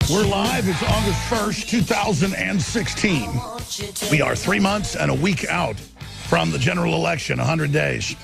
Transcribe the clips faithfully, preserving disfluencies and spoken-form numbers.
We're live. It's August first, two thousand sixteen. We are three months and a week out from the general election, one hundred days.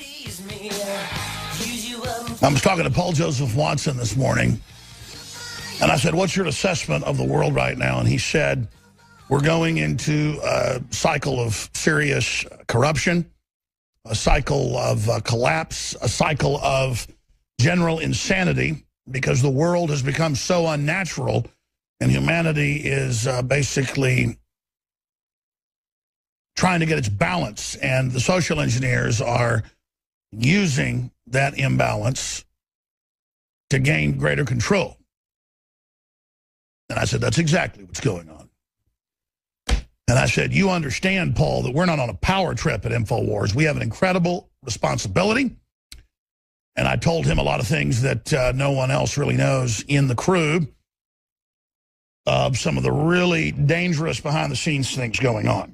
I was talking to Paul Joseph Watson this morning, and I said, what's your assessment of the world right now? And he said, we're going into a cycle of serious corruption, a cycle of uh, collapse, a cycle of general insanity, because the world has become so unnatural and humanity is uh, basically trying to get its balance, and the social engineers are using that imbalance to gain greater control. And I said, that's exactly what's going on. And I said, you understand, Paul, that we're not on a power trip at InfoWars. We have an incredible responsibility. And I told him a lot of things that uh, no one else really knows in the crew of some of the really dangerous behind-the-scenes things going on.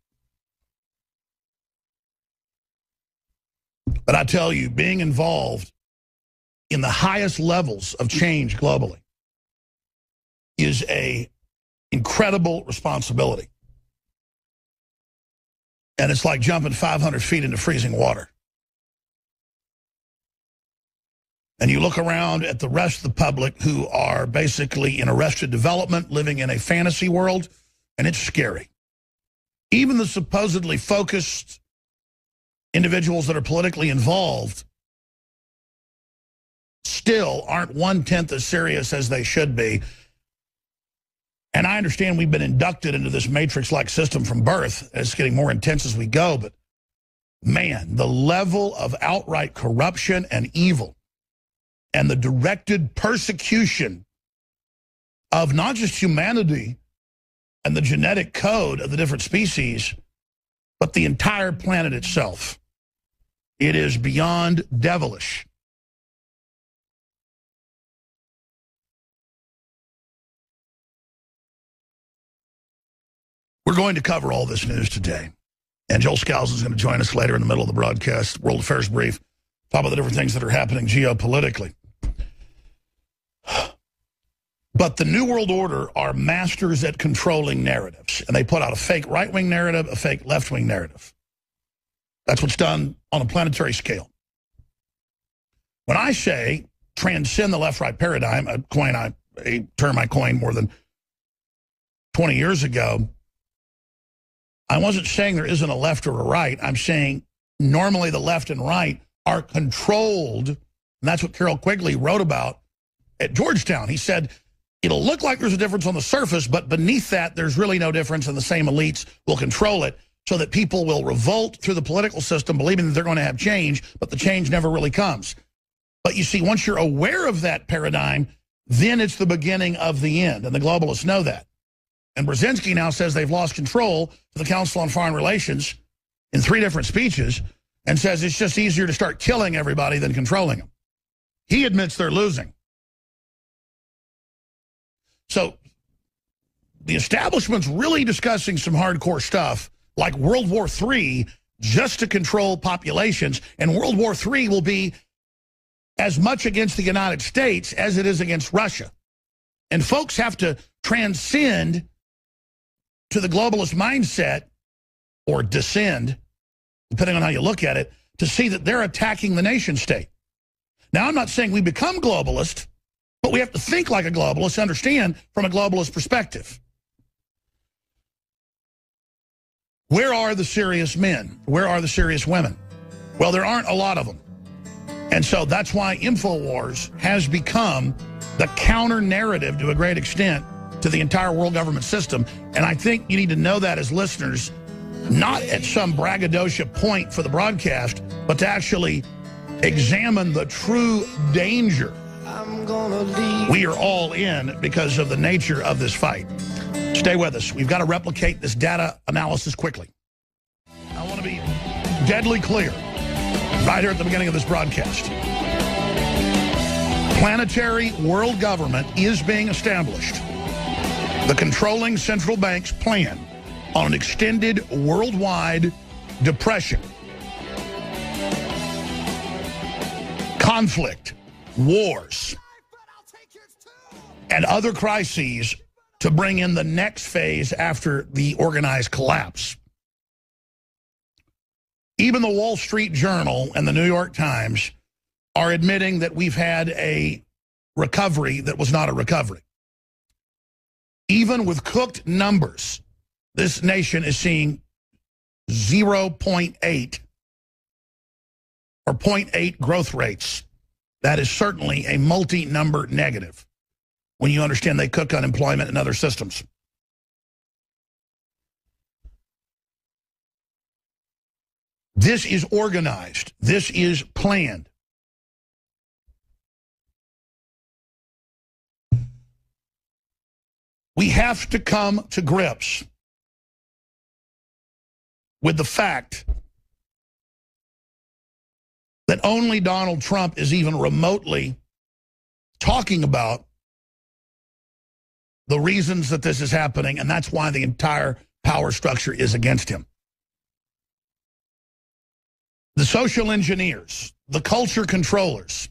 But I tell you, being involved in the highest levels of change globally is an incredible responsibility. And it's like jumping five hundred feet into freezing water. And you look around at the rest of the public who are basically in arrested development, living in a fantasy world, and it's scary. Even the supposedly focused individuals that are politically involved still aren't one-tenth as serious as they should be. And I understand we've been inducted into this matrix-like system from birth. It's getting more intense as we go, but man, the level of outright corruption and evil and the directed persecution of not just humanity and the genetic code of the different species, but the entire planet itself. It is beyond devilish. We're going to cover all this news today. And Joel Skousen is going to join us later in the middle of the broadcast, World Affairs Brief, talk about the different things that are happening geopolitically. But the New World Order are masters at controlling narratives. And they put out a fake right-wing narrative, a fake left-wing narrative. That's what's done on a planetary scale. When I say transcend the left-right paradigm, a coin I, a term I coined more than twenty years ago, I wasn't saying there isn't a left or a right. I'm saying normally the left and right are controlled, and that's what Carroll Quigley wrote about at Georgetown. He said, it'll look like there's a difference on the surface, but beneath that, there's really no difference, and the same elites will control it so that people will revolt through the political system, believing that they're going to have change, but the change never really comes. But you see, once you're aware of that paradigm, then it's the beginning of the end, and the globalists know that. And Brzezinski now says they've lost control to the Council on Foreign Relations in three different speeches and says it's just easier to start killing everybody than controlling them. He admits they're losing. So the establishment's really discussing some hardcore stuff like World War Three just to control populations, and World War Three will be as much against the United States as it is against Russia. And folks have to transcend to the globalist mindset, or descend, depending on how you look at it, to see that they're attacking the nation state. Now, I'm not saying we become globalist, but we have to think like a globalist, understand from a globalist perspective. Where are the serious men? Where are the serious women? Well, there aren't a lot of them. And so that's why InfoWars has become the counter-narrative to a great extent to the entire world government system. And I think you need to know that as listeners, not at some braggadocio point for the broadcast, but to actually examine the true danger. I'm gonna leave. We are all in because of the nature of this fight. Stay with us. We've got to replicate this data analysis quickly. I want to be deadly clear right here at the beginning of this broadcast. Planetary world government is being established. The controlling central bank's plan on an extended worldwide depression, conflict, wars, and other crises to bring in the next phase after the organized collapse. Even the Wall Street Journal and the New York Times are admitting that we've had a recovery that was not a recovery. Even with cooked numbers, this nation is seeing zero point eight or zero point eight growth rates. That is certainly a multi-number negative when you understand they cook unemployment and other systems. This is organized. This is planned. We have to come to grips with the fact that only Donald Trump is even remotely talking about the reasons that this is happening, and that's why the entire power structure is against him. The social engineers, the culture controllers,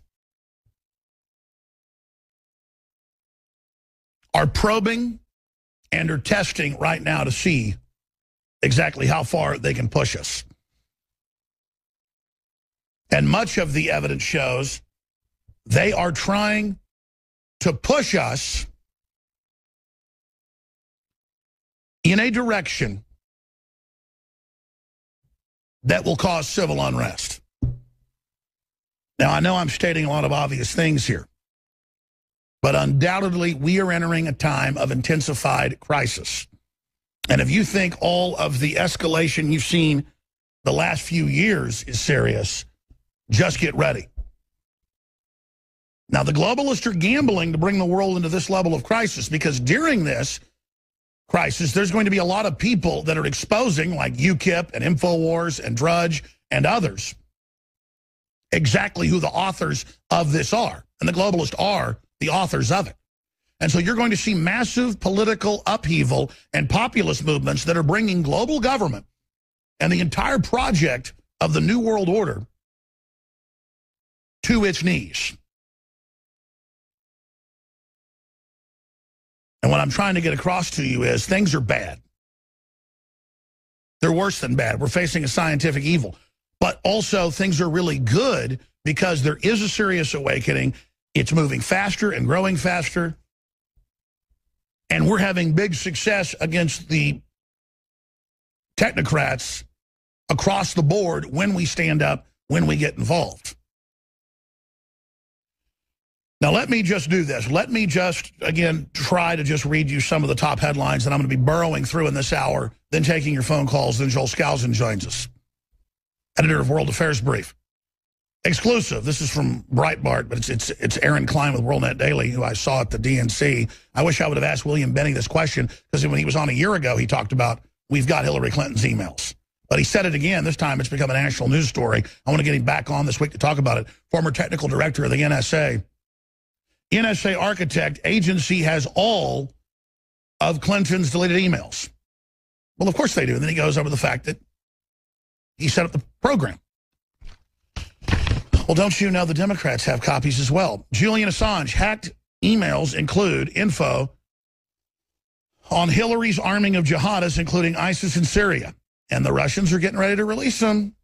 are probing and are testing right now to see exactly how far they can push us. And much of the evidence shows they are trying to push us in a direction that will cause civil unrest. Now, I know I'm stating a lot of obvious things here, but undoubtedly we are entering a time of intensified crisis. And if you think all of the escalation you've seen the last few years is serious, just get ready. Now, the globalists are gambling to bring the world into this level of crisis because during this crisis, there's going to be a lot of people that are exposing, like UKIP and InfoWars and Drudge and others, exactly who the authors of this are. And the globalists are the authors of it. And so you're going to see massive political upheaval and populist movements that are bringing global government and the entire project of the New World Order to its knees. And what I'm trying to get across to you is things are bad. They're worse than bad. We're facing a scientific evil. But also things are really good because there is a serious awakening. It's moving faster and growing faster. And we're having big success against the technocrats across the board when we stand up, when we get involved. Now, let me just do this. Let me just, again, try to just read you some of the top headlines that I'm going to be burrowing through in this hour, then taking your phone calls. Then Joel Skousen joins us, editor of World Affairs Brief. Exclusive. This is from Breitbart, but it's, it's, it's Aaron Klein with WorldNet Daily, who I saw at the D N C. I wish I would have asked William Benny this question, because when he was on a year ago, he talked about, we've got Hillary Clinton's emails. But he said it again. This time it's become a national news story. I want to get him back on this week to talk about it. Former technical director of the N S A. N S A architect agency has all of Clinton's deleted emails. Well, of course they do. And then he goes over the fact that he set up the program. Well, don't you know the Democrats have copies as well? Julian Assange hacked emails include info on Hillary's arming of jihadists, including ISIS in Syria. And the Russians are getting ready to release them.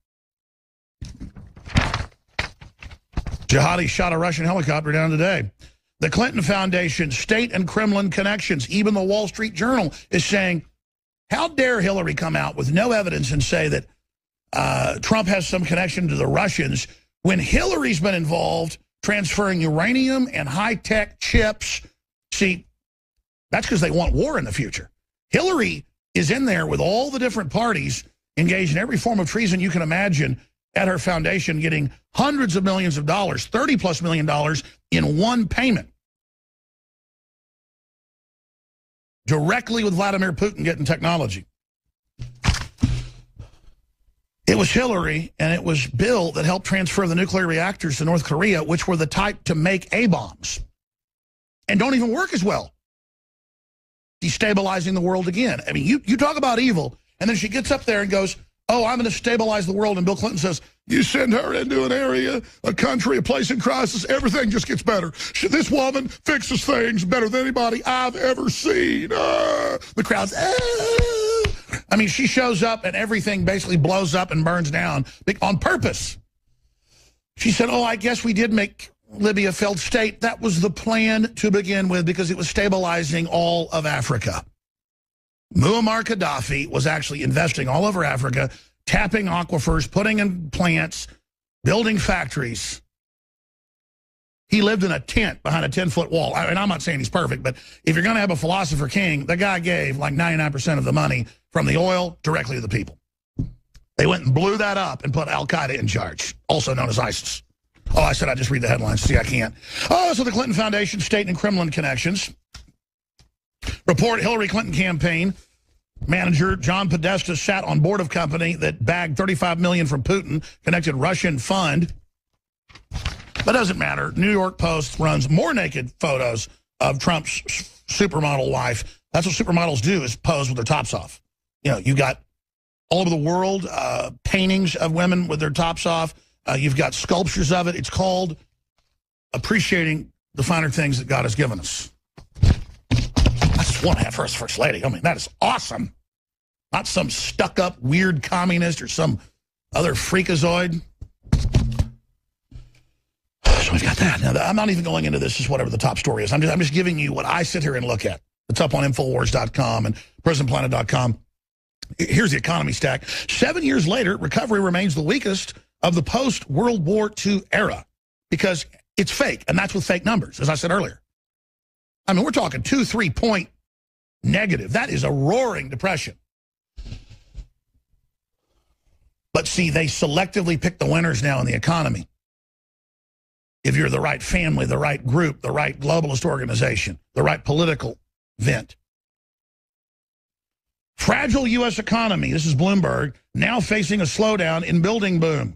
Jihadis shot a Russian helicopter down today. The Clinton Foundation, state and Kremlin connections. Even the Wall Street Journal is saying, how dare Hillary come out with no evidence and say that uh, Trump has some connection to the Russians when Hillary's been involved transferring uranium and high-tech chips. See, that's because they want war in the future. Hillary is in there with all the different parties engaged in every form of treason you can imagine at her foundation, getting hundreds of millions of dollars, thirty plus million dollars in one payment. Directly with Vladimir Putin getting technology. It was Hillary and it was Bill that helped transfer the nuclear reactors to North Korea, which were the type to make A-bombs and don't even work as well. Destabilizing the world again. I mean, you, you talk about evil, and then she gets up there and goes, oh, I'm going to stabilize the world. And Bill Clinton says, you send her into an area, a country, a place in crisis, everything just gets better. She, this woman fixes things better than anybody I've ever seen. Uh, the crowd's, uh. I mean, she shows up and everything basically blows up and burns down on purpose. She said, oh, I guess we did make Libya a failed state. That was the plan to begin with because it was stabilizing all of Africa. Muammar Gaddafi was actually investing all over Africa, tapping aquifers, putting in plants, building factories. He lived in a tent behind a ten-foot wall. I mean, I'm not saying he's perfect, but if you're going to have a philosopher king, the guy gave like ninety-nine percent of the money from the oil directly to the people. They went and blew that up and put al-Qaeda in charge, also known as ISIS. Oh, I said I just read the headlines. See, I can't. Oh, so the Clinton Foundation, state and Kremlin connections. Report Hillary Clinton campaign manager John Podesta sat on board of company that bagged thirty-five million dollars from Putin, connected Russian fund. But doesn't matter. New York Post runs more naked photos of Trump's supermodel wife. That's what supermodels do, is pose with their tops off. You know, you got all over the world uh, paintings of women with their tops off. Uh, you've got sculptures of it. It's called appreciating the finer things that God has given us. I just want to have her as first lady. I mean, that is awesome. Not some stuck-up weird communist or some other freakazoid. So we've got that. Now, I'm not even going into this as whatever the top story is. I'm just, I'm just giving you what I sit here and look at. It's up on Infowars dot com and Prison Planet dot com. Here's the economy stack. Seven years later, recovery remains the weakest of the post-World War Two era because it's fake, and that's with fake numbers, as I said earlier. I mean, we're talking two, three-point negative. That is a roaring depression. But see, they selectively pick the winners now in the economy. If you're the right family, the right group, the right globalist organization, the right political vent. Fragile U S economy, this is Bloomberg, now facing a slowdown in building boom.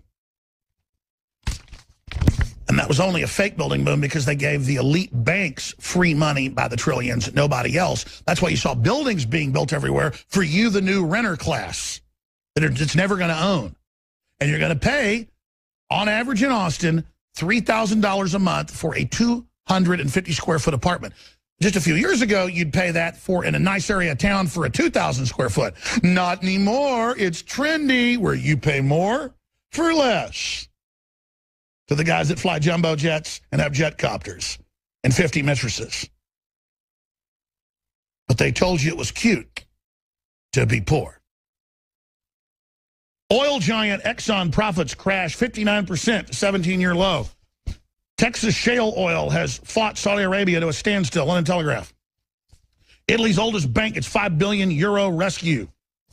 And that was only a fake building boom because they gave the elite banks free money by the trillions, nobody else. That's why you saw buildings being built everywhere for you, the new renter class, that it's never going to own. And you're going to pay, on average in Austin, three thousand dollars a month for a two hundred fifty square foot apartment. Just a few years ago, you'd pay that for in a nice area of town for a two thousand square foot. Not anymore. It's trendy where you pay more for less. To the guys that fly jumbo jets and have jet copters and fifty mistresses. But they told you it was cute to be poor. Oil giant Exxon profits crash fifty-nine percent, seventeen-year low. Texas shale oil has fought Saudi Arabia to a standstill. London Telegraph. Italy's oldest bank, its five billion euro rescue.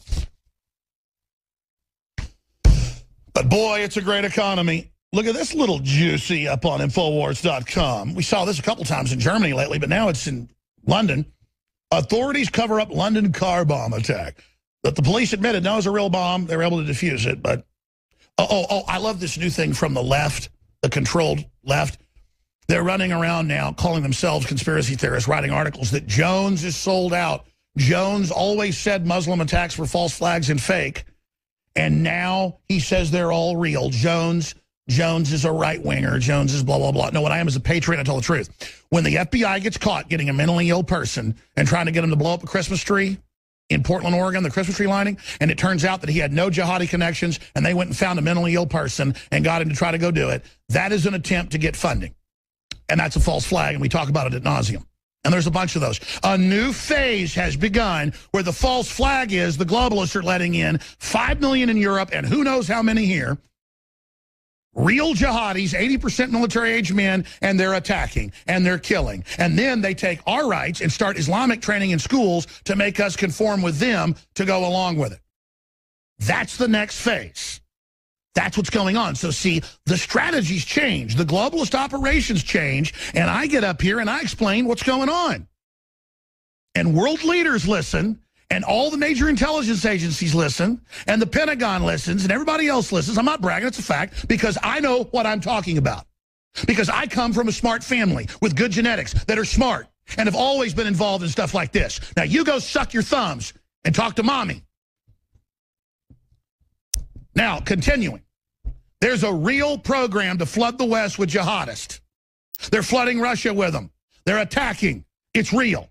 But boy, it's a great economy. Look at this little juicy up on Infowars dot com. We saw this a couple times in Germany lately, but now it's in London. Authorities cover up London car bomb attack. That the police admitted, no, it was a real bomb. They were able to defuse it. But, oh, oh, oh, I love this new thing from the left, the controlled left. They're running around now calling themselves conspiracy theorists, writing articles that Jones is sold out. Jones always said Muslim attacks were false flags and fake. And now he says they're all real. Jones, Jones is a right-winger. Jones is blah, blah, blah. No, what I am is a patriot, I tell the truth. When the F B I gets caught getting a mentally ill person and trying to get him to blow up a Christmas tree in Portland, Oregon, the Christmas tree lining, and it turns out that he had no jihadi connections, and they went and found a mentally ill person and got him to try to go do it, that is an attempt to get funding. And that's a false flag, and we talk about it ad nauseum. And there's a bunch of those. A new phase has begun where the false flag is the globalists are letting in five million in Europe and who knows how many here. Real jihadis, eighty percent military-age men, and they're attacking, and they're killing. And then they take our rights and start Islamic training in schools to make us conform with them to go along with it. That's the next phase. That's what's going on. So see, the strategies change. The globalist operations change, and I get up here and I explain what's going on. And world leaders listen, and all the major intelligence agencies listen, and the Pentagon listens, and everybody else listens. I'm not bragging, it's a fact, because I know what I'm talking about. Because I come from a smart family with good genetics that are smart and have always been involved in stuff like this. Now you go suck your thumbs and talk to mommy. Now, continuing. There's a real program to flood the West with jihadists. They're flooding Russia with them. They're attacking. It's real.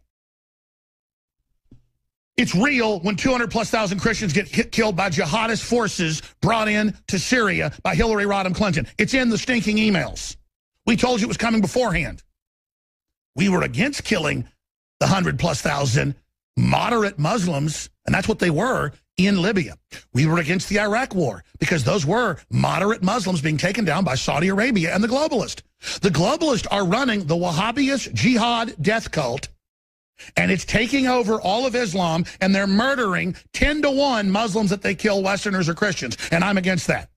It's real when two hundred plus thousand Christians get hit, killed by jihadist forces brought in to Syria by Hillary Rodham Clinton. It's in the stinking emails. We told you it was coming beforehand. We were against killing the one hundred plus thousand moderate Muslims, and that's what they were, in Libya. We were against the Iraq war because those were moderate Muslims being taken down by Saudi Arabia and the globalists. The globalists are running the Wahhabist jihad death cult, and it's taking over all of Islam, and they're murdering ten to one Muslims that they kill, Westerners or Christians, and I'm against that.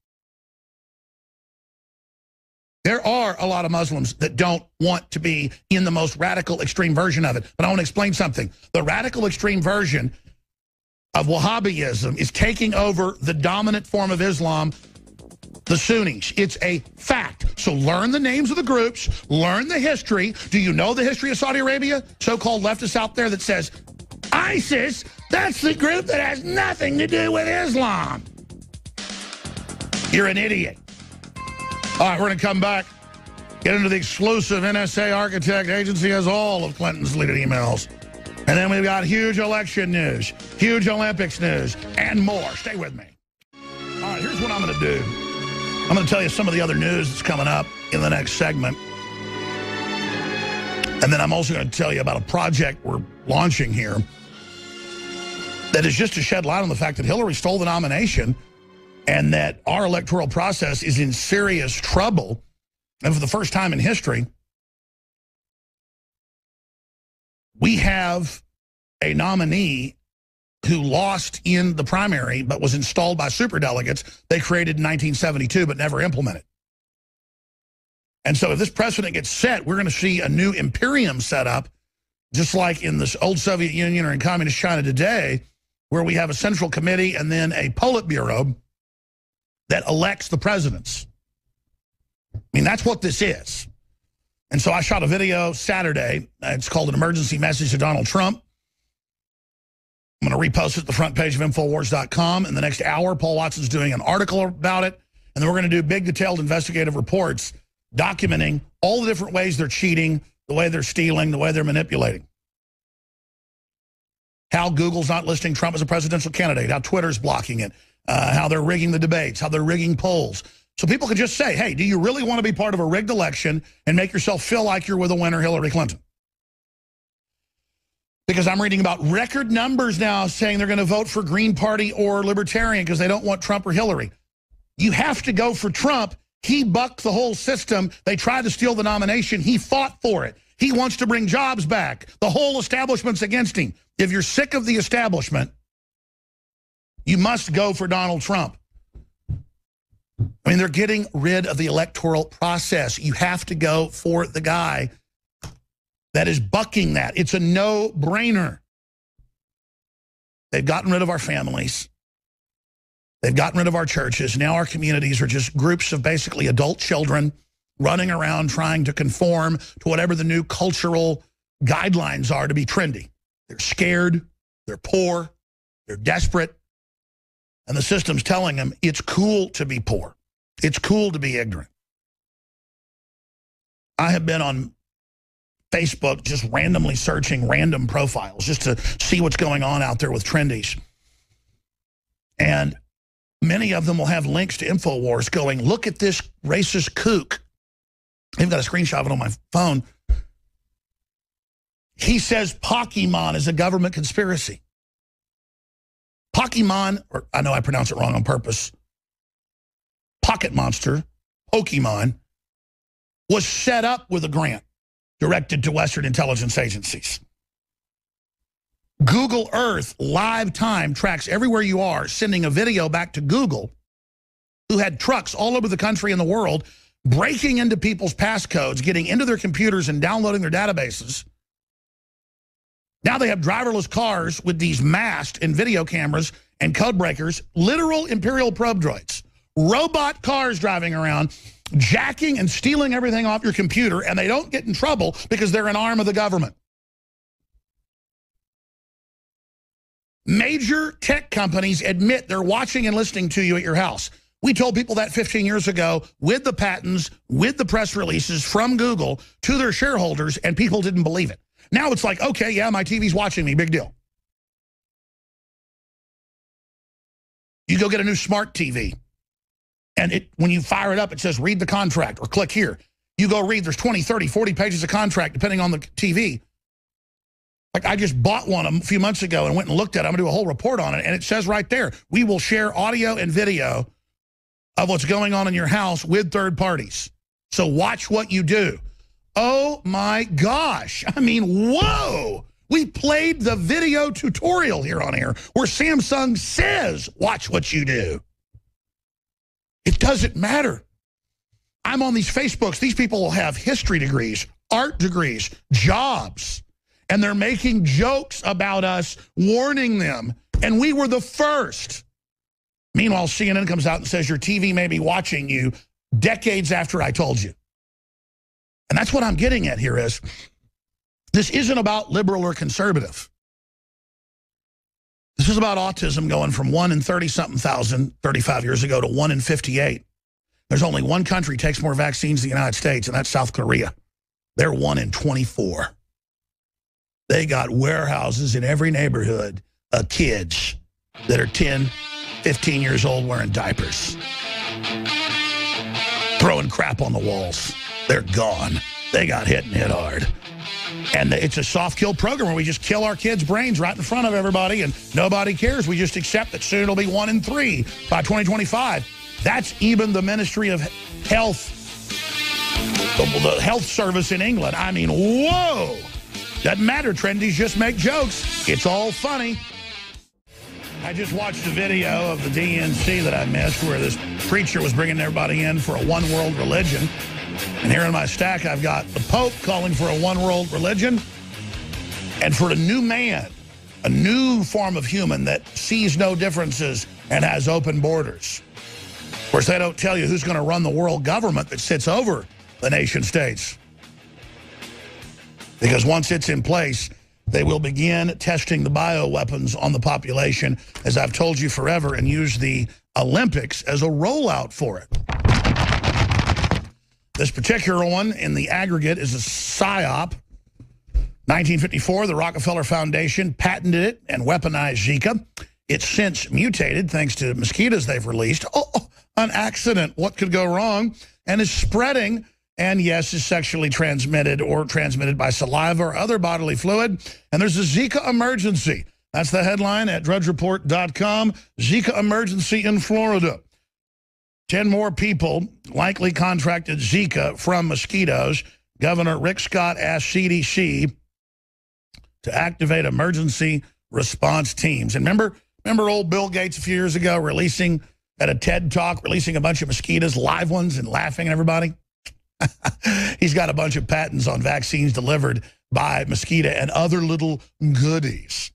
There are a lot of Muslims that don't want to be in the most radical extreme version of it, but I want to explain something. The radical extreme version of Wahhabism is taking over the dominant form of Islam, the Sunnis. It's a fact. So learn the names of the groups, learn the history. Do you know the history of Saudi Arabia? So-called leftists out there that says, ISIS, that's the group that has nothing to do with Islam. You're an idiot. All right, we're going to come back, get into the exclusive N S A Architect Agency has all of Clinton's deleted emails. And then we've got huge election news, huge Olympics news, and more. Stay with me. All right, here's what I'm going to do. I'm going to tell you some of the other news that's coming up in the next segment. And then I'm also going to tell you about a project we're launching here that is just to shed light on the fact that Hillary stole the nomination and that our electoral process is in serious trouble. And for the first time in history, we have a nominee who lost in the primary but was installed by superdelegates they created in nineteen seventy-two but never implemented. And so if this precedent gets set, we're going to see a new imperium set up, just like in this old Soviet Union or in communist China today, where we have a central committee and then a Politburo that elects the presidents. I mean, that's what this is. And so I shot a video Saturday. It's called An Emergency Message to Donald Trump. I'm going to repost it at the front page of Infowars dot com. In the next hour, Paul Watson's doing an article about it. And then we're going to do big, detailed investigative reports documenting all the different ways they're cheating, the way they're stealing, the way they're manipulating. How Google's not listing Trump as a presidential candidate, how Twitter's blocking it, uh, how they're rigging the debates, how they're rigging polls. So people can just say, hey, do you really want to be part of a rigged election and make yourself feel like you're with a winner, Hillary Clinton? Because I'm reading about record numbers now saying they're going to vote for Green Party or Libertarian because they don't want Trump or Hillary. You have to go for Trump. He bucked the whole system. They tried to steal the nomination. He fought for it. He wants to bring jobs back. The whole establishment's against him. If you're sick of the establishment, you must go for Donald Trump. I mean, they're getting rid of the electoral process. You have to go for the guy that is bucking that. It's a no-brainer. They've gotten rid of our families. They've gotten rid of our churches. Now our communities are just groups of basically adult children running around trying to conform to whatever the new cultural guidelines are to be trendy. They're scared. They're poor. They're desperate. And the system's telling them it's cool to be poor. It's cool to be ignorant. I have been on Facebook just randomly searching random profiles just to see what's going on out there with trendies. And many of them will have links to InfoWars going, look at this racist kook. I've got a screenshot of it on my phone. He says Pokemon is a government conspiracy. Pokemon, or I know I pronounce it wrong on purpose, Pocket Monster, Pokemon, was set up with a grant directed to Western intelligence agencies. Google Earth live time tracks everywhere you are, sending a video back to Google, who had trucks all over the country and the world, breaking into people's passcodes, getting into their computers and downloading their databases. Now they have driverless cars with these masked and video cameras and code breakers, literal Imperial probe droids, robot cars driving around, jacking and stealing everything off your computer, and they don't get in trouble because they're an arm of the government. Major tech companies admit they're watching and listening to you at your house. We told people that fifteen years ago with the patents, with the press releases from Google to their shareholders, and people didn't believe it. Now it's like, okay, yeah, my T V's watching me, big deal. You go get a new smart T V, and it when you fire it up, it says read the contract or click here. You go read, there's twenty, thirty, forty pages of contract depending on the T V. Like I just bought one a few months ago and went and looked at it. I'm going to do a whole report on it, and it says right there, we will share audio and video of what's going on in your house with third parties. So watch what you do. Oh my gosh. I mean, whoa. We played the video tutorial here on air where Samsung says, watch what you do. It doesn't matter. I'm on these Facebooks. These people will have history degrees, art degrees, jobs, and they're making jokes about us, warning them. And we were the first. Meanwhile, C N N comes out and says your T V may be watching you decades after I told you. And that's what I'm getting at here is this isn't about liberal or conservative. This is about autism going from one in thirty-something thousand thirty-five years ago to one in fifty-eight. There's only one country takes more vaccines than the United States, and that's South Korea. They're one in twenty-four. They got warehouses in every neighborhood of kids that are ten, fifteen years old wearing diapers. Throwing crap on the walls. They're gone. They got hit and hit hard. And it's a soft kill program where we just kill our kids' brains right in front of everybody and nobody cares. We just accept that soon it'll be one in three by twenty twenty-five. That's even the Ministry of Health, the, the health service in England. I mean, whoa. Doesn't matter, trendies just make jokes. It's all funny. I just watched a video of the D N C that I missed where this preacher was bringing everybody in for a one-world religion. And here in my stack, I've got the Pope calling for a one-world religion and for a new man, a new form of human that sees no differences and has open borders. Of course, they don't tell you who's going to run the world government that sits over the nation states. Because once it's in place, they will begin testing the bioweapons on the population, as I've told you forever, and use the Olympics as a rollout for it. This particular one in the aggregate is a PSYOP. nineteen fifty-four, the Rockefeller Foundation patented it and weaponized Zika. It's since mutated thanks to mosquitoes they've released. Oh, oh, an accident. What could go wrong? And is spreading. And yes, is sexually transmitted or transmitted by saliva or other bodily fluid. And there's a Zika emergency. That's the headline at drudge report dot com. Zika emergency in Florida. Ten more people likely contracted Zika from mosquitoes. Governor Rick Scott asked C D C to activate emergency response teams. And remember, remember old Bill Gates a few years ago releasing at a TED Talk, releasing a bunch of mosquitoes, live ones, and laughing at everybody? He's got a bunch of patents on vaccines delivered by mosquito and other little goodies.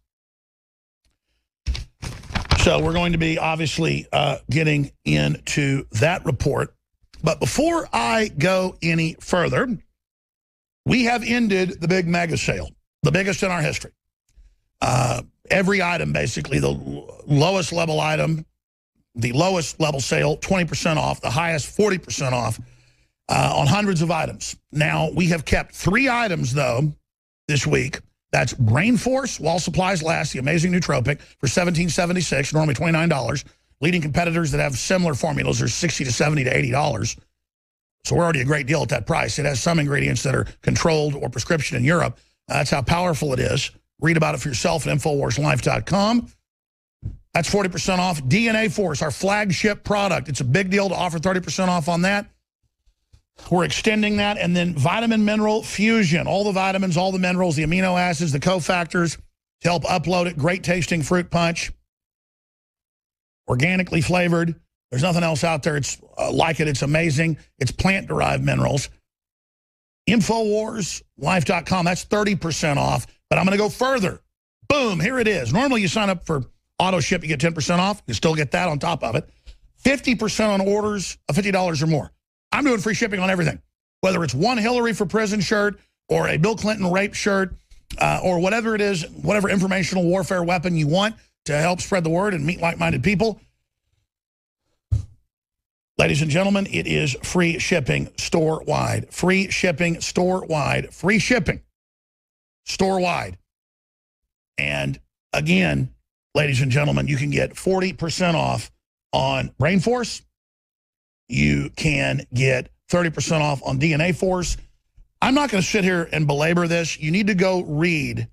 So we're going to be obviously uh, getting into that report. But before I go any further, we have ended the big mega sale, the biggest in our history. Uh, every item, basically, the lowest level item, the lowest level sale, twenty percent off, the highest, forty percent off. Uh, on hundreds of items. Now, we have kept three items, though, this week. That's Brain Force, While Supplies Last, the amazing nootropic, for seventeen seventy-six, normally twenty-nine dollars. Leading competitors that have similar formulas are sixty to seventy to eighty dollars. So we're already a great deal at that price. It has some ingredients that are controlled or prescription in Europe. Uh, that's how powerful it is. Read about it for yourself at infowars life dot com. That's forty percent off. D N A Force, our flagship product. It's a big deal to offer thirty percent off on that. We're extending that. And then Vitamin Mineral Fusion. All the vitamins, all the minerals, the amino acids, the cofactors to help upload it. Great tasting fruit punch. Organically flavored. There's nothing else out there it's uh, like it. It's amazing. It's plant-derived minerals. infowars life dot com. That's thirty percent off. But I'm going to go further. Boom, here it is. Normally you sign up for auto ship, you get ten percent off. You still get that on top of it. fifty percent on orders of fifty dollars or more. I'm doing free shipping on everything, whether it's one Hillary for prison shirt or a Bill Clinton rape shirt uh, or whatever it is, whatever informational warfare weapon you want to help spread the word and meet like-minded people. Ladies and gentlemen, it is free shipping store-wide. Free shipping store-wide. Free shipping store-wide. And again, ladies and gentlemen, you can get forty percent off on Brain Force. You can get thirty percent off on D N A Force. I'm not going to sit here and belabor this. You need to go read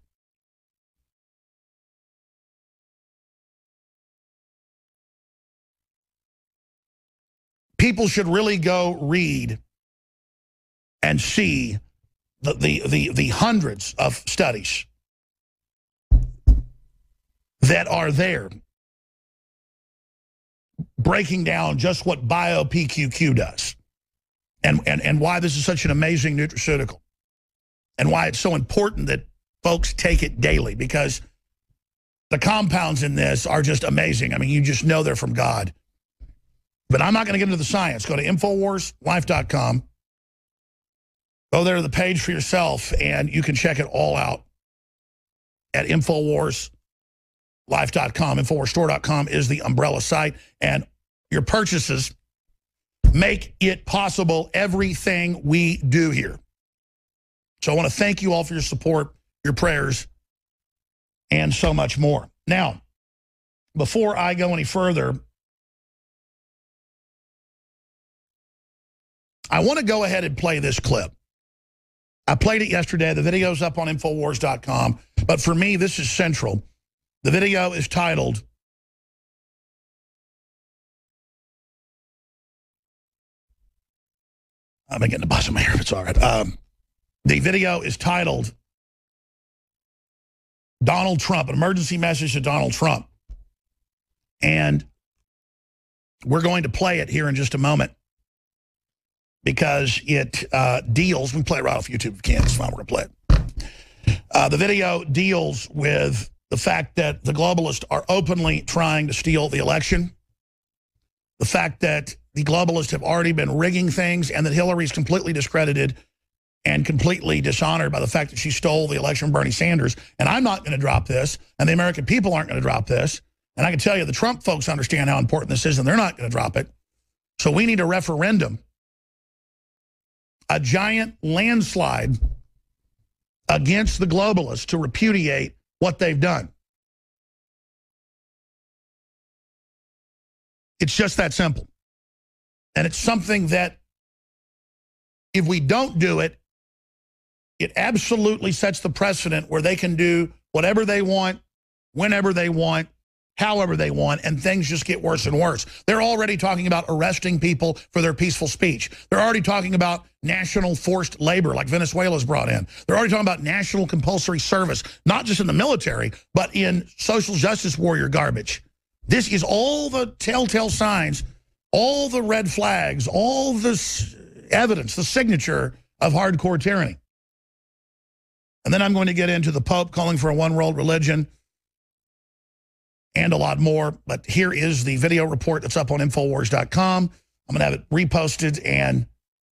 people should really go read and see the, the, the, the hundreds of studies that are there breaking down just what Bio-P Q Q does and, and, and why this is such an amazing nutraceutical and why it's so important that folks take it daily, because the compounds in this are just amazing. I mean, you just know they're from God. But I'm not going to get into the science. Go to Infowars Life dot com. Go there to the page for yourself, and you can check it all out at Infowars Life dot com. Infowars Store dot com is the umbrella site, and your purchases make it possible, everything we do here. So I want to thank you all for your support, your prayers, and so much more. Now, before I go any further, I want to go ahead and play this clip. I played it yesterday. The video's up on Infowars dot com. But for me, this is central. The video is titled, I'm getting a buzz in my hair if it's all right. Um, the video is titled, Donald Trump, an emergency message to Donald Trump. And we're going to play it here in just a moment, because it uh, deals, we play it right off YouTube if we can, it's fine, we're going to play it. Uh, the video deals with the fact that the globalists are openly trying to steal the election, the fact that the globalists have already been rigging things, and that Hillary's completely discredited and completely dishonored by the fact that she stole the election from Bernie Sanders. And I'm not going to drop this, and the American people aren't going to drop this. And I can tell you the Trump folks understand how important this is, and they're not going to drop it. So we need a referendum, a giant landslide against the globalists to repudiate what they've done. It's just that simple. And it's something that if we don't do it, it absolutely sets the precedent where they can do whatever they want, whenever they want, however they want, and things just get worse and worse. They're already talking about arresting people for their peaceful speech. They're already talking about national forced labor like Venezuela's brought in. They're already talking about national compulsory service, not just in the military, but in social justice warrior garbage. This is all the telltale signs, all the red flags, all the evidence, the signature of hardcore tyranny. And then I'm going to get into the Pope calling for a one-world religion and a lot more. But here is the video report that's up on Infowars dot com. I'm going to have it reposted and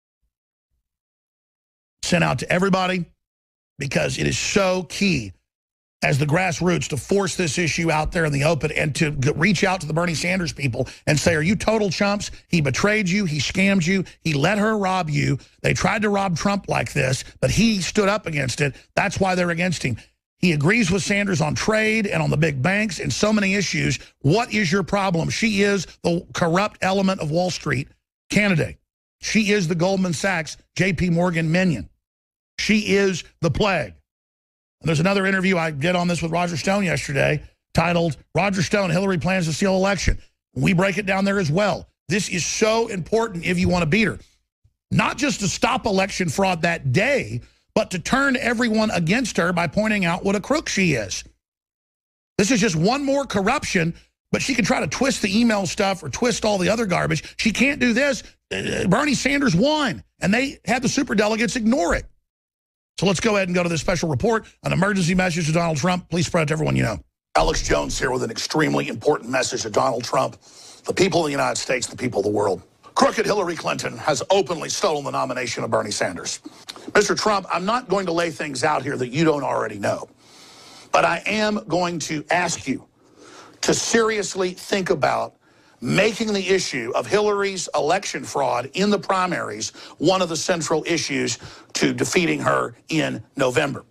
sent out to everybody, because it is so key as the grassroots to force this issue out there in the open and to reach out to the Bernie Sanders people and say, are you total chumps? He betrayed you. He scammed you. He let her rob you. They tried to rob Trump like this, but he stood up against it. That's why they're against him. He agrees with Sanders on trade and on the big banks and so many issues. What is your problem? She is the corrupt element of Wall Street candidate. She is the Goldman Sachs, J P Morgan minion. She is the plague. And there's another interview I did on this with Roger Stone yesterday titled, Roger Stone, Hillary Plans to Steal Election. We break it down there as well. This is so important if you want to beat her. Not just to stop election fraud that day, but to turn everyone against her by pointing out what a crook she is. This is just one more corruption, but she can try to twist the email stuff or twist all the other garbage. She can't do this. Uh, Bernie Sanders won, and they had the superdelegates ignore it. So let's go ahead and go to this special report, an emergency message to Donald Trump. Please spread it to everyone you know. Alex Jones here with an extremely important message to Donald Trump, the people of the United States, the people of the world. Crooked Hillary Clinton has openly stolen the nomination of Bernie Sanders. Mister Trump, I'm not going to lay things out here that you don't already know, but I am going to ask you to seriously think about making the issue of Hillary's election fraud in the primaries one of the central issues to defeating her in November.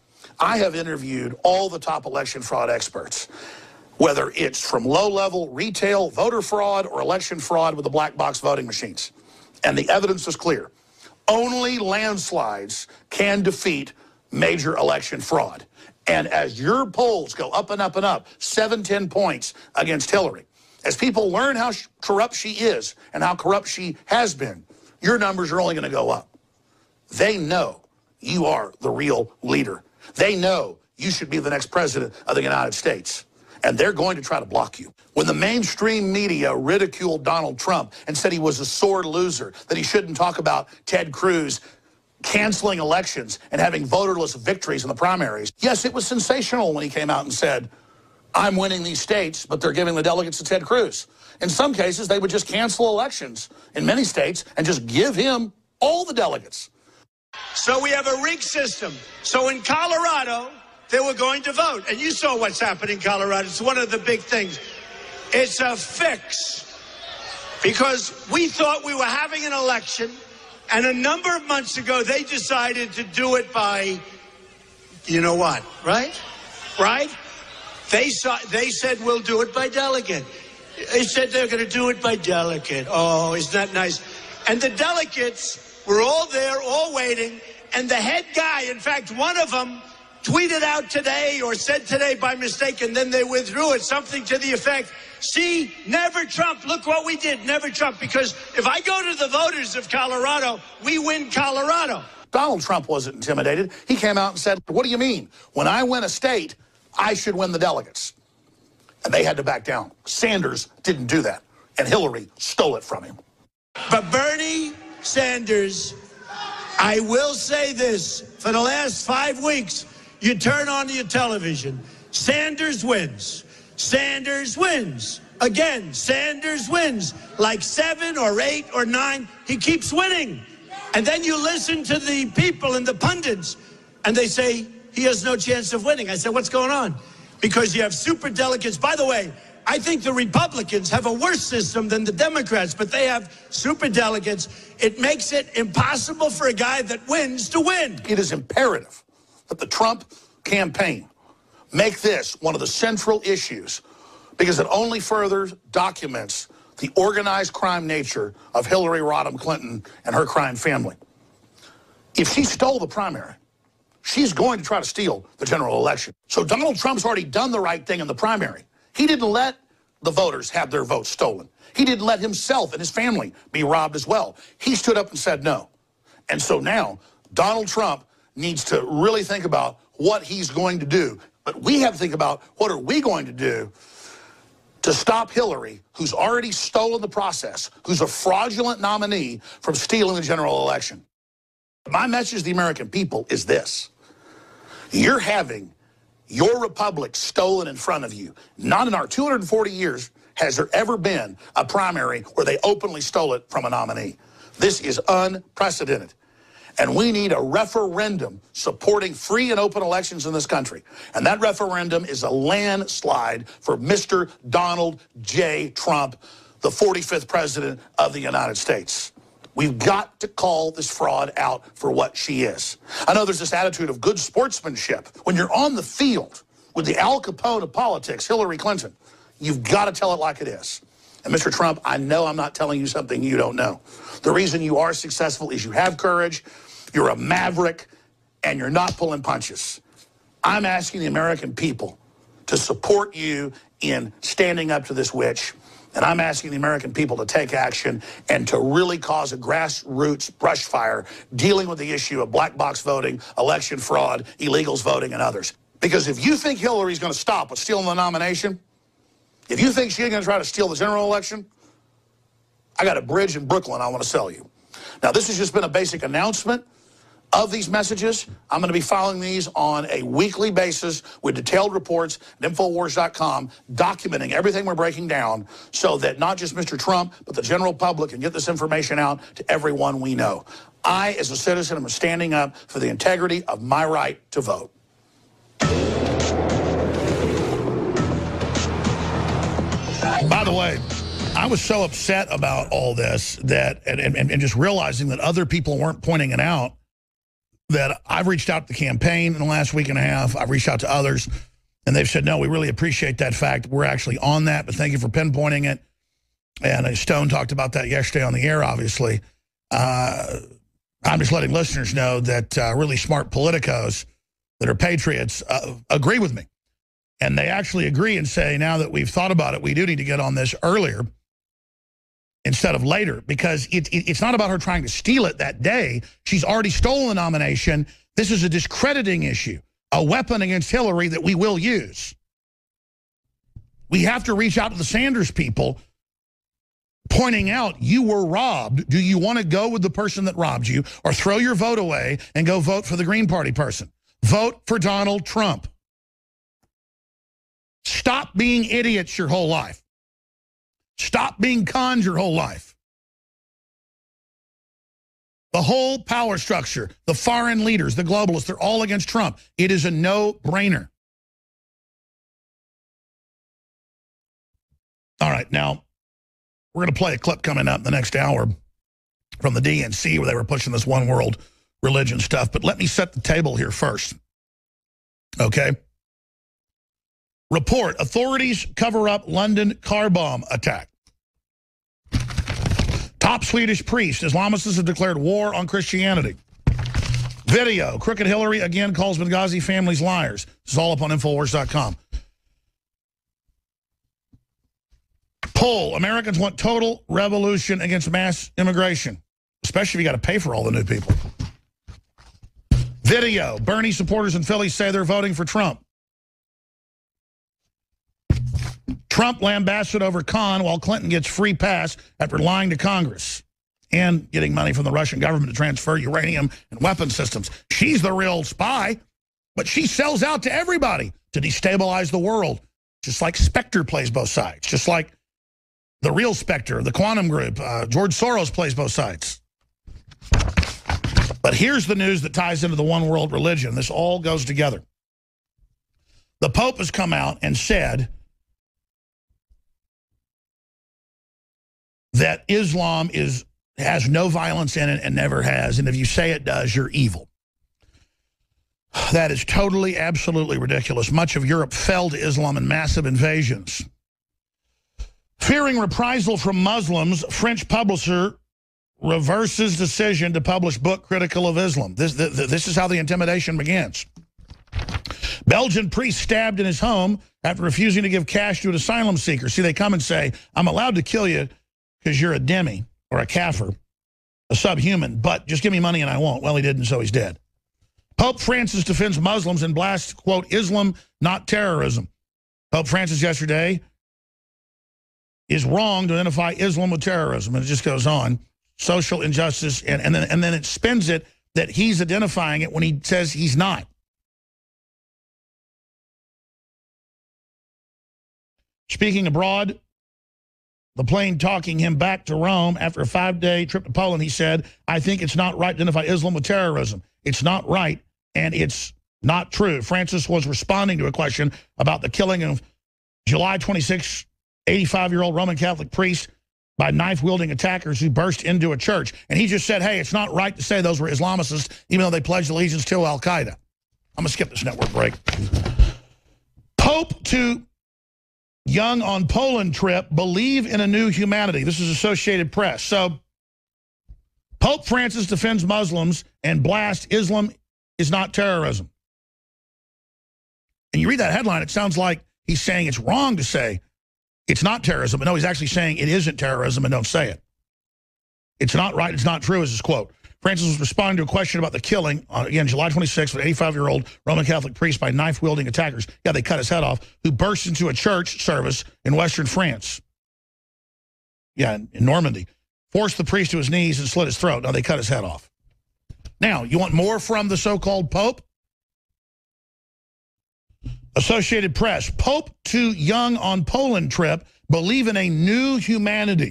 I have interviewed all the top election fraud experts, whether it's from low-level retail voter fraud or election fraud with the black box voting machines. And the evidence is clear. Only landslides can defeat major election fraud. And as your polls go up and up and up, seven, ten points against Hillary, as people learn how corrupt she is and how corrupt she has been, your numbers are only going to go up. They know you are the real leader. They know you should be the next president of the United States. And they're going to try to block you. When the mainstream media ridiculed Donald Trump and said he was a sore loser, that he shouldn't talk about Ted Cruz canceling elections and having voterless victories in the primaries, yes, it was sensational when he came out and said, I'm winning these states, but they're giving the delegates to Ted Cruz. In some cases, they would just cancel elections in many states and just give him all the delegates. So we have a rigged system. So in Colorado, they were going to vote. And you saw what's happened in Colorado. It's one of the big things. It's a fix. Because we thought we were having an election, and a number of months ago, they decided to do it by, you know what, right? Right? They saw, they said, we'll do it by delegate. They said they're going to do it by delegate. Oh, isn't that nice? And the delegates were all there, all waiting. And the head guy, in fact, one of them tweeted out today or said today by mistake, and then they withdrew it, something to the effect, see, never Trump. Look what we did, never Trump. Because if I go to the voters of Colorado, we win Colorado. Donald Trump wasn't intimidated. He came out and said, what do you mean? When I win a state, I should win the delegates. And they had to back down. Sanders didn't do that. And Hillary stole it from him. But Bernie Sanders, I will say this, for the last five weeks, you turn on your television, Sanders wins. Sanders wins. Again, Sanders wins. Like seven or eight or nine, he keeps winning. And then you listen to the people and the pundits, and they say, he has no chance of winning. I said, what's going on? Because you have super delegates. By the way, I think the Republicans have a worse system than the Democrats, but they have super delegates. It makes it impossible for a guy that wins to win. It is imperative that the Trump campaign make this one of the central issues, because it only further documents the organized crime nature of Hillary Rodham Clinton and her crime family. If she stole the primary, she's going to try to steal the general election. So Donald Trump's already done the right thing in the primary. He didn't let the voters have their votes stolen. He didn't let himself and his family be robbed as well. He stood up and said no. And so now Donald Trump needs to really think about what he's going to do. But we have to think about what are we going to do to stop Hillary, who's already stolen the process, who's a fraudulent nominee, from stealing the general election. My message to the American people is this. You're having your republic stolen in front of you. Not in our two hundred forty years has there ever been a primary where they openly stole it from a nominee. This is unprecedented. And we need a referendum supporting free and open elections in this country. And that referendum is a landslide for Mister Donald J. Trump, the forty-fifth president of the United States. We've got to call this fraud out for what she is. I know there's this attitude of good sportsmanship. When you're on the field with the Al Capone of politics, Hillary Clinton, you've got to tell it like it is. And Mister Trump, I know I'm not telling you something you don't know. The reason you are successful is you have courage, you're a maverick, and you're not pulling punches. I'm asking the American people to support you in standing up to this witch. And I'm asking the American people to take action and to really cause a grassroots brush fire dealing with the issue of black box voting, election fraud, illegals voting, and others. Because if you think Hillary's going to stop with stealing the nomination, if you think she's going to try to steal the general election, I got a bridge in Brooklyn I want to sell you. Now, this has just been a basic announcement of these messages. I'm going to be following these on a weekly basis with detailed reports at Infowars dot com, documenting everything we're breaking down so that not just Mister Trump, but the general public can get this information out to everyone we know. I, as a citizen, am standing up for the integrity of my right to vote. By the way, I was so upset about all this that, and, and, and just realizing that other people weren't pointing it out, that I've reached out to the campaign in the last week and a half. I've reached out to others, and they've said, no, we really appreciate that fact. We're actually on that, but thank you for pinpointing it. And uh, Stone talked about that yesterday on the air, obviously. Uh, I'm just letting listeners know that uh, really smart politicos that are patriots uh, agree with me. And they actually agree and say, now that we've thought about it, we do need to get on this earlier instead of later, because it, it, it's not about her trying to steal it that day. She's already stolen the nomination. This is a discrediting issue, a weapon against Hillary that we will use. We have to reach out to the Sanders people pointing out, you were robbed. Do you want to go with the person that robbed you, or throw your vote away and go vote for the Green Party person? Vote for Donald Trump. Stop being idiots your whole life. Stop being conned your whole life. The whole power structure, the foreign leaders, the globalists, they're all against Trump. It is a no-brainer. All right, now, we're going to play a clip coming up in the next hour from the D N C where they were pushing this one world religion stuff. But let me set the table here first. Okay? Report, authorities cover up London car bomb attack. Top Swedish priest, Islamists have declared war on Christianity. Video, Crooked Hillary again calls Benghazi families liars. This is all up on Infowars dot com. Poll, Americans want total revolution against mass immigration, especially if you got to pay for all the new people. Video, Bernie supporters in Philly say they're voting for Trump. Trump lambasted over Khan while Clinton gets free pass after lying to Congress and getting money from the Russian government to transfer uranium and weapon systems. She's the real spy, but she sells out to everybody to destabilize the world, just like Spectre plays both sides, just like the real Spectre, the Quantum Group, uh, George Soros plays both sides. But here's the news that ties into the one world religion. This all goes together. The Pope has come out and said that Islam is has no violence in it and never has, and if you say it does, you're evil. That is totally, absolutely ridiculous. Much of Europe fell to Islam in massive invasions. Fearing reprisal from Muslims, French publisher reverses decision to publish book critical of Islam. This, this is how the intimidation begins. Belgian priest stabbed in his home after refusing to give cash to an asylum seeker. See, they come and say, I'm allowed to kill you because you're a demi or a kafir, a subhuman, but just give me money and I won't. Well, he didn't, so he's dead. Pope Francis defends Muslims and blasts, quote, Islam, not terrorism. Pope Francis yesterday is wrong to identify Islam with terrorism. And it just goes on. Social injustice, and, and, then, and then it spins it that he's identifying it when he says he's not. Speaking abroad, the plane talking him back to Rome after a five-day trip to Poland, he said, I think it's not right to identify Islam with terrorism. It's not right, and it's not true. Francis was responding to a question about the killing of July twenty-sixth, eighty-five-year-old Roman Catholic priest by knife-wielding attackers who burst into a church. And he just said, hey, it's not right to say those were Islamists, even though they pledged allegiance to Al-Qaeda. I'm going to skip this network break. Pope to Young on Poland trip, believe in a new humanity. This is Associated Press. So Pope Francis defends Muslims and blasts Islam is not terrorism. And you read that headline, it sounds like he's saying it's wrong to say it's not terrorism. But no, he's actually saying it isn't terrorism and don't say it. It's not right, it's not true is his quote. Francis was responding to a question about the killing, on, again, July twenty-sixth, of an eighty-five-year-old Roman Catholic priest by knife-wielding attackers. Yeah, they cut his head off, who burst into a church service in western France. Yeah, in, in Normandy. Forced the priest to his knees and slit his throat. Now, they cut his head off. Now, you want more from the so-called Pope? Associated Press. Pope to Young on Poland trip, believe in a new humanity.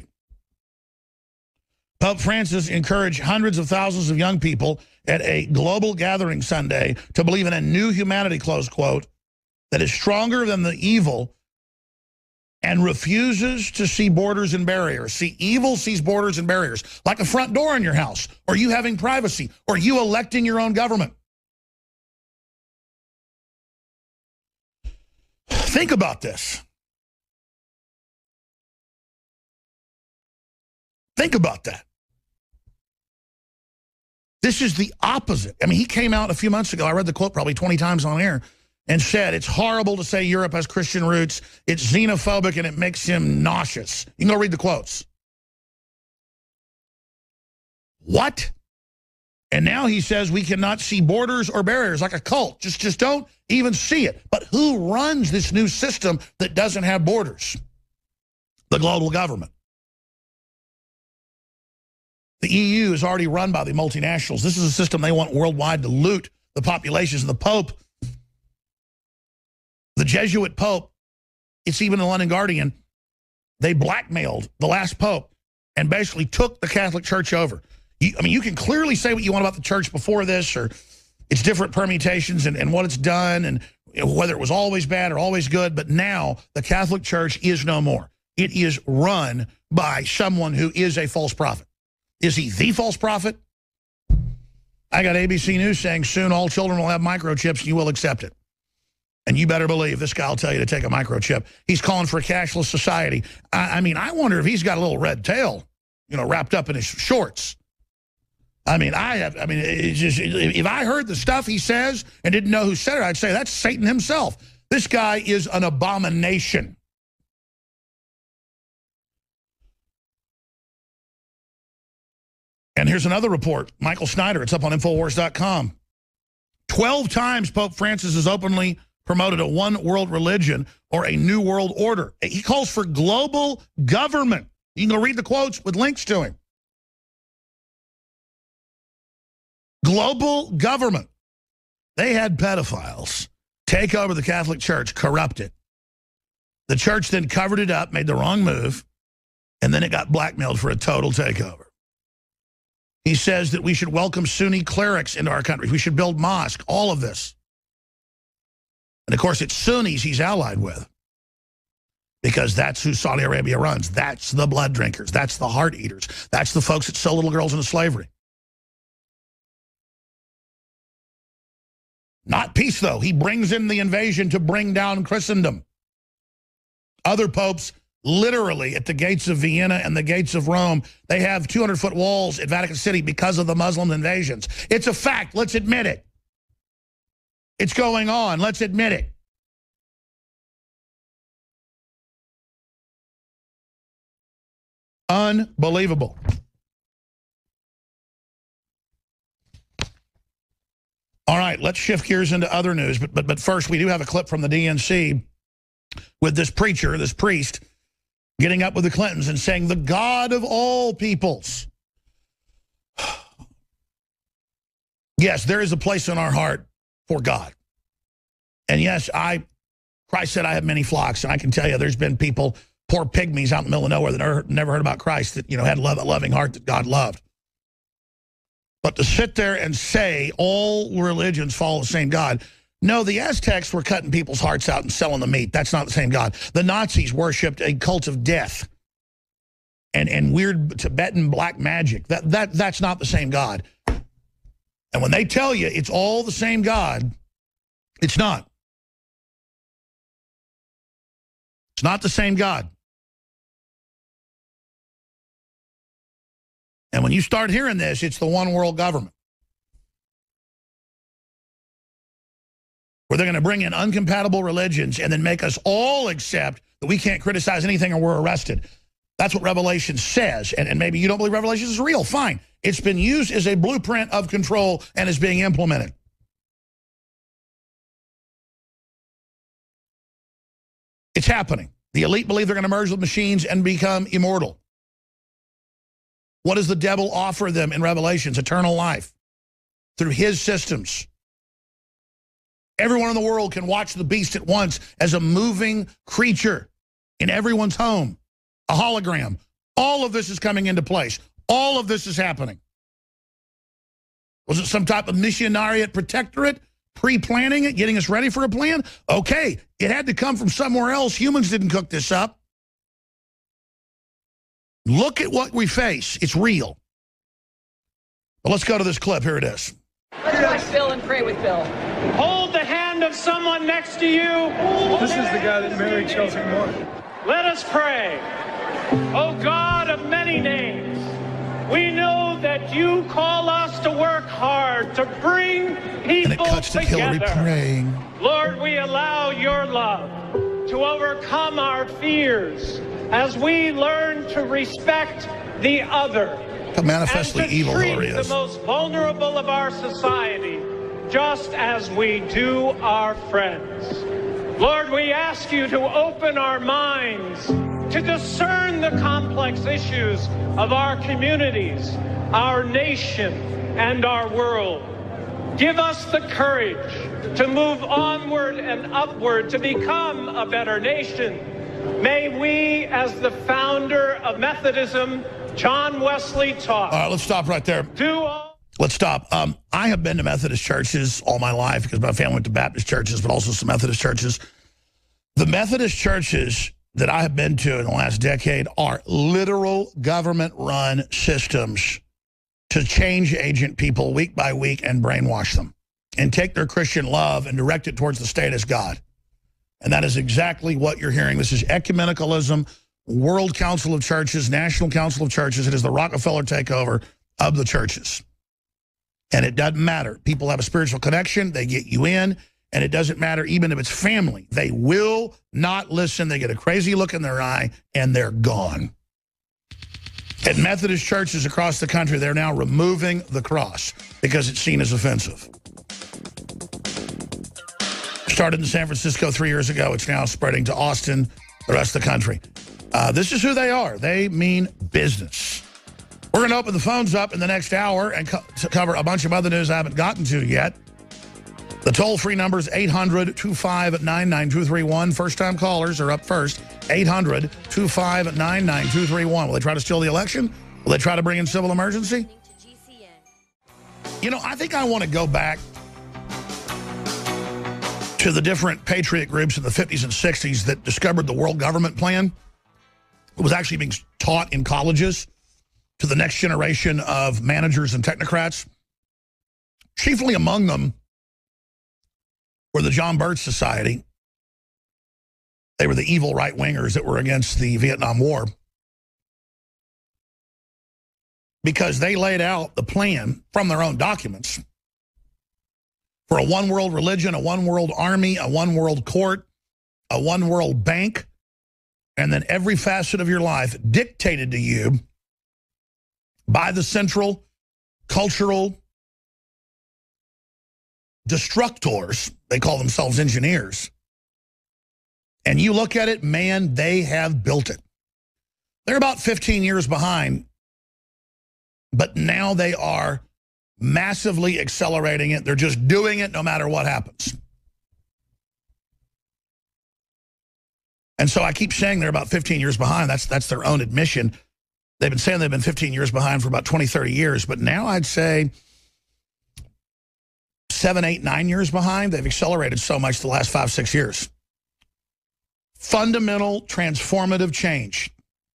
Pope Francis encouraged hundreds of thousands of young people at a global gathering Sunday to believe in a new humanity, close quote, that is stronger than the evil and refuses to see borders and barriers. See, evil sees borders and barriers, like a front door in your house, or you having privacy, or you electing your own government. Think about this. Think about that. This is the opposite. I mean, he came out a few months ago, I read the quote probably twenty times on air, and said, it's horrible to say Europe has Christian roots, it's xenophobic, and it makes him nauseous. You can go read the quotes. What? And now he says we cannot see borders or barriers, like a cult. Just, just don't even see it. But who runs this new system that doesn't have borders? The global government. The E U is already run by the multinationals. This is a system they want worldwide to loot the populations. And the Pope, the Jesuit Pope, it's even the London Guardian, they blackmailed the last Pope and basically took the Catholic Church over. You, I mean, you can clearly say what you want about the church before this, or its different permutations and, and what it's done, and whether it was always bad or always good, but now the Catholic Church is no more. It is run by someone who is a false prophet. Is he the false prophet? I got A B C News saying soon all children will have microchips and you will accept it. And you better believe this guy will tell you to take a microchip. He's calling for a cashless society. I, I mean, I wonder if he's got a little red tail, you know, wrapped up in his shorts. I mean, I have, I mean, it's just, if I heard the stuff he says and didn't know who said it, I'd say that's Satan himself. This guy is an abomination. And here's another report. Michael Snyder, it's up on Infowars dot com. Twelve times Pope Francis has openly promoted a one world religion or a new world order. He calls for global government. You can go read the quotes with links to him. Global government. They had pedophiles take over the Catholic Church, corrupt it. The church then covered it up, made the wrong move, and then it got blackmailed for a total takeover. He says that we should welcome Sunni clerics into our country. We should build mosques, all of this. And, of course, it's Sunnis he's allied with, because that's who Saudi Arabia runs. That's the blood drinkers. That's the heart eaters. That's the folks that sell little girls into slavery. Not peace, though. He brings in the invasion to bring down Christendom. Other popes, literally, at the gates of Vienna and the gates of Rome, they have two hundred foot walls at Vatican City because of the Muslim invasions. It's a fact. Let's admit it. It's going on. Let's admit it. Unbelievable. All right, let's shift gears into other news. But, but, but first, we do have a clip from the D N C with this preacher, this priest, getting up with the Clintons and saying, the God of all peoples. Yes, there is a place in our heart for God. And yes, I, Christ said I have many flocks, and I can tell you there's been people, poor pygmies out in the middle of nowhere that never, never heard about Christ, that, you know, had a loving heart that God loved. But to sit there and say all religions follow the same God, no, the Aztecs were cutting people's hearts out and selling the meat. That's not the same God. The Nazis worshipped a cult of death and, and weird Tibetan black magic. That, that, that's not the same God. And when they tell you it's all the same God, it's not. It's not the same God. And when you start hearing this, it's the one world government, where they're going to bring in incompatible religions and then make us all accept that we can't criticize anything or we're arrested. That's what Revelation says. And, and maybe you don't believe Revelation is real. Fine. It's been used as a blueprint of control and is being implemented. It's happening. The elite believe they're going to merge with machines and become immortal. What does the devil offer them in Revelations? Eternal life through his systems. Everyone in the world can watch the beast at once as a moving creature in everyone's home, a hologram. All of this is coming into place. All of this is happening. Was it some type of missionariat protectorate, pre-planning it, getting us ready for a plan? Okay, it had to come from somewhere else. Humans didn't cook this up. Look at what we face. It's real. But let's go to this clip. Here it is. Let's watch Bill and pray with Bill. Hold the hand of someone next to you. This is the guy that married Chelsea Moore. Let us pray. O God of many names, we know that you call us to work hard to bring people and it cuts to together. Hillary praying. Lord, we allow your love to overcome our fears as we learn to respect the other. How manifestly and to evil treat Hillary is. the most vulnerable of our society just as we do our friends. Lord, we ask you to open our minds to discern the complex issues of our communities, our nation, and our world. Give us the courage to move onward and upward to become a better nation. May we, as the founder of Methodism, John Wesley taught. All right, let's stop right there. Do all. Let's stop. Um, I have been to Methodist churches all my life because my family went to Baptist churches, but also some Methodist churches. The Methodist churches that I have been to in the last decade are literal government-run systems to change agent people week by week and brainwash them and take their Christian love and direct it towards the state as God. And that is exactly what you're hearing. This is ecumenicalism, World Council of Churches, National Council of Churches. It is the Rockefeller takeover of the churches. And it doesn't matter. People have a spiritual connection. They get you in. And it doesn't matter even if it's family. They will not listen. They get a crazy look in their eye, and they're gone. At Methodist churches across the country, they're now removing the cross because it's seen as offensive. Started in San Francisco three years ago. It's now spreading to Austin, the rest of the country. Uh, this is who they are. They mean business. We're going to open the phones up in the next hour and co to cover a bunch of other news I haven't gotten to yet. The toll-free number is eight hundred, two five nine, nine two three one. First-time callers are up first. eight hundred, two five nine, nine two three one. Will they try to steal the election? Will they try to bring in civil emergency? You know, I think I want to go back to the different patriot groups in the fifties and sixties that discovered the world government plan. It was actually being taught in colleges to the next generation of managers and technocrats. Chiefly among them were the John Birch Society. They were the evil right-wingers that were against the Vietnam War. Because they laid out the plan from their own documents for a one-world religion, a one-world army, a one-world court, a one-world bank, and then every facet of your life dictated to you by the central cultural destructors. They call themselves engineers. And you look at it, man, they have built it. They're about fifteen years behind, but now they are massively accelerating it. They're just doing it no matter what happens. And so I keep saying they're about fifteen years behind. That's, that's their own admission. They've been saying they've been fifteen years behind for about twenty, thirty years, but now I'd say seven, eight, nine years behind. They've accelerated so much the last five, six years. Fundamental, transformative change.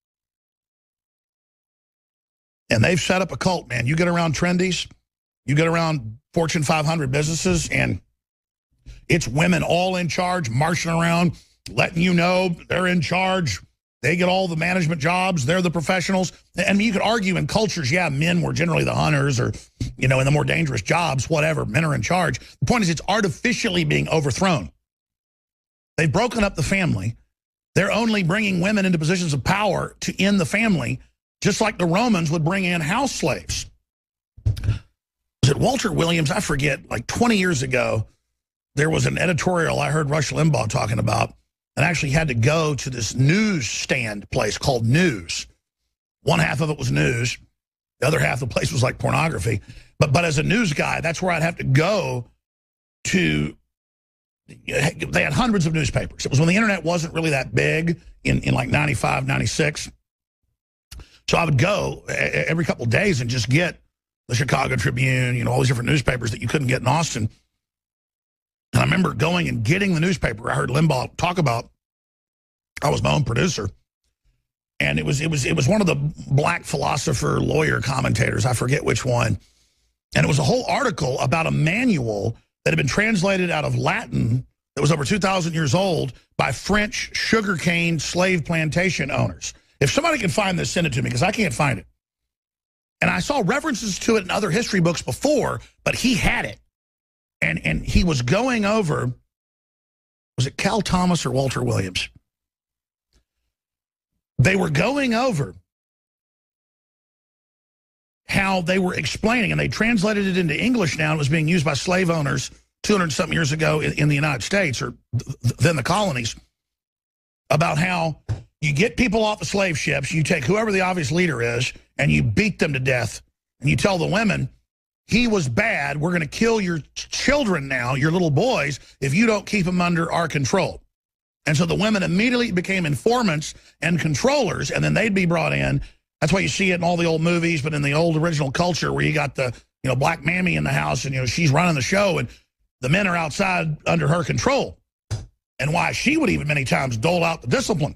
And they've set up a cult, man. You get around trendies, you get around Fortune five hundred businesses, and it's women all in charge, marching around, letting you know they're in charge. They get all the management jobs. They're the professionals. And you could argue in cultures, yeah, men were generally the hunters or, you know, in the more dangerous jobs, whatever. Men are in charge. The point is it's artificially being overthrown. They've broken up the family. They're only bringing women into positions of power to end the family, just like the Romans would bring in house slaves. Was it Walter Williams? I forget, like twenty years ago, there was an editorial I heard Rush Limbaugh talking about, and actually had to go to this newsstand place called News. One half of it was news. The other half of the place was like pornography. But but as a news guy, that's where I'd have to go to. They had hundreds of newspapers. It was when the internet wasn't really that big in, in like ninety-five, ninety-six. So I would go every couple of days and just get the Chicago Tribune, you know, all these different newspapers that you couldn't get in Austin. And I remember going and getting the newspaper. I heard Limbaugh talk about, I was my own producer. And it was it was it was one of the black philosopher lawyer commentators, I forget which one. And it was a whole article about a manual that had been translated out of Latin that was over two thousand years old by French sugarcane slave plantation owners. If somebody can find this, send it to me, because I can't find it. And I saw references to it in other history books before, but he had it. And, and he was going over, was it Cal Thomas or Walter Williams? They were going over how they were explaining, and they translated it into English now. It was being used by slave owners two hundred something years ago in, in the United States, or th then the colonies, about how you get people off the slave ships, you take whoever the obvious leader is, and you beat them to death, and you tell the women, he was bad, we're going to kill your children now, your little boys, if you don't keep them under our control. And so the women immediately became informants and controllers, and then they'd be brought in. That's why you see it in all the old movies, but in the old original culture where you got the, you know, black mammy in the house, and, you know, she's running the show, and the men are outside under her control. And why she would even many times dole out the discipline.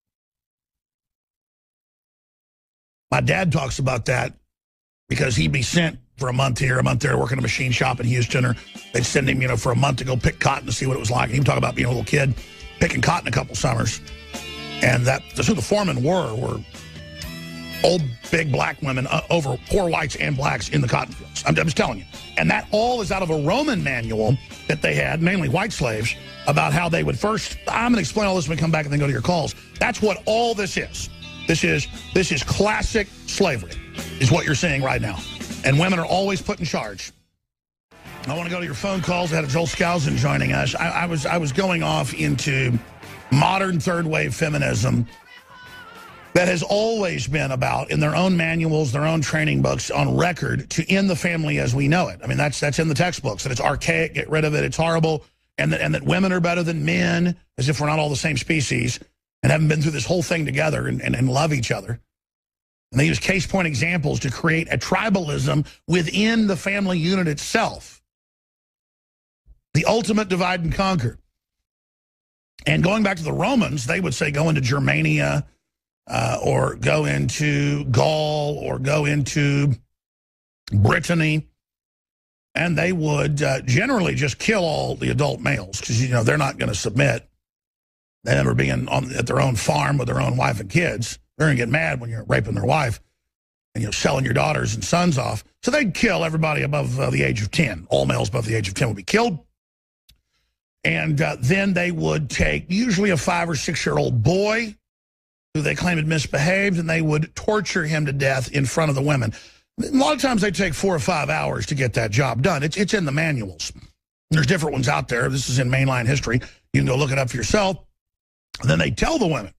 My dad talks about that because he'd be sent for a month here, a month there, working a machine shop in Houston, or they'd send him, you know, for a month to go pick cotton to see what it was like. And he would talk about being a little kid picking cotton a couple summers. And that, that's who the foremen were, were old, big black women uh, over poor whites and blacks in the cotton fields. I'm, I'm just telling you. And that all is out of a Roman manual that they had, mainly white slaves, about how they would first, I'm going to explain all this when we come back and then go to your calls. That's what all this is. This is this is classic slavery, is what you're seeing right now. And women are always put in charge. I want to go to your phone calls. I had Joel Skousen joining us. I, I was I was going off into modern third wave feminism that has always been about, in their own manuals, their own training books, on record, to end the family as we know it. I mean, that's that's in the textbooks, that it's archaic, get rid of it, it's horrible, and that, and that women are better than men, as if we're not all the same species, and haven't been through this whole thing together and, and, and love each other. And they use case point examples to create a tribalism within the family unit itself. The ultimate divide and conquer. And going back to the Romans, they would say go into Germania, uh, or go into Gaul, or go into Brittany, and they would uh, generally just kill all the adult males, because, you know, they're not going to submit. They never being on at their own farm with their own wife and kids. They're going to get mad when you're raping their wife and, you know, selling your daughters and sons off. So they'd kill everybody above uh, the age of ten. All males above the age of ten would be killed. And uh, then they would take usually a five or six-year-old boy who they claimed had misbehaved, and they would torture him to death in front of the women. A lot of times they take four or five hours to get that job done. It's, it's in the manuals. There's different ones out there. This is in mainline history. You can go look it up for yourself. And then they tell the women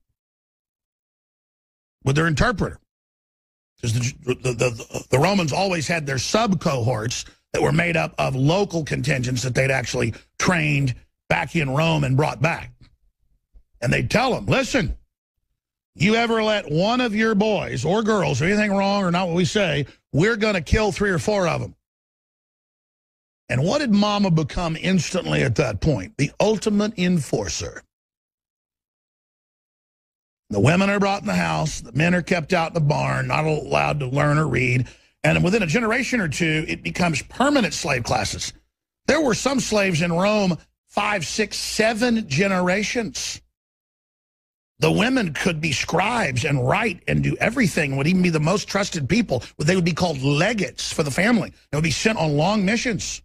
with their interpreter. Because the, the, the, the Romans always had their sub-cohorts that were made up of local contingents that they'd actually trained back in Rome and brought back. And they'd tell them, listen, you ever let one of your boys or girls do anything wrong or not what we say, we're going to kill three or four of them. And what did Mama become instantly at that point? The ultimate enforcer. The women are brought in the house. The men are kept out in the barn, not allowed to learn or read. And within a generation or two, it becomes permanent slave classes. There were some slaves in Rome five, six, seven generations. The women could be scribes and write and do everything, would even be the most trusted people. They would be called legates for the family. They would be sent on long missions.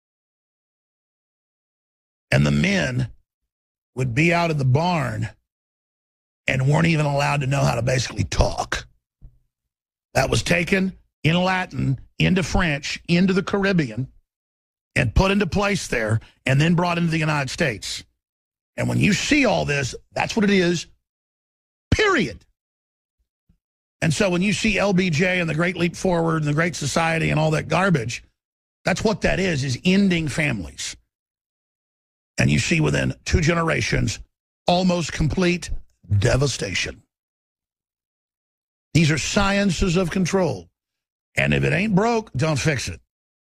And the men would be out of the barn and weren't even allowed to know how to basically talk. That was taken in Latin into French, into the Caribbean, and put into place there, and then brought into the United States. And when you see all this, that's what it is, period. And so when you see L B J and the Great Leap Forward and the Great Society and all that garbage, that's what that is, is ending families. And you see within two generations, almost complete devastation. These are sciences of control. And if it ain't broke, don't fix it.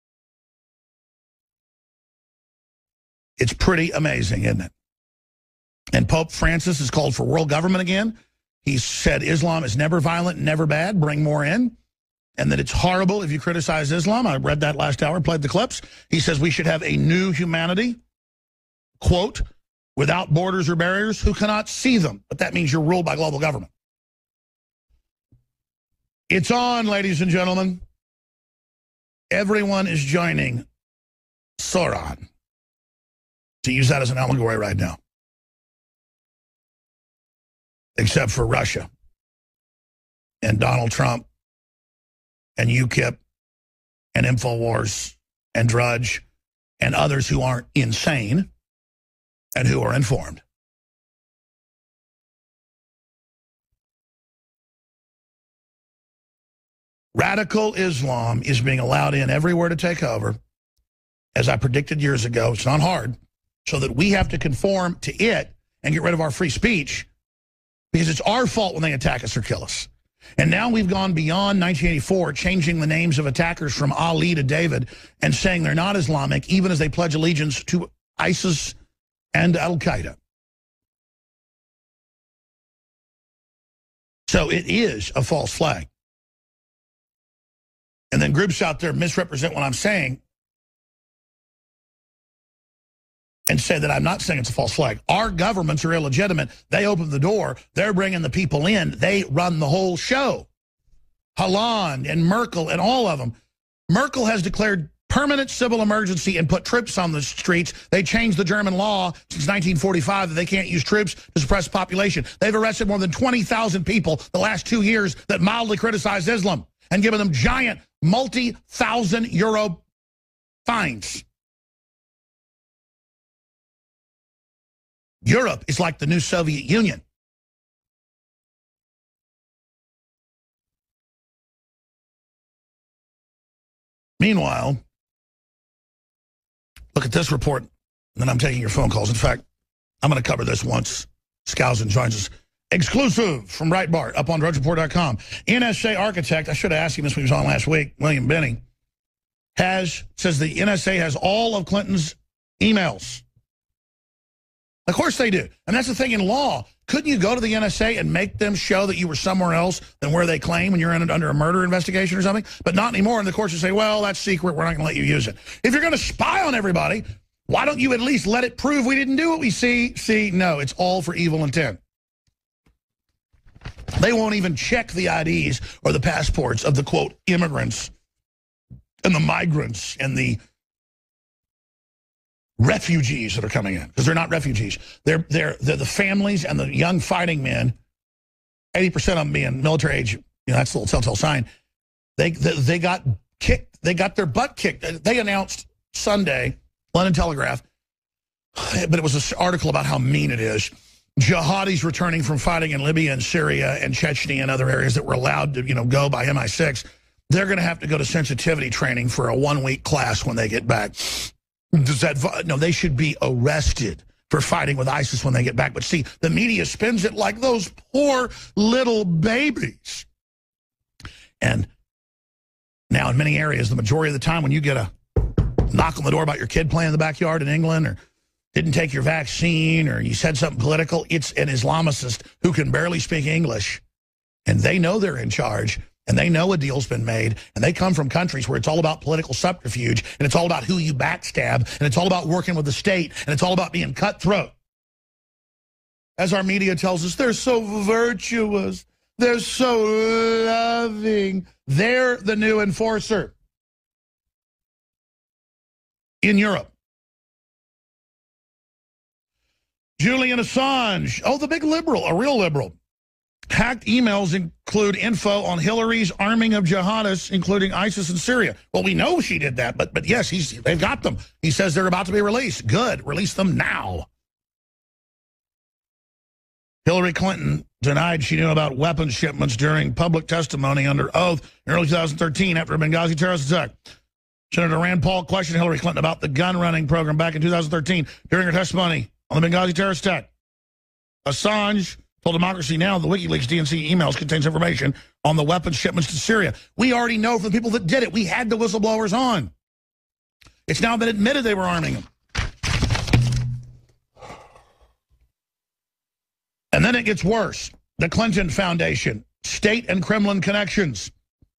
It's pretty amazing, isn't it? And Pope Francis has called for world government again. He said Islam is never violent, never bad, bring more in, and that it's horrible if you criticize Islam. I read that last hour, played the clips. He says we should have a new humanity, quote, without borders or barriers, who cannot see them. But that means you're ruled by global government. It's on, ladies and gentlemen. Everyone is joining Sauron, to use that as an allegory right now, except for Russia and Donald Trump and UKIP and InfoWars and Drudge and others who aren't insane and who are informed. Radical Islam is being allowed in everywhere to take over, as I predicted years ago. It's not hard, so that we have to conform to it and get rid of our free speech, because it's our fault when they attack us or kill us. And now we've gone beyond nineteen eighty-four, changing the names of attackers from Ali to David and saying they're not Islamic, even as they pledge allegiance to ISIS and Al-Qaeda. So it is a false flag. And then groups out there misrepresent what I'm saying and say that I'm not saying it's a false flag. Our governments are illegitimate. They open the door. They're bringing the people in. They run the whole show. Hollande and Merkel and all of them. Merkel has declared permanent civil emergency and put troops on the streets. They changed the German law since nineteen forty-five that they can't use troops to suppress population. They've arrested more than twenty thousand people the last two years that mildly criticized Islam and given them giant multi-thousand euro fines. Europe is like the new Soviet Union. Meanwhile, look at this report, and then I'm taking your phone calls. In fact, I'm going to cover this once Skousen joins us. Exclusive from Breitbart, up on drudge report dot com. N S A architect, I should have asked him this when he was on last week, William Benning, has, says the N S A has all of Clinton's emails. Of course they do. And that's the thing in law. Couldn't you go to the N S A and make them show that you were somewhere else than where they claim when you're in, under a murder investigation or something? But not anymore. And the courts will say, well, that's secret. We're not going to let you use it. If you're going to spy on everybody, why don't you at least let it prove we didn't do what we see? See, no, it's all for evil intent. They won't even check the I Ds or the passports of the, quote, immigrants and the migrants and the refugees that are coming in, because they're not refugees. They're, they're, they're the families and the young fighting men, eighty percent of them being military age. You know, that's the little telltale sign. They, they, they got kicked. They got their butt kicked. They announced Sunday, London Telegraph, but it was an article about how mean it is. Jihadis returning from fighting in Libya and Syria and Chechnya and other areas that were allowed to, you know, go by M I six, they're going to have to go to sensitivity training for a one-week class when they get back. Does that, no, they should be arrested for fighting with ISIS when they get back. But see, the media spins it like those poor little babies. And now in many areas, the majority of the time when you get a knock on the door about your kid playing in the backyard in England, or didn't take your vaccine, or you said something political, it's an Islamicist who can barely speak English. And they know they're in charge, and they know a deal's been made, and they come from countries where it's all about political subterfuge, and it's all about who you backstab, and it's all about working with the state, and it's all about being cutthroat. As our media tells us, they're so virtuous, they're so loving. They're the new enforcer in Europe. Julian Assange, oh, the big liberal, a real liberal. Hacked emails include info on Hillary's arming of jihadists, including ISIS in Syria. Well, we know she did that, but but yes, he's they've got them. He says they're about to be released. Good, release them now. Hillary Clinton denied she knew about weapons shipments during public testimony under oath in early two thousand thirteen after a Benghazi terrorist attack. Senator Rand Paul questioned Hillary Clinton about the gun running program back in two thousand thirteen during her testimony on the Benghazi terrorist attack. Assange told Democracy Now! The WikiLeaks D N C emails contains information on the weapons shipments to Syria. We already know from the people that did it. We had the whistleblowers on. It's now been admitted they were arming them. And then it gets worse. The Clinton Foundation, state and Kremlin connections.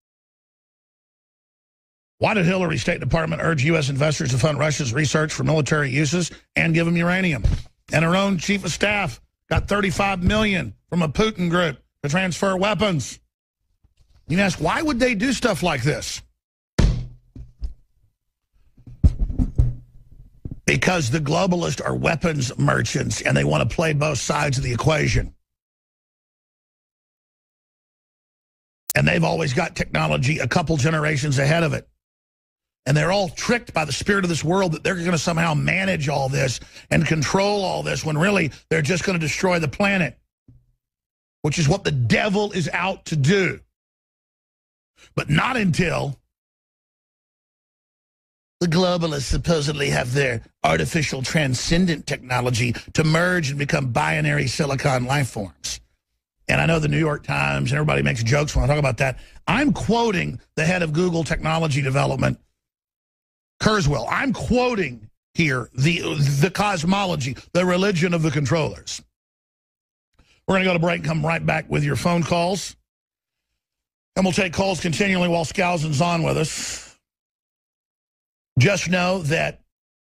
Why did Hillary's State Department urge U S investors to fund Russia's research for military uses and give them uranium? And her own chief of staff got thirty-five million dollars from a Putin group to transfer weapons. You ask, why would they do stuff like this? Because the globalists are weapons merchants and they want to play both sides of the equation. And they've always got technology a couple generations ahead of it. And they're all tricked by the spirit of this world that they're going to somehow manage all this and control all this when really they're just going to destroy the planet, which is what the devil is out to do. But not until the globalists supposedly have their artificial transcendent technology to merge and become binary silicon life forms. And I know the New York Times and everybody makes jokes when I talk about that. I'm quoting the head of Google Technology Development, Kurzweil. I'm quoting here the, the cosmology, the religion of the controllers. We're going to go to break and come right back with your phone calls. And we'll take calls continually while Skousen's on with us. Just know that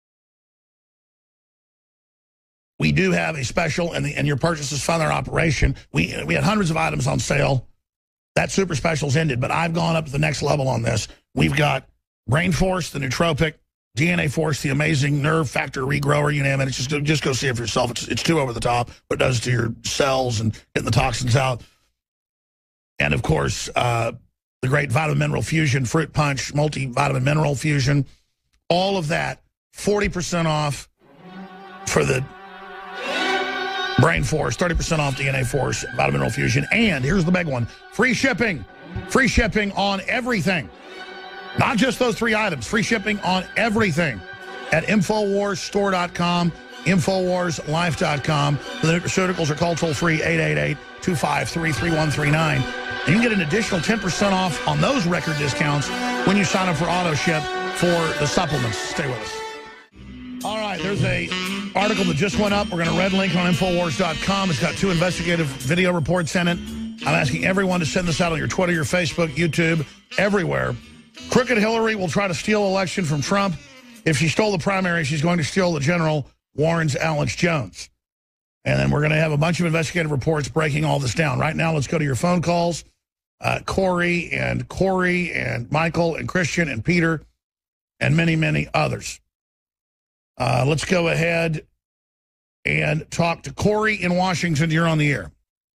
we do have a special, and, the, and your purchases fund our operation. We, we had hundreds of items on sale. That super special's ended, but I've gone up to the next level on this. We've got Brain Force, the nootropic, D N A Force, the amazing nerve factor regrower, you name it. It's just, just go see it for yourself. It's, it's too over the top, what it does to your cells and getting the toxins out. And, of course, uh, the great Vitamin Mineral Fusion, Fruit Punch, Multivitamin Mineral Fusion, all of that, forty percent off for the Brain Force, thirty percent off D N A Force, Vitamin Mineral Fusion, and here's the big one, free shipping. Free shipping on everything. Not just those three items, free shipping on everything at Infowars Store dot com, Infowars Life dot com. The nutraceuticals are called toll-free, eight eight eight, two five three, three one three nine. You can get an additional ten percent off on those record discounts when you sign up for auto ship for the supplements. Stay with us. All right, there's a article that just went up. We're going to red link on Infowars dot com. It's got two investigative video reports in it. I'm asking everyone to send this out on your Twitter, your Facebook, YouTube, everywhere. Crooked Hillary will try to steal election from Trump. If she stole the primary, she's going to steal the general, warns Alex Jones. And then we're going to have a bunch of investigative reports breaking all this down. Right now, let's go to your phone calls. Uh, Corey and Corey and Michael and Christian and Peter and many, many others. Uh, let's go ahead and talk to Corey in Washington. You're on the air.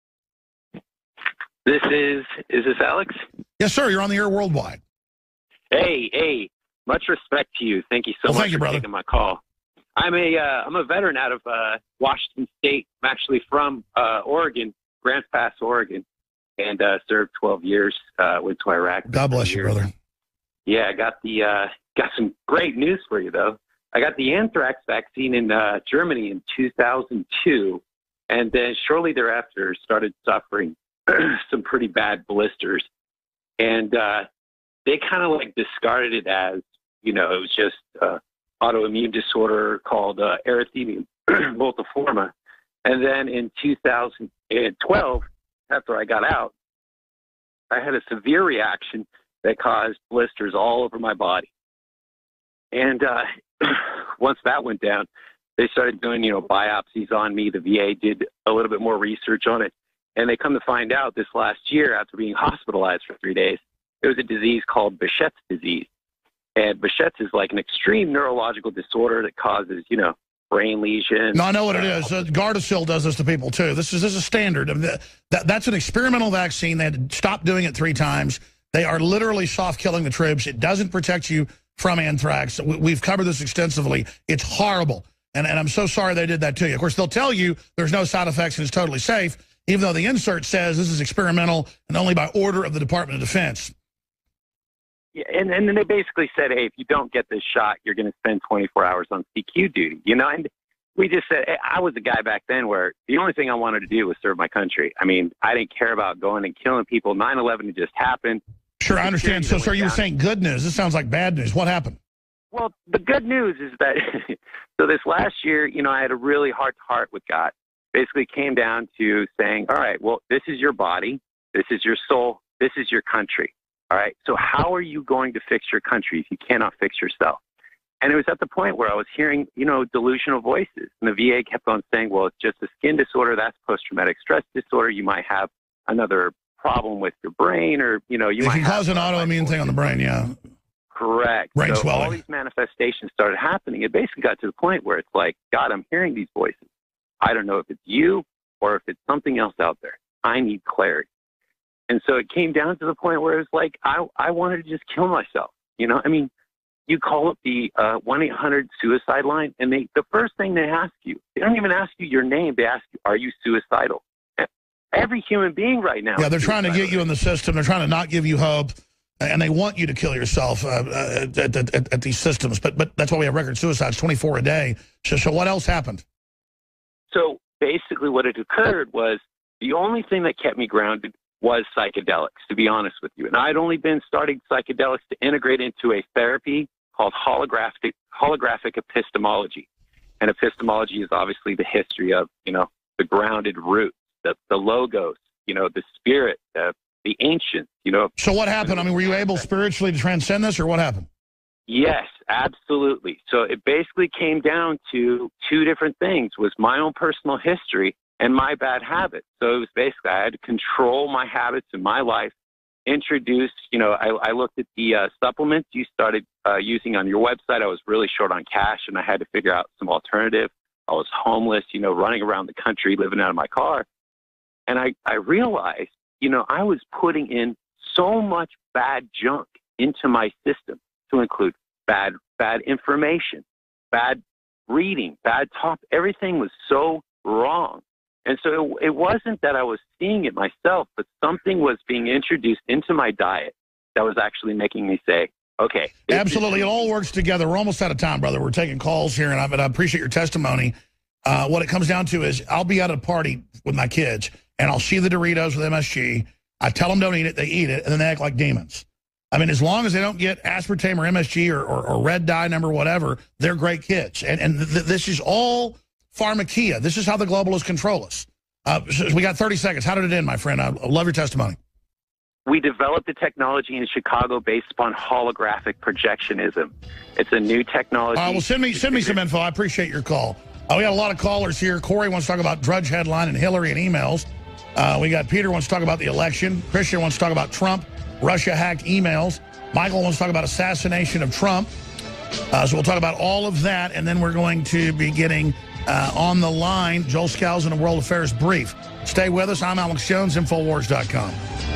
This is, is this Alex? Yes, sir. You're on the air worldwide. Hey, hey, much respect to you. Thank you so well, much thank you, for brother. taking my call. I'm a, uh, I'm a veteran out of uh, Washington State. I'm actually from uh, Oregon, Grants Pass, Oregon, and uh, served twelve years, uh, went to Iraq. God bless you, brother. Yeah, I got the uh, got some great news for you, though. I got the anthrax vaccine in uh, Germany in two thousand two, and then shortly thereafter started suffering some pretty bad blisters. And uh, they kind of like discarded it as, you know, it was just uh, autoimmune disorder called uh, erythema multiforme. And then in two thousand twelve, after I got out, I had a severe reaction that caused blisters all over my body. And uh, once that went down, they started doing, you know, biopsies on me. The V A did a little bit more research on it. And they come to find out this last year, after being hospitalized for three days, it was a disease called Behçet's disease. And Behçet's is like an extreme neurological disorder that causes, you know, brain lesions. No, I know what it is. Uh, Gardasil does this to people, too. This is, this is a standard. Of the, that, that's an experimental vaccine. They had stopped doing it three times. They are literally soft-killing the troops. It doesn't protect you from anthrax. We, we've covered this extensively. It's horrible. And, and I'm so sorry they did that to you. Of course, they'll tell you there's no side effects and it's totally safe, even though the insert says this is experimental and only by order of the Department of Defense. Yeah, and, and then they basically said, hey, if you don't get this shot, you're going to spend twenty-four hours on C Q duty. You know, and we just said, hey, I was a guy back then where the only thing I wanted to do was serve my country. I mean, I didn't care about going and killing people. nine eleven had just happened. Sure, I understand. So, sir, you were saying good news. This sounds like bad news. What happened? Well, the good news is that, so this last year, you know, I had a really heart-to-heart with God. basically came down to saying, all right, well, this is your body, this is your soul, this is your country. All right, so how are you going to fix your country if you cannot fix yourself? And it was at the point where I was hearing, you know, delusional voices. And the V A kept on saying, well, it's just a skin disorder, that's post-traumatic stress disorder. You might have another problem with your brain, or, you know, you it might can have cause an autoimmune thing on the brain, yeah. Correct. Brain so swelling. all these manifestations started happening. It basically got to the point where it's like, God, I'm hearing these voices. I don't know if it's you or if it's something else out there. I need clarity. And so it came down to the point where it was like, I, I wanted to just kill myself. You know, I mean, you call up the uh, one eight hundred suicide line, and they the first thing they ask you, they don't even ask you your name. They ask you, are you suicidal? Every human being right now. Yeah, they're trying to get you in the system. They're trying to not give you hope, and they want you to kill yourself uh, uh, at, at, at these systems. But but that's why we have record suicides, twenty-four a day. So, so what else happened? So basically what had occurred was the only thing that kept me grounded was psychedelics, to be honest with you. And I'd only been starting psychedelics to integrate into a therapy called holographic holographic epistemology. And epistemology is obviously the history of, you know, the grounded roots, the, the logos, you know, the spirit, the, the ancients, you know. So what happened? I mean, were you able spiritually to transcend this, or what happened? Yes, absolutely. So it basically came down to two different things, was my own personal history and my bad habits. So it was basically, I had to control my habits in my life, introduce, you know, I, I looked at the uh, supplements you started uh, using on your website. I was really short on cash, and I had to figure out some alternative. I was homeless, you know, running around the country, living out of my car. And I, I realized, you know, I was putting in so much bad junk into my system, to include bad, bad information, bad reading, bad talk. Everything was so wrong. And so it, it wasn't that I was seeing it myself, but something was being introduced into my diet that was actually making me say, okay. Absolutely. It all works together. We're almost out of time, brother. We're taking calls here, and I, but I appreciate your testimony. Uh, what it comes down to is I'll be at a party with my kids, and I'll see the Doritos with M S G. I tell them don't eat it. They eat it, and then they act like demons. I mean, as long as they don't get aspartame or M S G or, or, or red dye number, whatever, they're great kids. And, and th this is all pharmakia. This is how the globalists control us. Uh, so we got thirty seconds. How did it end, my friend? I love your testimony. We developed a technology in Chicago based upon holographic projectionism. It's a new technology. Uh, well, send me send me some info. I appreciate your call. Uh, we got a lot of callers here. Corey wants to talk about Drudge headline and Hillary and emails. Uh, we got Peter wants to talk about the election. Christian wants to talk about Trump, Russia-hacked emails. Michael wants to talk about assassination of Trump. Uh, so we'll talk about all of that, and then we're going to be getting uh, on the line Joel Scalzo and a World Affairs Brief. Stay with us. I'm Alex Jones, Infowars dot com.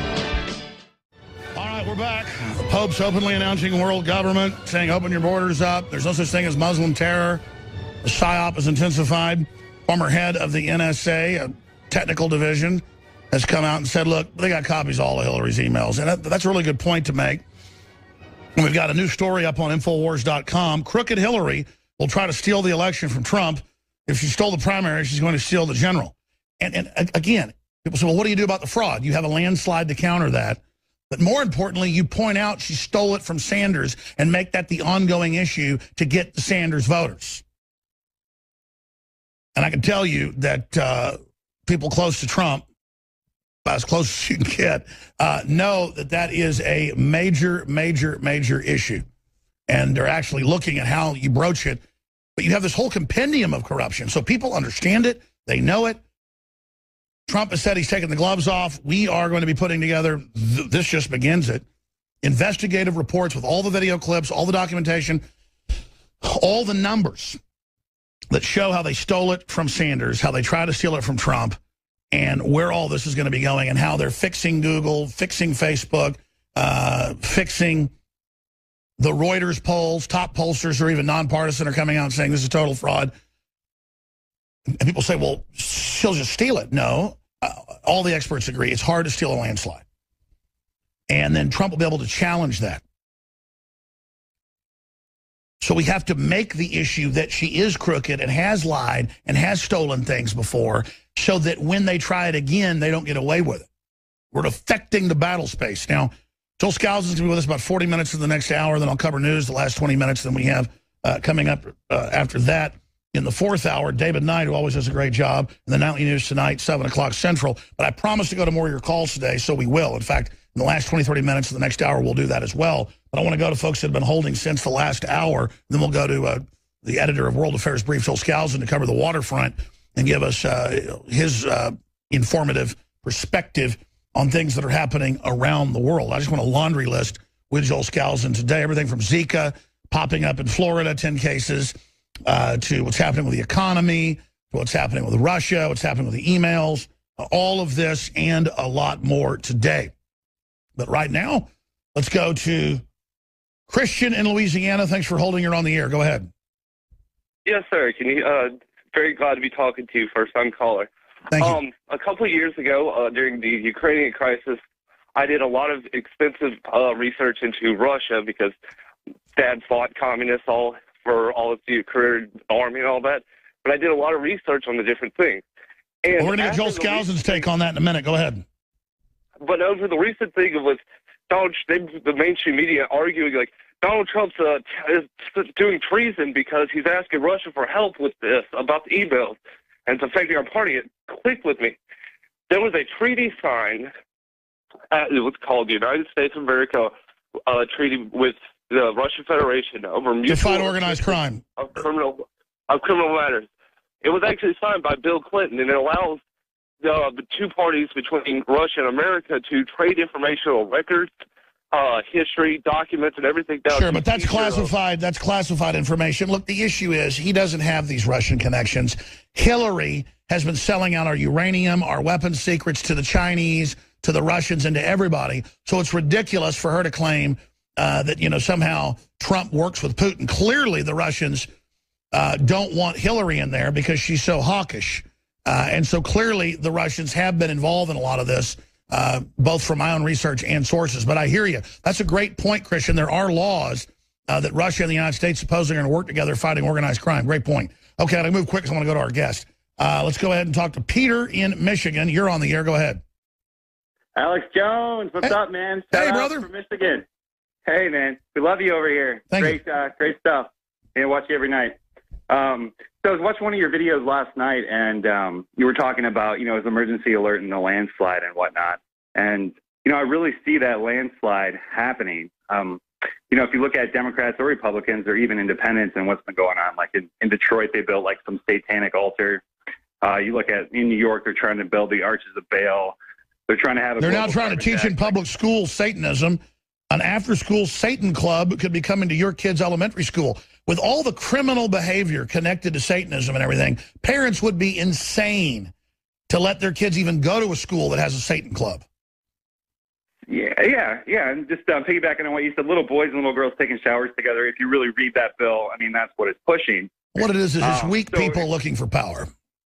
All right, we're back. The Pope's openly announcing world government, saying open your borders up. There's no such thing as Muslim terror. The PSYOP is intensified. Former head of the N S A, a technical division, has come out and said, look, they got copies of all of Hillary's emails. And that, that's a really good point to make. And we've got a new story up on Infowars dot com. Crooked Hillary will try to steal the election from Trump. If she stole the primary, she's going to steal the general. And, and again, people say, well, what do you do about the fraud? You have a landslide to counter that. But more importantly, you point out she stole it from Sanders and make that the ongoing issue to get the Sanders voters. And I can tell you that uh, people close to Trump, as close as you can get, uh, know that that is a major, major, major issue. And they're actually looking at how you broach it. But you have this whole compendium of corruption. So people understand it. They know it. Trump has said he's taking the gloves off. We are going to be putting together, th this just begins it, investigative reports with all the video clips, all the documentation, all the numbers that show how they stole it from Sanders, how they tried to steal it from Trump, and where all this is going to be going, and how they're fixing Google, fixing Facebook, uh, fixing the Reuters polls. Top pollsters or even nonpartisan are coming out and saying this is total fraud. And people say, well, she'll just steal it. No, uh, all the experts agree it's hard to steal a landslide. And then Trump will be able to challenge that. So we have to make the issue that she is crooked and has lied and has stolen things before, so that when they try it again, they don't get away with it. We're affecting the battle space. Now, Joel Scalzo is going to be with us about forty minutes in the next hour. Then I'll cover news the last twenty minutes. Then we have uh, coming up uh, after that, in the fourth hour. David Knight, who always does a great job, in the Nightly News tonight, seven o'clock Central. But I promised to go to more of your calls today, so we will. In fact, in the last twenty, thirty minutes of the next hour, we'll do that as well. But I want to go to folks that have been holding since the last hour. Then we'll go to uh, the editor of World Affairs Brief, Joel Skousen, to cover the waterfront and give us uh, his uh, informative perspective on things that are happening around the world. I just want a laundry list with Joel Skousen today. Everything from Zika popping up in Florida, ten cases, uh, to what's happening with the economy, to what's happening with Russia, what's happening with the emails, uh, all of this and a lot more today. But right now, let's go to Christian in Louisiana. Thanks for holding her on the air. Go ahead. Yes, sir. Can you? Uh, very glad to be talking to you, first-time caller. Thank you. Um, a couple of years ago, uh, during the Ukrainian crisis, I did a lot of expensive uh, research into Russia because Dad fought communists all for all of the career army and all that. But I did a lot of research on the different things. And well, we're going to get Joel Skousen's take on that in a minute. Go ahead. But over the recent thing with Donald, the mainstream media arguing like Donald Trump's uh, is doing treason because he's asking Russia for help with this about the emails and it's affecting our party. It clicked with me. There was a treaty signed at what's called the United States of America uh, treaty with the Russian Federation over mutual to fight organized crime of criminal of criminal matters. It was actually signed by Bill Clinton, and it allows uh, the two parties between Russia and America to trade informational records, uh, history, documents, and everything down. Sure, but that's classified. That's classified information. Look, the issue is he doesn't have these Russian connections. Hillary has been selling out our uranium, our weapons secrets to the Chinese, to the Russians, and to everybody. So it's ridiculous for her to claim uh, that, you know, somehow Trump works with Putin. Clearly, the Russians uh, don't want Hillary in there because she's so hawkish. Uh, and so clearly the Russians have been involved in a lot of this, uh, both from my own research and sources. But I hear you. That's a great point, Christian. There are laws uh, that Russia and the United States supposedly are going to work together fighting organized crime. Great point. Okay, I'm going to move quick because I want to go to our guest. Uh, let's go ahead and talk to Peter in Michigan. You're on the air. Go ahead. Alex Jones, what's hey. up, man? Shout hey, out brother. From Michigan. Hey, man. We love you over here. Thank great, you. Uh, great stuff. And watch you every night. Um, so I was watching one of your videos last night, and um, you were talking about, you know, his emergency alert and the landslide and whatnot. And, you know, I really see that landslide happening. Um, you know, if you look at Democrats or Republicans or even independents and what's been going on, like in, in Detroit, they built like some satanic altar. Uh, you look at in New York, they're trying to build the Arches of Baal. They're trying to have a They're now trying to teach in public schools Satanism. An after-school Satan club could be coming to your kid's elementary school. With all the criminal behavior connected to Satanism and everything, parents would be insane to let their kids even go to a school that has a Satan club. Yeah, yeah, yeah. And just uh, piggybacking on what you said, little boys and little girls taking showers together. If you really read that bill, I mean, that's what it's pushing. What it is is it's Um, weak so- people looking for power.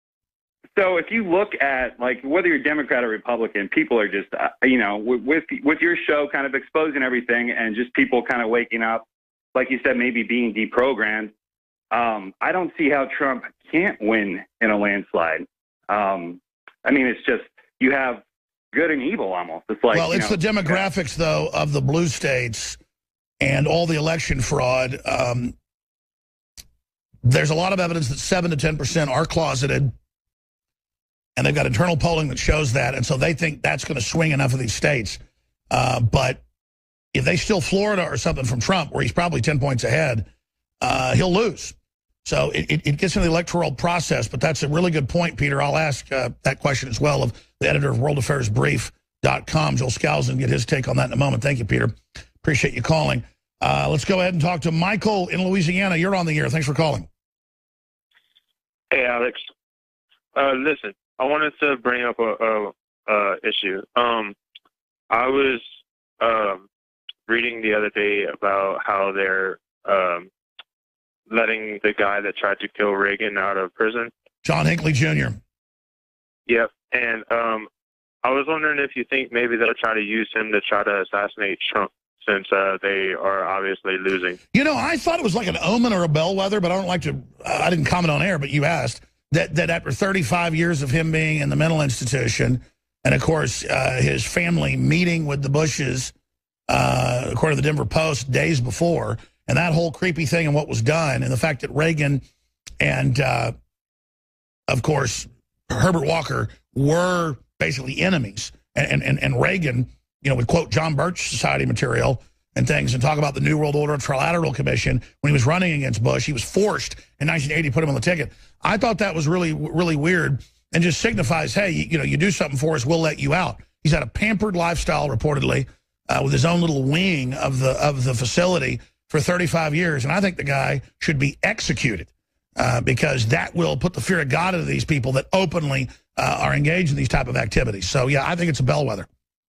So if you look at, like, whether you're Democrat or Republican, people are just, uh, you know, with, with with your show kind of exposing everything and just people kind of waking up, like you said, maybe being deprogrammed. Um, I don't see how Trump can't win in a landslide. Um, I mean, it's just, you have good and evil almost. It's like, Well, you it's know, the demographics, though, of the blue states and all the election fraud. Um, there's a lot of evidence that seven to ten percent are closeted. And they've got internal polling that shows that. And so they think that's going to swing enough of these states. Uh, but if they steal Florida or something from Trump, where he's probably ten points ahead, uh, he'll lose. So it, it, it gets into the electoral process. But that's a really good point, Peter. I'll ask uh, that question as well of the editor of world affairs brief dot com, Joel Skousen, get his take on that in a moment. Thank you, Peter. Appreciate you calling. Uh, let's go ahead and talk to Michael in Louisiana. You're on the air. Thanks for calling. Hey, Alex. Uh, listen. I wanted to bring up a, a, a issue. Um, I was um, reading the other day about how they're um, letting the guy that tried to kill Reagan out of prison. John Hinckley Junior Yep. And um, I was wondering if you think maybe they'll try to use him to try to assassinate Trump, since uh, they are obviously losing. You know, I thought it was like an omen or a bellwether, but I don't like to, I didn't comment on air, but you asked. That, that after thirty-five years of him being in the mental institution, and of course uh, his family meeting with the Bushes, uh, according to the Denver Post, days before, and that whole creepy thing and what was done, and the fact that Reagan And, uh, of course, Herbert Walker were basically enemies. And, and, and Reagan, you know, would quote John Birch Society material and things and talk about the New World Order Trilateral Commission when he was running against Bush. He was forced in nineteen eighty to put him on the ticket. I thought that was really, really weird and just signifies, hey, you, you know, you do something for us, we'll let you out. He's had a pampered lifestyle, reportedly, uh, with his own little wing of the of the facility for thirty-five years. And I think the guy should be executed uh, because that will put the fear of God into these people that openly uh, are engaged in these type of activities. So, yeah, I think it's a bellwether.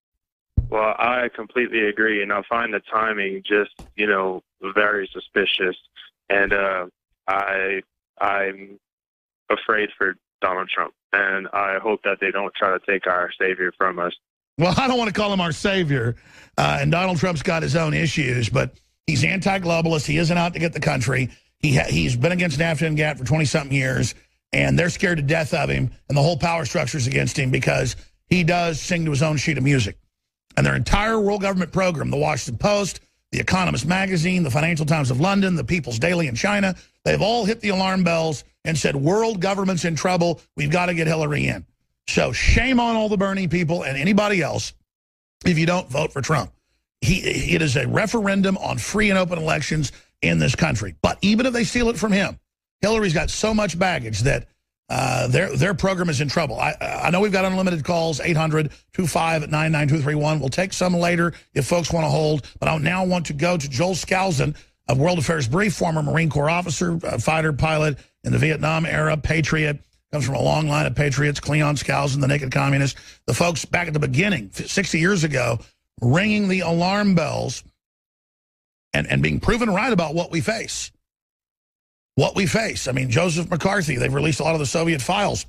Well, I completely agree, and I find the timing just, you know, very suspicious. And uh, I, I'm afraid for Donald Trump, and I hope that they don't try to take our savior from us. Well, I don't want to call him our savior, uh, and Donald Trump's got his own issues, but he's anti-globalist. He isn't out to get the country. He ha he's been against NAFTA and GATT for twenty-something years, and they're scared to death of him, and the whole power structure's against him because he does sing to his own sheet of music. And their entire world government program, the Washington Post, the Economist magazine, the Financial Times of London, the People's Daily in China, they've all hit the alarm bells and said, world government's in trouble. We've got to get Hillary in. So shame on all the Bernie people and anybody else if you don't vote for Trump. He, it is a referendum on free and open elections in this country. But even if they steal it from him, Hillary's got so much baggage that Uh, their their program is in trouble. I I know we've got unlimited calls, eight hundred, two five, nine nine two three one. We'll take some later if folks want to hold. But I now want to go to Joel Skousen of World Affairs Brief, former Marine Corps officer, uh, fighter pilot in the Vietnam era, patriot, comes from a long line of patriots, Cleon Skousen, the naked communist. The folks back at the beginning, sixty years ago, ringing the alarm bells and, and being proven right about what we face. What we face. I mean, Joseph McCarthy, they've released a lot of the Soviet files.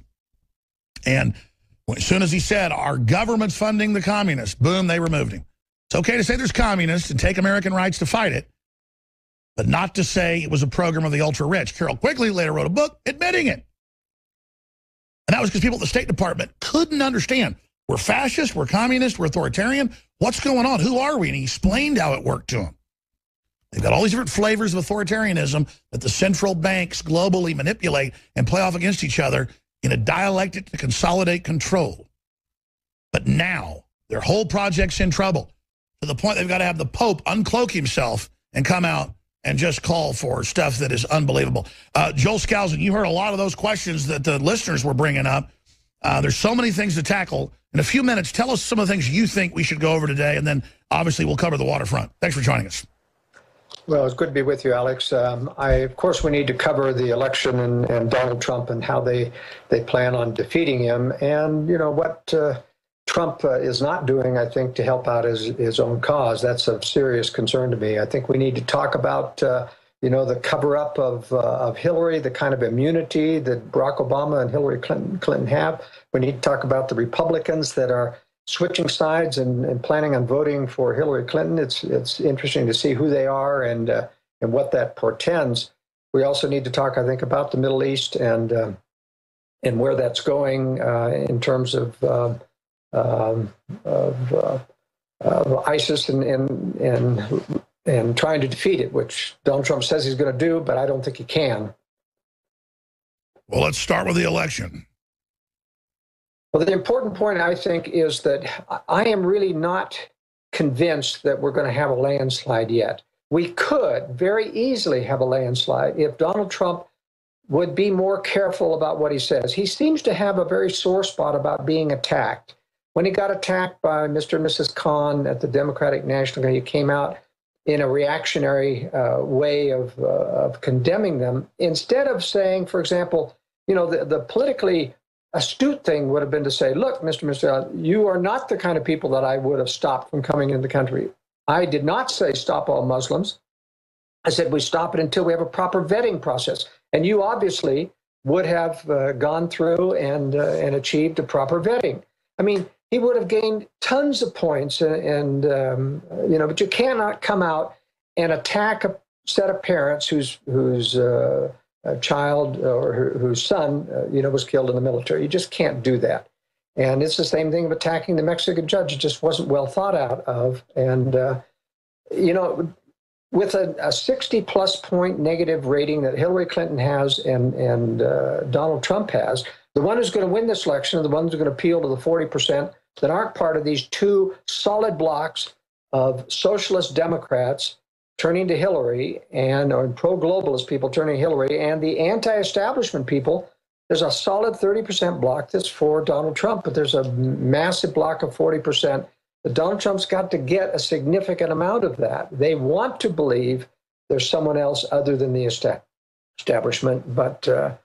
And as soon as he said, our government's funding the communists, boom, they removed him. It's okay to say there's communists and take American rights to fight it, but not to say it was a program of the ultra-rich. Carroll Quigley later wrote a book admitting it. And that was because people at the State Department couldn't understand. We're fascist, we're communist, we're authoritarian. What's going on? Who are we? And he explained how it worked to them. They've got all these different flavors of authoritarianism that the central banks globally manipulate and play off against each other in a dialectic to consolidate control. But now, their whole project's in trouble to the point they've got to have the Pope uncloak himself and come out and just call for stuff that is unbelievable. Uh, Joel Skousen, you heard a lot of those questions that the listeners were bringing up. Uh, there's so many things to tackle. In a few minutes, tell us some of the things you think we should go over today, and then obviously we'll cover the waterfront. Thanks for joining us. Well, it's good to be with you, Alex. Um, I, of course, we need to cover the election and, and Donald Trump and how they, they plan on defeating him. And, you know, what uh, Trump uh, is not doing, I think, to help out his, his own cause. That's of serious concern to me. I think we need to talk about, uh, you know, the cover-up of, uh, of Hillary, the kind of immunity that Barack Obama and Hillary Clinton, Clinton have. We need to talk about the Republicans that are switching sides and, and planning on voting for Hillary Clinton. It's it's interesting to see who they are and uh, and what that portends. We also need to talk, I think, about the Middle East and uh, and where that's going uh, in terms of uh, um, of, uh, of ISIS and and and and trying to defeat it, which Donald Trump says he's going to do, but I don't think he can. Well, let's start with the election. Well, the important point, I think, is that I am really not convinced that we're going to have a landslide yet. We could very easily have a landslide if Donald Trump would be more careful about what he says. He seems to have a very sore spot about being attacked. When he got attacked by Mister and Missus Khan at the Democratic National Committee, he came out in a reactionary uh, way of, uh, of condemning them. Instead of saying, for example, you know, the, the politically astute thing would have been to say, look, Mister Mister, you are not the kind of people that I would have stopped from coming into the country. I did not say stop all Muslims. I said we stop it until we have a proper vetting process. And you obviously would have uh, gone through and, uh, and achieved a proper vetting. I mean, he would have gained tons of points, and, and um, you know, but you cannot come out and attack a set of parents whose, whose uh, a child or her, whose son, uh, you know, was killed in the military. You just can't do that. And it's the same thing of attacking the Mexican judge. It just wasn't well thought out of. And, uh, you know, with a, a sixty plus point negative rating that Hillary Clinton has and, and uh, Donald Trump has, the one who's going to win this election are the ones who are going to appeal to the forty percent that aren't part of these two solid blocks of socialist Democrats turning to Hillary and or pro-globalist people turning to Hillary and the anti-establishment people. There's a solid thirty percent block that's for Donald Trump, but there's a massive block of forty percent. But Donald Trump's got to get a significant amount of that. They want to believe there's someone else other than the establishment, but uh,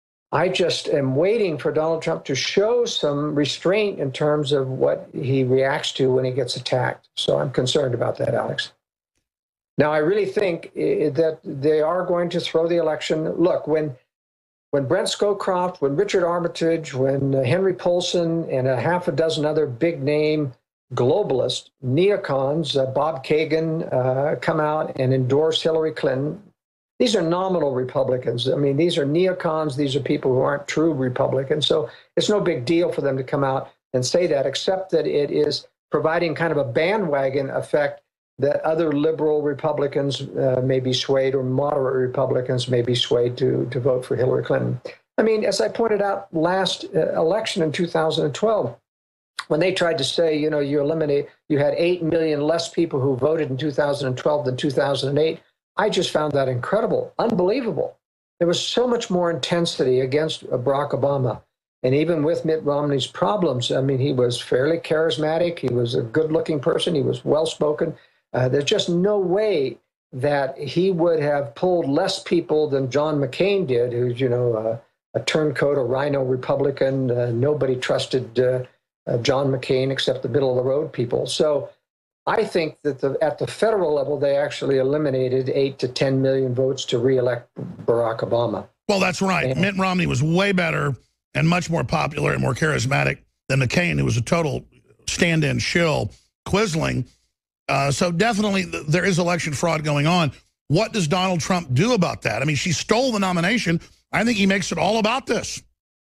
I just am waiting for Donald Trump to show some restraint in terms of what he reacts to when he gets attacked. So I'm concerned about that, Alex. Now, I really think that they are going to throw the election. Look, when when Brent Scowcroft, when Richard Armitage, when Henry Paulson, and a half a dozen other big-name globalists, neocons, uh, Bob Kagan, uh, come out and endorse Hillary Clinton, these are nominal Republicans. I mean, these are neocons. These are people who aren't true Republicans. So it's no big deal for them to come out and say that, except that it is providing kind of a bandwagon effect that other liberal Republicans uh, may be swayed, or moderate Republicans may be swayed to, to vote for Hillary Clinton. I mean, as I pointed out last uh, election in two thousand twelve, when they tried to say, you know, you eliminate, you had eight million less people who voted in two thousand twelve than two thousand eight, I just found that incredible, unbelievable. There was so much more intensity against Barack Obama. And even with Mitt Romney's problems, I mean, he was fairly charismatic. He was a good-looking person. He was well-spoken. Uh, there's just no way that he would have pulled less people than John McCain did, who's, you know, uh, a turncoat, a rhino Republican. Uh, nobody trusted uh, uh, John McCain except the middle-of-the-road people. So I think that the, at the federal level, they actually eliminated eight to ten million votes to reelect Barack Obama. Well, that's right. And Mitt Romney was way better and much more popular and more charismatic than McCain, who was a total stand-in shill, Quisling. Uh, so definitely th there is election fraud going on. What does Donald Trump do about that? I mean, she stole the nomination. I think he makes it all about this.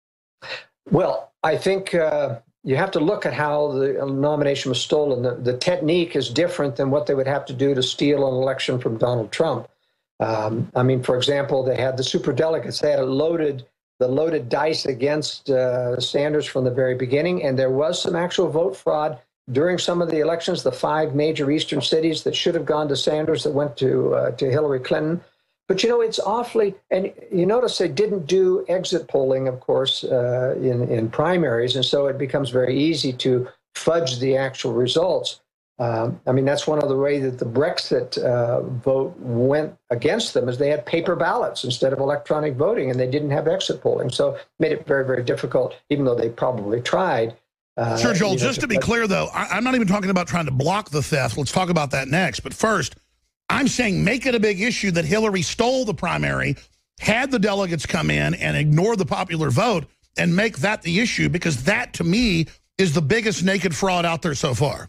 Well, I think uh, you have to look at how the nomination was stolen. The, the technique is different than what they would have to do to steal an election from Donald Trump. Um, I mean, for example, they had the superdelegates. They had a loaded, the loaded dice against uh, Sanders from the very beginning, and there was some actual vote fraud during some of the elections. The five major eastern cities that should have gone to Sanders that went to uh, to Hillary Clinton. But, you know, it's awfully, and you notice they didn't do exit polling, of course, uh, in, in primaries, and so it becomes very easy to fudge the actual results. Um, I mean, that's one of the ways that the Brexit uh, vote went against them, is they had paper ballots instead of electronic voting, and they didn't have exit polling. So it made it very, very difficult, even though they probably tried. Uh, sure, Joel, you know, just to be clear, though, I, I'm not even talking about trying to block the theft. Let's talk about that next. But first, I'm saying make it a big issue that Hillary stole the primary, had the delegates come in and ignore the popular vote, and make that the issue, because that, to me, is the biggest naked fraud out there so far.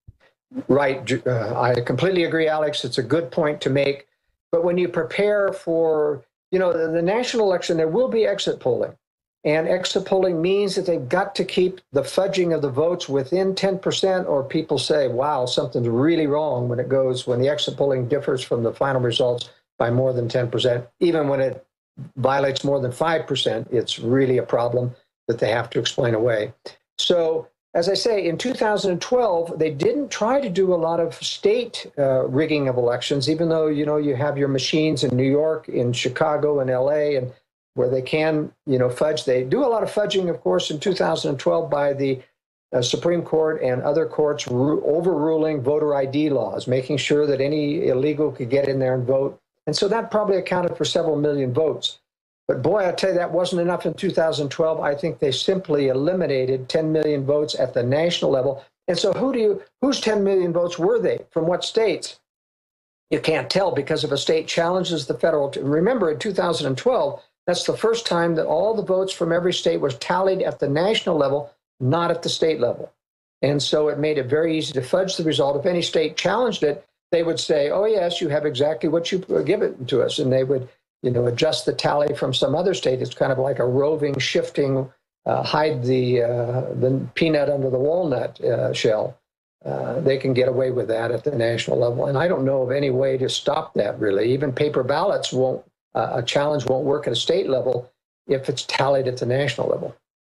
Right. Uh, I completely agree, Alex. It's a good point to make. But when you prepare for, you know, the, the national election, there will be exit polling. And exit polling means that they've got to keep the fudging of the votes within ten percent, or people say, wow, something's really wrong when it goes, when the exit polling differs from the final results by more than ten percent. Even when it violates more than five percent, it's really a problem that they have to explain away. So, as I say, in two thousand twelve, they didn't try to do a lot of state uh, rigging of elections, even though, you know, you have your machines in New York, in Chicago, and L A, and where they can, you know, fudge. They do a lot of fudging, of course, in two thousand twelve by the uh, Supreme Court and other courts overruling voter I D laws, making sure that any illegal could get in there and vote. And so that probably accounted for several million votes. But boy, I tell you, that wasn't enough in two thousand twelve. I think they simply eliminated ten million votes at the national level. And so who do you, whose ten million votes were they? From what states? You can't tell, because if a state challenges the federal, remember in two thousand twelve, that's the first time that all the votes from every state was tallied at the national level, not at the state level. And so it made it very easy to fudge the result. If any state challenged it, they would say, oh, yes, you have exactly what you give it to us. And they would, you know, adjust the tally from some other state. It's kind of like a roving, shifting, uh, hide the, uh, the peanut under the walnut uh, shell. uh, they can get away with that at the national level. And I don't know of any way to stop that, really. Even paper ballots won't, uh, a challenge won't work at a state level if it's tallied at the national level.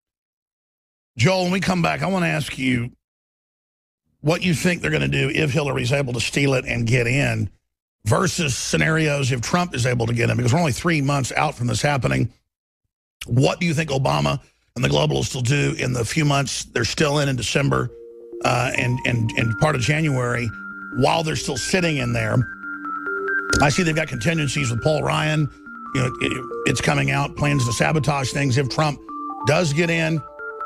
Joel, when we come back, I want to ask you what you think they're going to do if Hillary's able to steal it and get in versus scenarios if Trump is able to get in, because we're only three months out from this happening. What do you think Obama and the globalists will do in the few months they're still in in December uh, and, and, and part of January while they're still sitting in there? I see they've got contingencies with Paul Ryan. You know, it, it's coming out, plans to sabotage things if Trump does get in.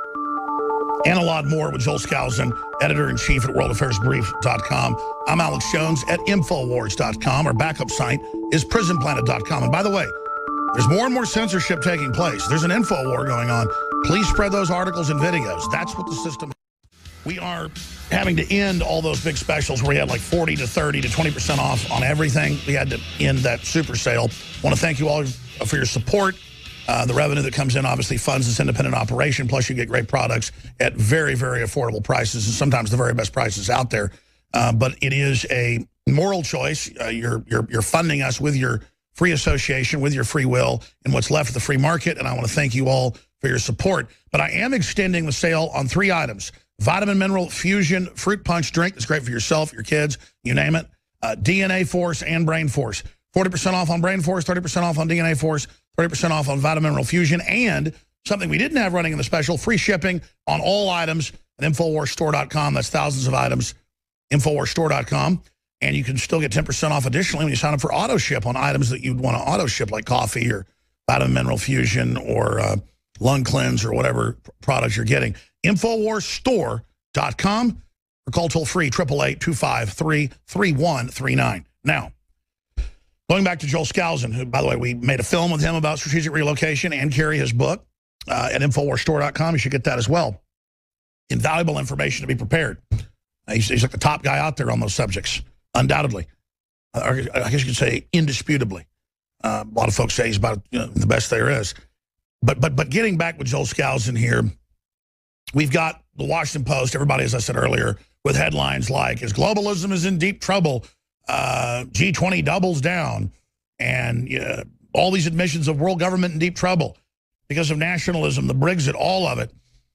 And a lot more with Joel Skousen, editor-in-chief at world affairs brief dot com. I'm Alex Jones at infowars dot com. Our backup site is prison planet dot com. And by the way, there's more and more censorship taking place. There's an info war going on. Please spread those articles and videos. That's what the system is. We are having to end all those big specials where we had like forty to thirty to twenty percent off on everything. We had to end that super sale. I want to thank you all for your support. Uh, the revenue that comes in obviously funds this independent operation, plus you get great products at very, very affordable prices, and sometimes the very best prices out there. Uh, but it is a moral choice. Uh, you're, you're, you're funding us with your free association, with your free will, and what's left of the free market, and I want to thank you all for your support. But I am extending the sale on three items. Vitamin Mineral Fusion Fruit Punch Drink. That's great for yourself, your kids, you name it. Uh, D N A Force and Brain Force. forty percent off on Brain Force, thirty percent off on D N A Force, thirty percent off on Vitamin Mineral Fusion, and something we didn't have running in the special, free shipping on all items at infowars store dot com. That's thousands of items, infowars store dot com. And you can still get ten percent off additionally when you sign up for auto ship on items that you'd want to auto ship, like coffee or Vitamin Mineral Fusion or uh, Lung Cleanse or whatever products you're getting. infowars store dot com or call toll free, eight eight eight, two five three, three one three nine. Now, going back to Joel Skousen, who, by the way, we made a film with him about strategic relocation and carry his book uh, at infowars store dot com. You should get that as well. Invaluable information to be prepared. Uh, he's, he's like the top guy out there on those subjects, undoubtedly. Uh, I guess you could say indisputably. Uh, a lot of folks say he's about you know, the best there is. But, but, but getting back with Joel Skousen here, we've got the Washington Post, everybody, as I said earlier, with headlines like, "As globalism is in deep trouble, Uh, G twenty doubles down," and uh, all these admissions of world government in deep trouble because of nationalism, the Brexit, all of it.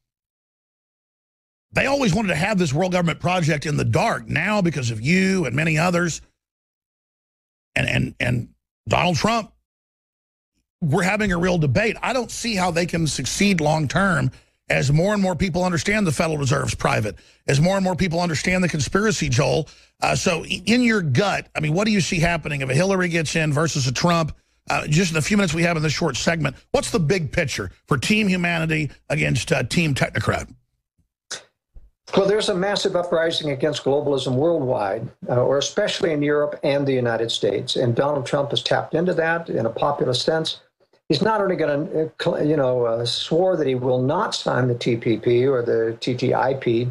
They always wanted to have this world government project in the dark. Now, because of you and many others, and and and Donald Trump, we're having a real debate. I don't see how they can succeed long term as more and more people understand the Federal Reserve's private, as more and more people understand the conspiracy, Joel. Uh, so in your gut, I mean, what do you see happening if a Hillary gets in versus a Trump? Uh, just in the few minutes we have in this short segment, what's the big picture for Team Humanity against uh, Team Technocrat? Well, there's a massive uprising against globalism worldwide, uh, or especially in Europe and the United States. And Donald Trump has tapped into that in a populist sense. He's not only going to, you know, uh, swore that he will not sign the T P P or the T T I P.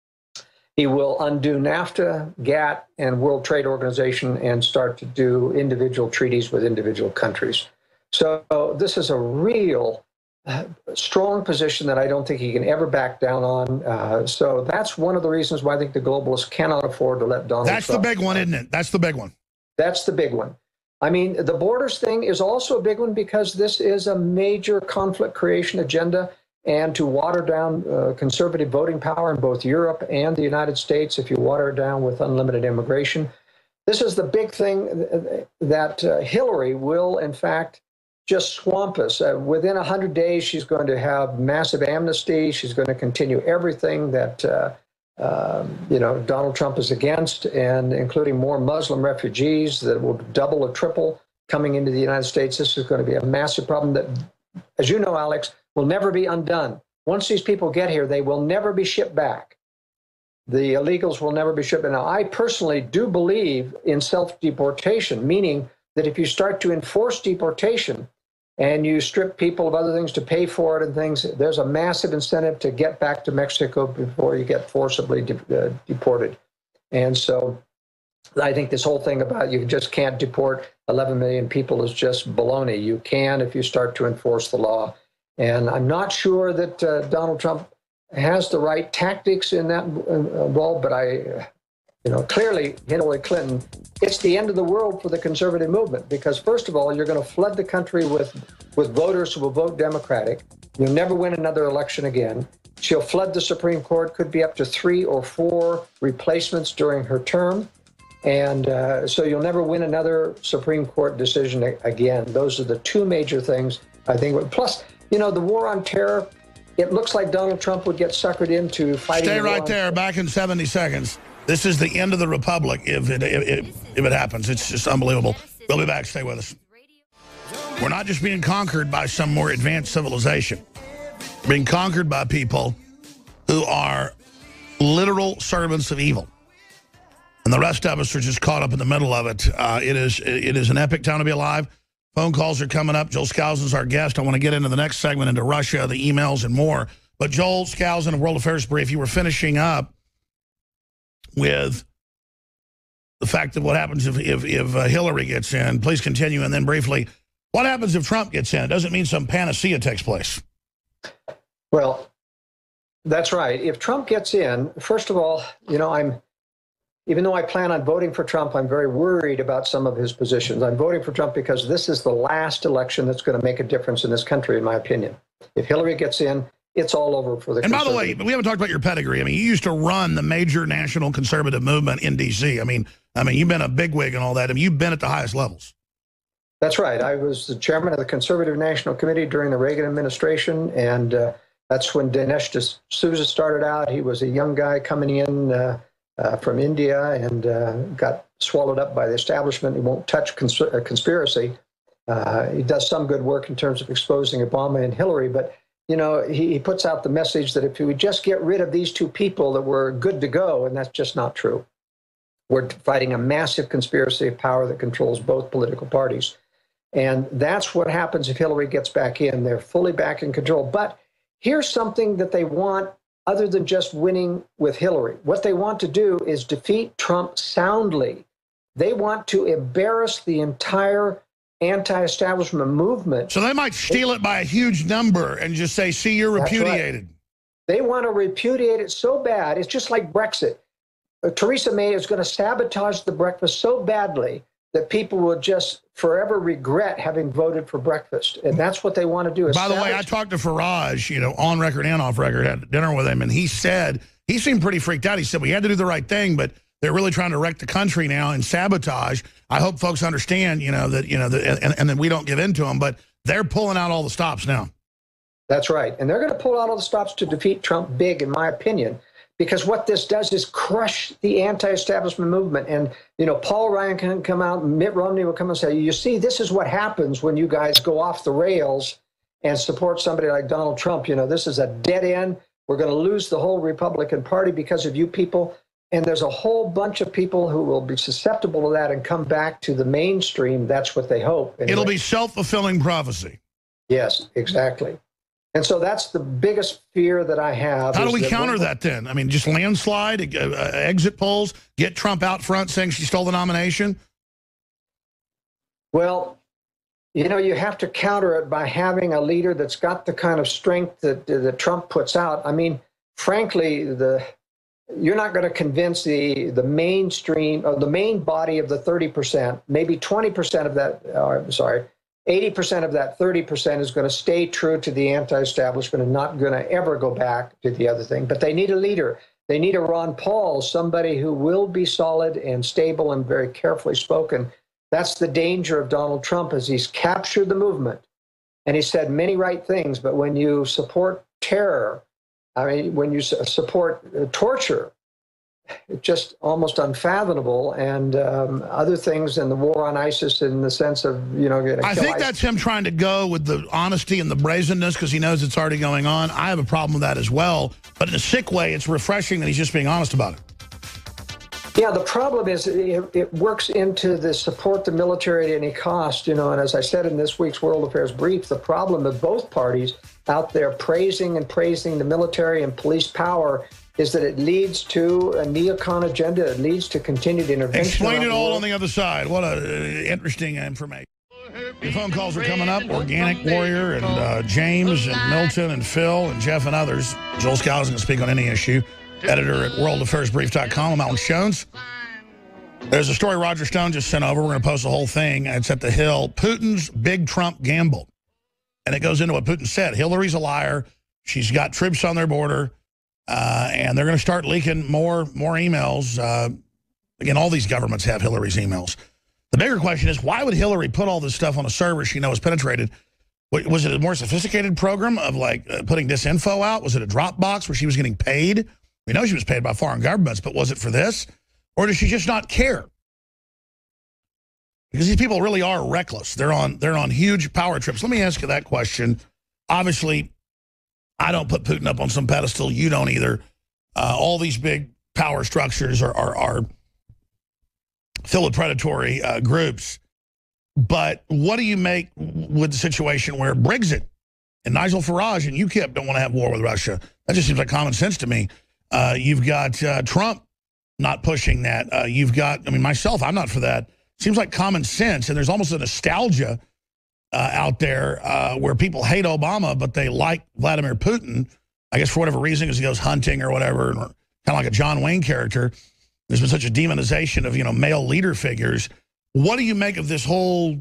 He will undo NAFTA, GATT, and World Trade Organization and start to do individual treaties with individual countries. So this is a real uh, strong position that I don't think he can ever back down on. Uh, so that's one of the reasons why I think the globalists cannot afford to let Donald That's Trump. the big one, isn't it? That's the big one. That's the big one. I mean, the borders thing is also a big one because this is a major conflict creation agenda, and to water down uh, conservative voting power in both Europe and the United States, if you water it down with unlimited immigration. This is the big thing that uh, Hillary will, in fact, just swamp us. Uh, within one hundred days, she's going to have massive amnesty. She's going to continue everything that uh, Um, you know, Donald Trump is against, and including more Muslim refugees that will double or triple coming into the United States. This is going to be a massive problem that, as you know, Alex, will never be undone. Once these people get here, they will never be shipped back. The illegals will never be shipped back. Now, I personally do believe in self-deportation, meaning that if you start to enforce deportation, and you strip people of other things to pay for it and things, there's a massive incentive to get back to Mexico before you get forcibly de uh, deported. And so I think this whole thing about you just can't deport eleven million people is just baloney. You can if you start to enforce the law. And I'm not sure that uh, Donald Trump has the right tactics in that involved, but I, you know, clearly Hillary Clinton, it's the end of the world for the conservative movement because, first of all, you're going to flood the country with, with voters who will vote Democratic. You'll never win another election again. She'll flood the Supreme Court, could be up to three or four replacements during her term. And uh, so you'll never win another Supreme Court decision again. Those are the two major things, I think. Plus, you know, the war on terror, it looks like Donald Trump would get suckered into fighting. Stay right there, back in seventy seconds. This is the end of the republic if it, if, it, if it happens. It's just unbelievable. We'll be back. Stay with us. We're not just being conquered by some more advanced civilization. We're being conquered by people who are literal servants of evil. And the rest of us are just caught up in the middle of it. Uh, it is it is an epic time to be alive. Phone calls are coming up. Joel Skousen's our guest. I want to get into the next segment, into Russia, the emails, and more. But Joel Skousen of World Affairs Brief, you were finishing up with the fact that what happens if, if, if uh, Hillary gets in. Please continue. And then briefly, what happens if Trump gets in? It doesn't mean some panacea takes place. Well, that's right. If Trump gets in, first of all, you know, I'm, even though I plan on voting for Trump, I'm very worried about some of his positions. I'm voting for Trump because this is the last election that's going to make a difference in this country, in my opinion. If Hillary gets in, it's all over for the And by the way, we haven't talked about your pedigree. I mean, you used to run the major national conservative movement in D C. I mean, I mean, you've been a bigwig and all that. I mean, you've been at the highest levels. That's right. I was the chairman of the Conservative National Committee during the Reagan administration, and uh, that's when Dinesh D'Souza started out. He was a young guy coming in uh, uh, from India and uh, got swallowed up by the establishment. He won't touch cons uh, conspiracy. Uh, he does some good work in terms of exposing Obama and Hillary, but you know, he, he puts out the message that if we just get rid of these two people, that we're good to go, and that's just not true. We're fighting a massive conspiracy of power that controls both political parties. And that's what happens if Hillary gets back in. They're fully back in control. But here's something that they want other than just winning with Hillary. What they want to do is defeat Trump soundly. They want to embarrass the entire anti-establishment movement. So they might steal it by a huge number and just say, see, you're repudiated. Right. They want to repudiate it so bad. It's just like Brexit. Uh, Theresa May is going to sabotage the breakfast so badly that people will just forever regret having voted for breakfast. And that's what they want to do. By the way, I talked to Farage, you know, on record and off record, had dinner with him, and he said, he seemed pretty freaked out. He said, we had to do the right thing, but they're really trying to wreck the country now and sabotage. I hope folks understand, you know, that, you know, that, and, and then we don't give in to them, but they're pulling out all the stops now. That's right. And they're going to pull out all the stops to defeat Trump big, in my opinion, because what this does is crush the anti-establishment movement. And, you know, Paul Ryan can come out, Mitt Romney will come and say, you see, this is what happens when you guys go off the rails and support somebody like Donald Trump. You know, this is a dead end. We're going to lose the whole Republican Party because of you people. And there's a whole bunch of people who will be susceptible to that and come back to the mainstream. That's what they hope. Anyway. It'll be self-fulfilling prophecy. Yes, exactly. And so that's the biggest fear that I have. How do we counter that then? I mean, just landslide, uh, uh, exit polls, get Trump out front saying she stole the nomination? Well, you know, you have to counter it by having a leader that's got the kind of strength that, that Trump puts out. I mean, frankly, the... you're not going to convince the the mainstream, or the main body of the thirty percent, maybe twenty percent of that, uh, I'm sorry, eighty percent of that thirty percent is going to stay true to the anti-establishment and not going to ever go back to the other thing. But they need a leader. They need a Ron Paul, somebody who will be solid and stable and very carefully spoken. That's the danger of Donald Trump, is he's captured the movement and he said many right things. But when you support terror, I mean, when you support uh, torture, it's just almost unfathomable. And um, other things in the war on ISIS, in the sense of, you know, I think ISIS. That's him trying to go with the honesty and the brazenness because he knows it's already going on. I have a problem with that as well. But in a sick way, it's refreshing that he's just being honest about it. Yeah, the problem is it, it works into the support the military at any cost, you know, and as I said in this week's World Affairs Brief, the problem of both parties out there praising and praising the military and police power is that it leads to a neocon agenda. It leads to continued intervention. Explain it all on the other side. What a uh, interesting information. Your phone calls are coming up. Organic Warrior and uh, James and Milton and Phil and Jeff and others. Joel Skousen can speak on any issue. Editor at world affairs brief dot com. I'm Alex Jones. There's a story Roger Stone just sent over. We're going to post the whole thing. It's at The Hill. Putin's big Trump gamble. And it goes into what Putin said. Hillary's a liar. She's got troops on their border. Uh, and they're going to start leaking more, more emails. Uh, again, all these governments have Hillary's emails. The bigger question is, why would Hillary put all this stuff on a server she knows penetrated? Was it a more sophisticated program of like uh, putting disinfo out? Was it a Dropbox where she was getting paid? We know she was paid by foreign governments, but was it for this? Or does she just not care? Because these people really are reckless. They're on, they're on huge power trips. Let me ask you that question. Obviously, I don't put Putin up on some pedestal. You don't either. Uh, all these big power structures are, are, are filled with predatory uh, groups. But what do you make with the situation where Brexit and Nigel Farage and UKIP don't want to have war with Russia? That just seems like common sense to me. Uh, you've got uh, Trump not pushing that. Uh, you've got, I mean, myself, I'm not for that. Seems like common sense, and there's almost a nostalgia uh, out there uh, where people hate Obama, but they like Vladimir Putin, I guess for whatever reason, because he goes hunting or whatever, kind of like a John Wayne character. There's been such a demonization of, you know, male leader figures. What do you make of this whole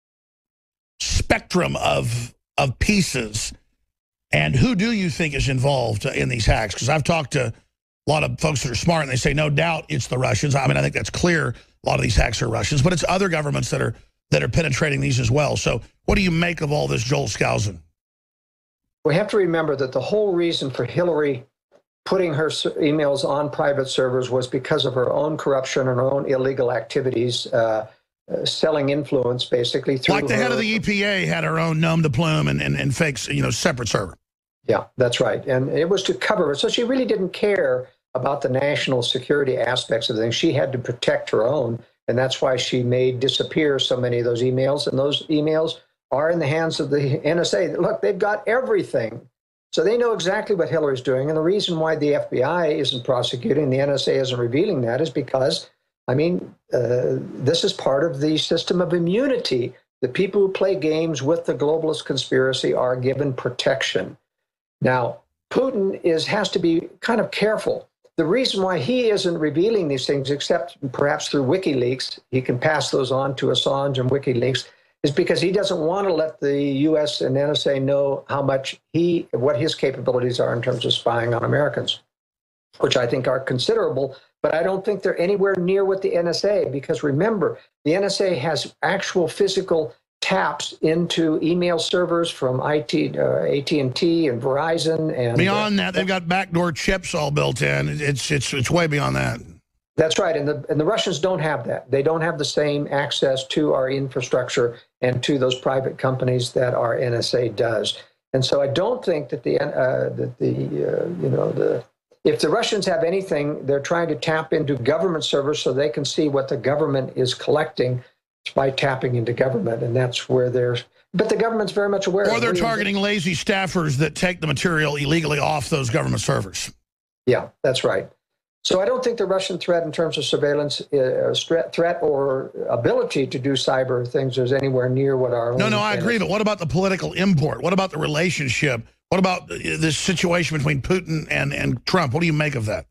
spectrum of, of pieces, and who do you think is involved in these hacks? Because I've talked to a lot of folks that are smart, and they say, no doubt it's the Russians. I mean, I think that's clear. A lot of these hacks are Russians, but it's other governments that are that are penetrating these as well. So what do you make of all this, Joel Skousen? We have to remember that the whole reason for Hillary putting her emails on private servers was because of her own corruption and her own illegal activities, uh, uh, selling influence, basically. Through like the her, head of the E P A had her own nom de plume and, and, and fakes, you know, separate server. Yeah, that's right. And it was to cover it. So she really didn't care about the national security aspects of things. She had to protect her own, and that's why she made disappear so many of those emails. And those emails are in the hands of the N S A. Look, they've got everything. So they know exactly what Hillary's doing. And the reason why the F B I isn't prosecuting, the N S A isn't revealing that, is because, I mean, uh, this is part of the system of immunity. The people who play games with the globalist conspiracy are given protection. Now, Putin is has to be kind of careful. The reason why he isn't revealing these things, except perhaps through WikiLeaks, he can pass those on to Assange and WikiLeaks, is because he doesn't want to let the U S and N S A know how much he, what his capabilities are in terms of spying on Americans, which I think are considerable, but I don't think they're anywhere near what the N S A, because remember, the N S A has actual physical taps into email servers from I T, uh, A T and T and Verizon. And beyond uh, that, they've got backdoor chips all built in. It's, it's, it's way beyond that. That's right. And the, and the Russians don't have that. They don't have the same access to our infrastructure and to those private companies that our N S A does. And so I don't think that the, uh, that the uh, you know, the, if the Russians have anything, they're trying to tap into government servers so they can see what the government is collecting by tapping into government. And that's where they're, but the government's very much aware. Or they're targeting lazy staffers that take the material illegally off those government servers. Yeah, that's right. So I don't think the Russian threat in terms of surveillance, uh, threat or ability to do cyber things is anywhere near what our... No, no, I agree. But what about the political import? What about the relationship? What about this situation between Putin and, and Trump? What do you make of that?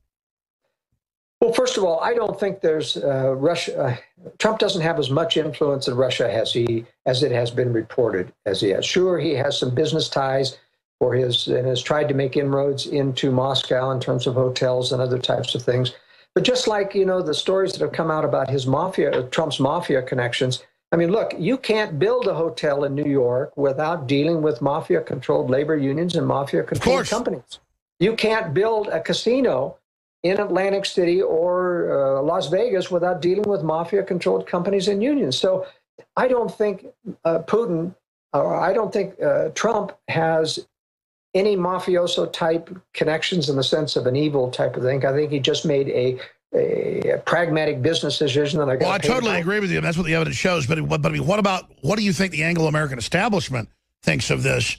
Well, first of all, I don't think there's uh, Russia. Uh, Trump doesn't have as much influence in Russia as he as it has been reported as he has. Sure, he has some business ties for his and has tried to make inroads into Moscow in terms of hotels and other types of things. But just like, you know, the stories that have come out about his mafia, Trump's mafia connections. I mean, look, you can't build a hotel in New York without dealing with mafia-controlled labor unions and mafia-controlled companies. You can't build a casino in Atlantic City or uh, Las Vegas without dealing with mafia-controlled companies and unions. So I don't think uh, Putin, or I don't think uh, Trump has any mafioso-type connections in the sense of an evil type of thing. I think he just made a, a, a pragmatic business decision. That I got well, I totally agree with you. That's what the evidence shows. But, but, but I mean, what about, what do you think the Anglo-American establishment thinks of this?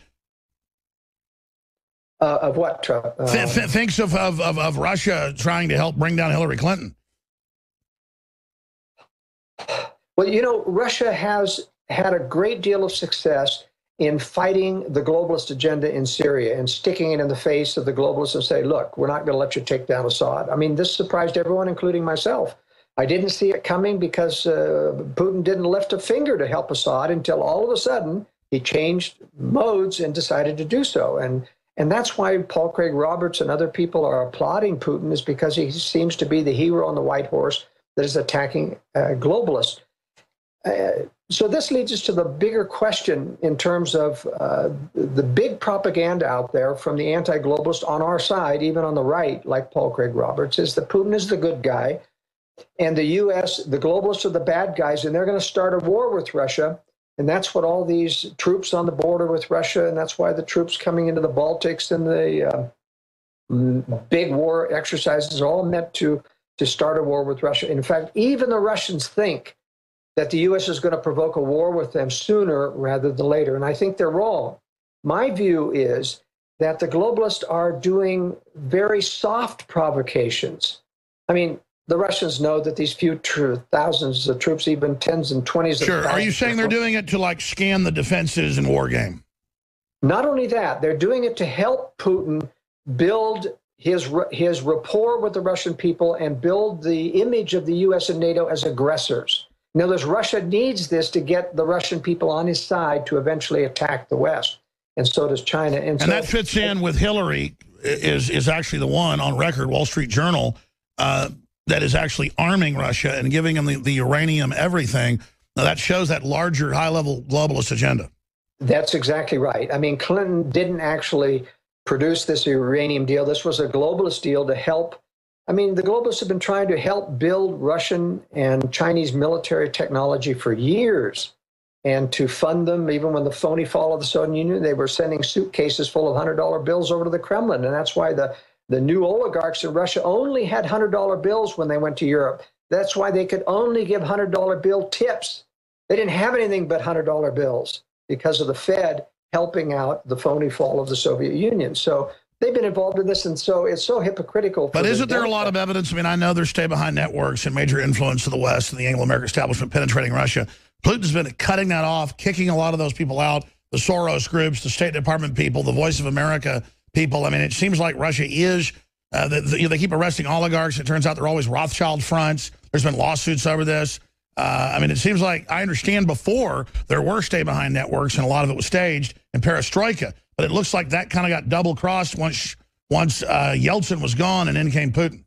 Uh, of what, Trump? Uh, th th thinks of, of, of, of Russia trying to help bring down Hillary Clinton. Well, you know, Russia has had a great deal of success in fighting the globalist agenda in Syria and sticking it in the face of the globalists and say, look, we're not going to let you take down Assad. I mean, this surprised everyone, including myself. I didn't see it coming because uh, Putin didn't lift a finger to help Assad until all of a sudden he changed modes and decided to do so. And and that's why Paul Craig Roberts and other people are applauding Putin, is because he seems to be the hero on the white horse that is attacking uh, globalists. Uh, so this leads us to the bigger question in terms of uh, the big propaganda out there from the anti-globalists on our side, even on the right, like Paul Craig Roberts, is that Putin is the good guy and the U S, the globalists are the bad guys, and they're going to start a war with Russia. And that's what all these troops on the border with Russia, and that's why the troops coming into the Baltics and the uh, big war exercises are all meant to, to start a war with Russia. In fact, even the Russians think that the U S is going to provoke a war with them sooner rather than later. And I think they're wrong. My view is that the globalists are doing very soft provocations. I mean, the Russians know that these few tr- thousands of troops, even tens and twenties of Sure. thousands. Are you saying they're doing it to, like, scan the defenses in war game? Not only that, they're doing it to help Putin build his his rapport with the Russian people and build the image of the U S and NATO as aggressors. In other words, Russia needs this to get the Russian people on his side to eventually attack the West, and so does China. And, And so, that fits in with Hillary, is is actually the one on record, Wall Street Journal, uh, that is actually arming Russia and giving them the, the uranium, everything. Now, that shows that larger, high-level globalist agenda. That's exactly right. I mean, Clinton didn't actually produce this uranium deal. This was a globalist deal to help. I mean, the globalists have been trying to help build Russian and Chinese military technology for years and to fund them. Even when the phony fall of the Soviet Union, they were sending suitcases full of one hundred dollar bills over to the Kremlin. And that's why the, the new oligarchs in Russia only had one hundred dollar bills when they went to Europe. That's why they could only give one hundred dollar bill tips. They didn't have anything but one hundred dollar bills because of the Fed helping out the phony fall of the Soviet Union. So they've been involved in this, and so it's so hypocritical. But isn't there a lot of evidence? I mean, I know there's stay-behind networks and major influence of the West and the Anglo-American establishment penetrating Russia. Putin's been cutting that off, kicking a lot of those people out, the Soros groups, the State Department people, the Voice of America people. I mean, it seems like Russia is, uh, the, the, you know, they keep arresting oligarchs. It turns out they're always Rothschild fronts. There's been lawsuits over this. Uh, I mean, it seems like, I understand before there were stay-behind networks and a lot of it was staged in perestroika. But it looks like that kind of got double-crossed once once uh, Yeltsin was gone and in came Putin.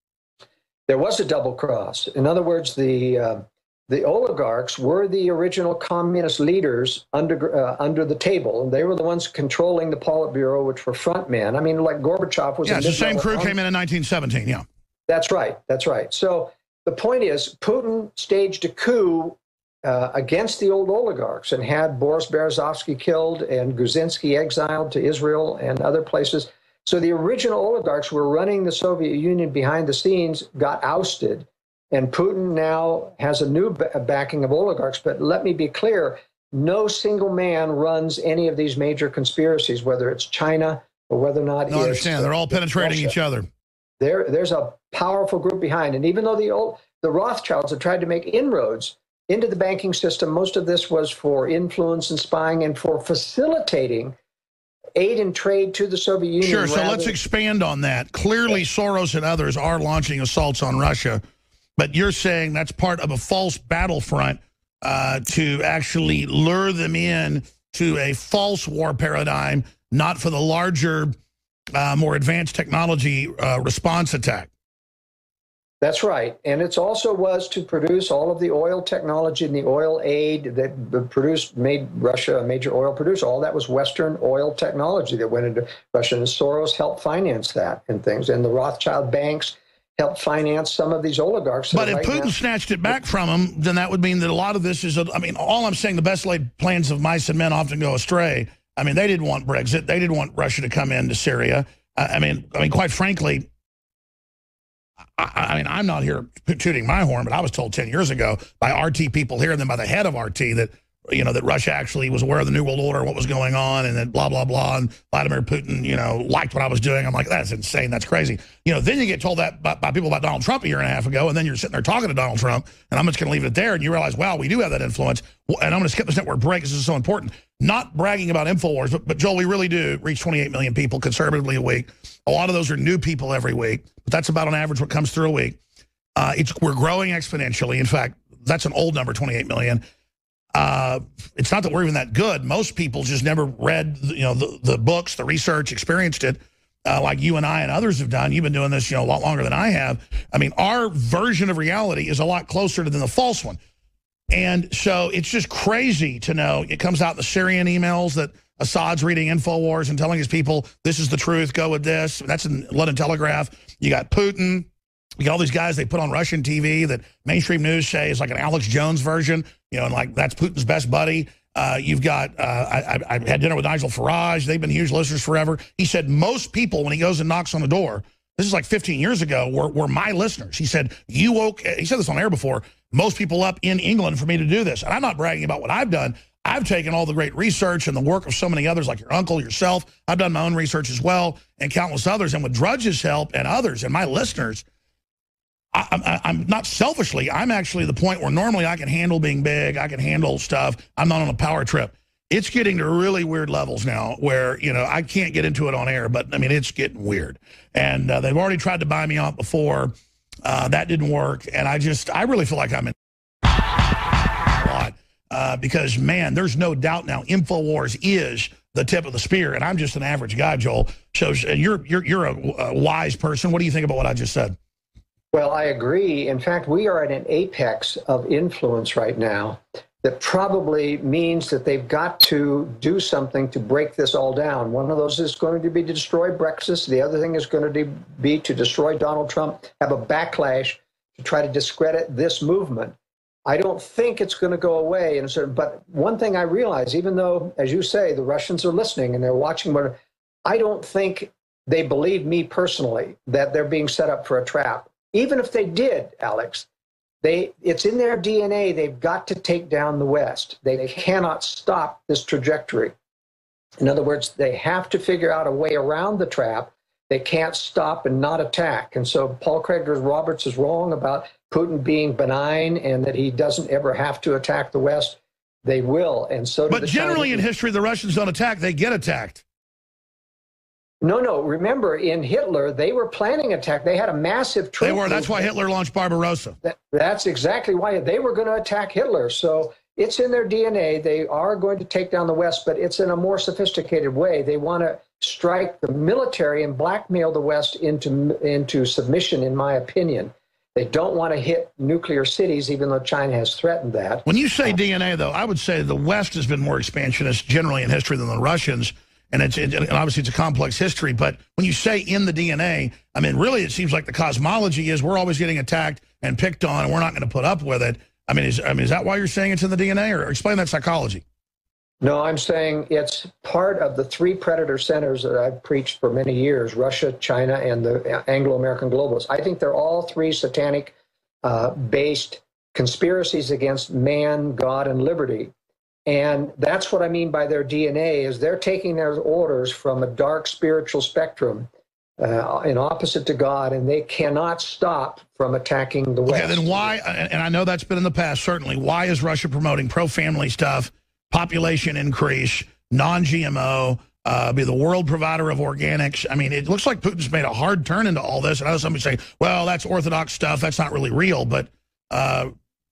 There was a double cross. In other words, the uh, the oligarchs were the original communist leaders under uh, under the table, and they were the ones controlling the Politburo, which were front men. I mean, like Gorbachev was. Yeah, it's the same crew came in in nineteen seventeen. Yeah, that's right. That's right. So the point is, Putin staged a coup Uh, against the old oligarchs and had Boris Berezovsky killed and Guzinski exiled to Israel and other places. So the original oligarchs who were running the Soviet Union behind the scenes got ousted. And Putin now has a new b- backing of oligarchs. But let me be clear, no single man runs any of these major conspiracies, whether it's China or whether or not no, it's... I understand. They're all penetrating Russia. each other. There, there's a powerful group behind. And even though the old, the Rothschilds have tried to make inroads into the banking system, most of this was for influence and spying and for facilitating aid and trade to the Soviet Union. Sure, so rather... let's expand on that. Clearly, Soros and others are launching assaults on Russia, but you're saying that's part of a false battlefront uh, to actually lure them in to a false war paradigm, not for the larger, uh, more advanced technology uh, response attack. That's right. And it also was to produce all of the oil technology and the oil aid that produced, made Russia a major oil producer. All that was Western oil technology that went into Russia. And Soros helped finance that and things. And the Rothschild banks helped finance some of these oligarchs. But if right Putin now, snatched it back from him, then that would mean that a lot of this is, a, I mean, all I'm saying, the best laid plans of mice and men often go astray. I mean, they didn't want Brexit. They didn't want Russia to come into Syria. I, I mean, I mean, quite frankly, I, I mean, I'm not here tooting my horn, but I was told ten years ago by R T people here and then by the head of R T that you know, that Russia actually was aware of the New World Order, what was going on, and then blah, blah, blah, and Vladimir Putin, you know, liked what I was doing. I'm like, that's insane. That's crazy. You know, then you get told that by, by people about Donald Trump a year and a half ago, and then you're sitting there talking to Donald Trump, and I'm just going to leave it there, and you realize, wow, we do have that influence. And I'm going to skip this network break because this is so important. Not bragging about InfoWars, but, but Joel, we really do reach twenty-eight million people conservatively a week. A lot of those are new people every week, but that's about on average what comes through a week. Uh, it's, we're growing exponentially. In fact, that's an old number, twenty-eight million. Uh, it's not that we're even that good. Most people just never read, you know, the, the books, the research, experienced it, uh, like you and I and others have done. You've been doing this, you know, a lot longer than I have. I mean, our version of reality is a lot closer to than the false one. And so it's just crazy to know. It comes out in the Syrian emails that Assad's reading InfoWars and telling his people, this is the truth, go with this. That's in London Telegraph. You got Putin. You got all these guys they put on Russian T V that mainstream news say is like an Alex Jones version, you know, and like that's Putin's best buddy. Uh, you've got, uh, I, I had dinner with Nigel Farage. They've been huge listeners forever. He said most people, when he goes and knocks on the door, this is like fifteen years ago, were, were my listeners. He said, you woke, he said this on air before, most people up in England for me to do this. And I'm not bragging about what I've done. I've taken all the great research and the work of so many others, like your uncle, yourself. I've done my own research as well, and countless others. And with Drudge's help and others and my listeners, I, I, I'm not selfishly, I'm actually the point where normally I can handle being big, I can handle stuff. I'm not on a power trip. It's getting to really weird levels now where, you know, I can't get into it on air, but I mean, it's getting weird. And uh, they've already tried to buy me out before. Uh, that didn't work. And I just, I really feel like I'm in a lot uh, because, man, there's no doubt now InfoWars is the tip of the spear. And I'm just an average guy, Joel. So you're, you're, you're a, a wise person. What do you think about what I just said? Well, I agree. In fact, we are at an apex of influence right now that probably means that they've got to do something to break this all down. One of those is going to be to destroy Brexit. The other thing is going to be to destroy Donald Trump, have a backlash to try to discredit this movement. I don't think it's going to go away. And so, but one thing I realize, even though, as you say, the Russians are listening and they're watching, what I don't think they believe me personally that they're being set up for a trap. Even if they did, Alex, they it's in their D N A. They've got to take down the West. They cannot stop this trajectory. In other words, they have to figure out a way around the trap. They can't stop and not attack. And so Paul Craig Roberts is wrong about Putin being benign and that he doesn't ever have to attack the West. They will, and so do But the generally Chinese. in history, the Russians don't attack. They get attacked. No, no. Remember, in Hitler, they were planning attack. They had a massive troop. They were. That's why Hitler launched Barbarossa. That, that's exactly why they were going to attack Hitler. So it's in their D N A. They are going to take down the West, but it's in a more sophisticated way. They want to strike the military and blackmail the West into, into submission, in my opinion. They don't want to hit nuclear cities, even though China has threatened that. When you say D N A, though, I would say the West has been more expansionist generally in history than the Russians. And, it's, it, and obviously it's a complex history, but when you say in the D N A, I mean, really it seems like the cosmology is we're always getting attacked and picked on, and we're not going to put up with it. I mean, is, I mean, is that why you're saying it's in the D N A, or explain that psychology? No, I'm saying it's part of the three predator centers that I've preached for many years, Russia, China, and the Anglo-American globalists. I think they're all three satanic uh, based conspiracies against man, God, and liberty. And that's what I mean by their D N A, is they're taking their orders from a dark spiritual spectrum uh, in opposite to God, and they cannot stop from attacking the West. Okay, then why, and I know that's been in the past, certainly, why is Russia promoting pro-family stuff, population increase, non G M O, uh, be the world provider of organics? I mean, it looks like Putin's made a hard turn into all this. And I know somebody say, well, that's orthodox stuff, that's not really real, but... Uh,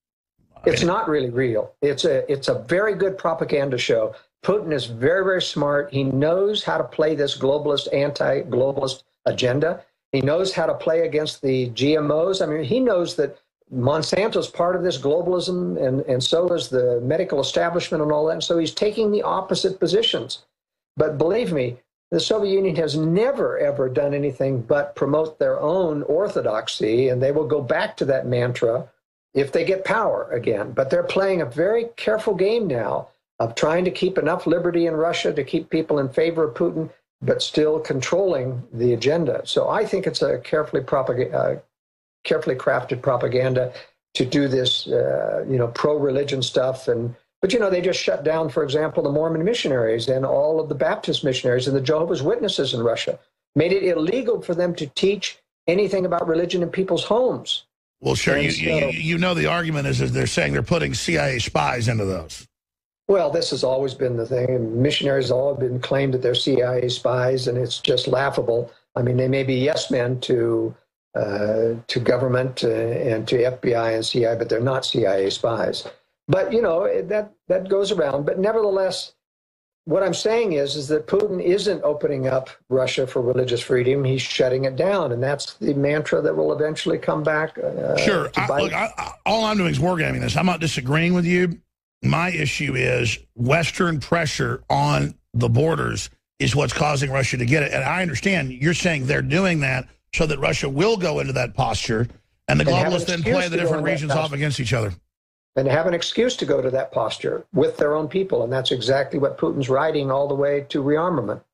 It's not really real. It's a it's a very good propaganda show. Putin is very, very smart. He knows how to play this globalist, anti-globalist agenda. He knows how to play against the G M Os. I mean, he knows that Monsanto's part of this globalism, and, and so is the medical establishment and all that. And so he's taking the opposite positions. But believe me, the Soviet Union has never, ever done anything but promote their own orthodoxy, and they will go back to that mantra if they get power again. But they're playing a very careful game now of trying to keep enough liberty in Russia to keep people in favor of Putin, but still controlling the agenda. So I think it's a carefully propag- uh, carefully crafted propaganda to do this, uh, you know, pro-religion stuff and But, you know, they just shut down, for example, the Mormon missionaries and all of the Baptist missionaries and the Jehovah's Witnesses in Russia, made it illegal for them to teach anything about religion in people's homes. Well, sure. You, so, you, you know the argument is, is they're saying they're putting C I A spies into those. Well, this has always been the thing. And missionaries have all been claimed that they're C I A spies, and it's just laughable. I mean, they may be yes men to uh, to government uh, and to F B I and C I A, but they're not C I A spies. But, you know, that, that goes around. But nevertheless, what I'm saying is, is that Putin isn't opening up Russia for religious freedom. He's shutting it down. And that's the mantra that will eventually come back. Uh, sure. I, look, I, I, all I'm doing is wargaming this. I'm not disagreeing with you. My issue is Western pressure on the borders is what's causing Russia to get it. And I understand you're saying they're doing that so that Russia will go into that posture, and the and globalists then play the different regions off against each other. And have an excuse to go to that posture with their own people. And that's exactly what Putin's riding all the way to rearmament.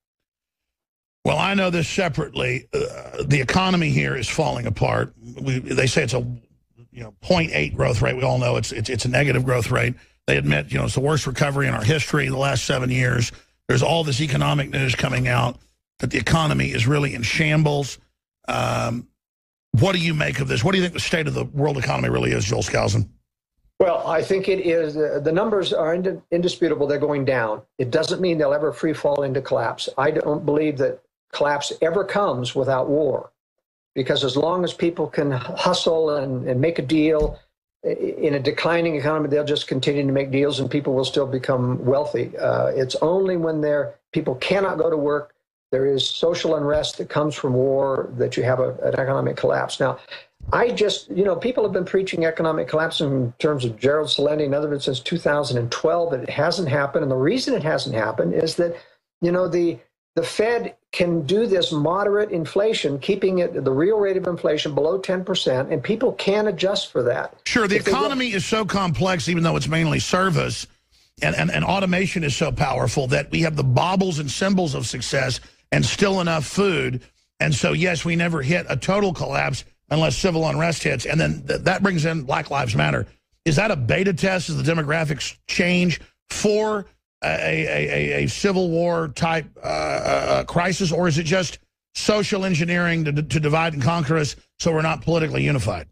Well, I know this separately. Uh, the economy here is falling apart. We, they say it's a you know zero point eight growth rate. We all know it's, it's, it's a negative growth rate. They admit, you know, it's the worst recovery in our history in the last seven years. There's all this economic news coming out that the economy is really in shambles. Um, what do you make of this? What do you think the state of the world economy really is, Joel Skousen? Well, I think it is, uh, the numbers are ind indisputable. They're going down. It doesn't mean they'll ever free fall into collapse. I don't believe that collapse ever comes without war, because as long as people can hustle and, and make a deal in a declining economy, they'll just continue to make deals and people will still become wealthy. Uh, it's only when they're, people cannot go to work, there is social unrest that comes from war, that you have a, an economic collapse. Now, I just, you know, people have been preaching economic collapse in terms of Gerald Celente and others since two thousand twelve, but it hasn't happened. And the reason it hasn't happened is that, you know, the the Fed can do this moderate inflation, keeping it the real rate of inflation below ten percent, and people can adjust for that. Sure, the economy is so complex, even though it's mainly service, and, and, and automation is so powerful that we have the baubles and symbols of success and still enough food. And so, yes, we never hit a total collapse unless civil unrest hits. And then th that brings in Black Lives Matter. Is that a beta test? Is the demographics change for a, a, a, a civil war type uh, uh, crisis? Or is it just social engineering to, to divide and conquer us so we're not politically unified?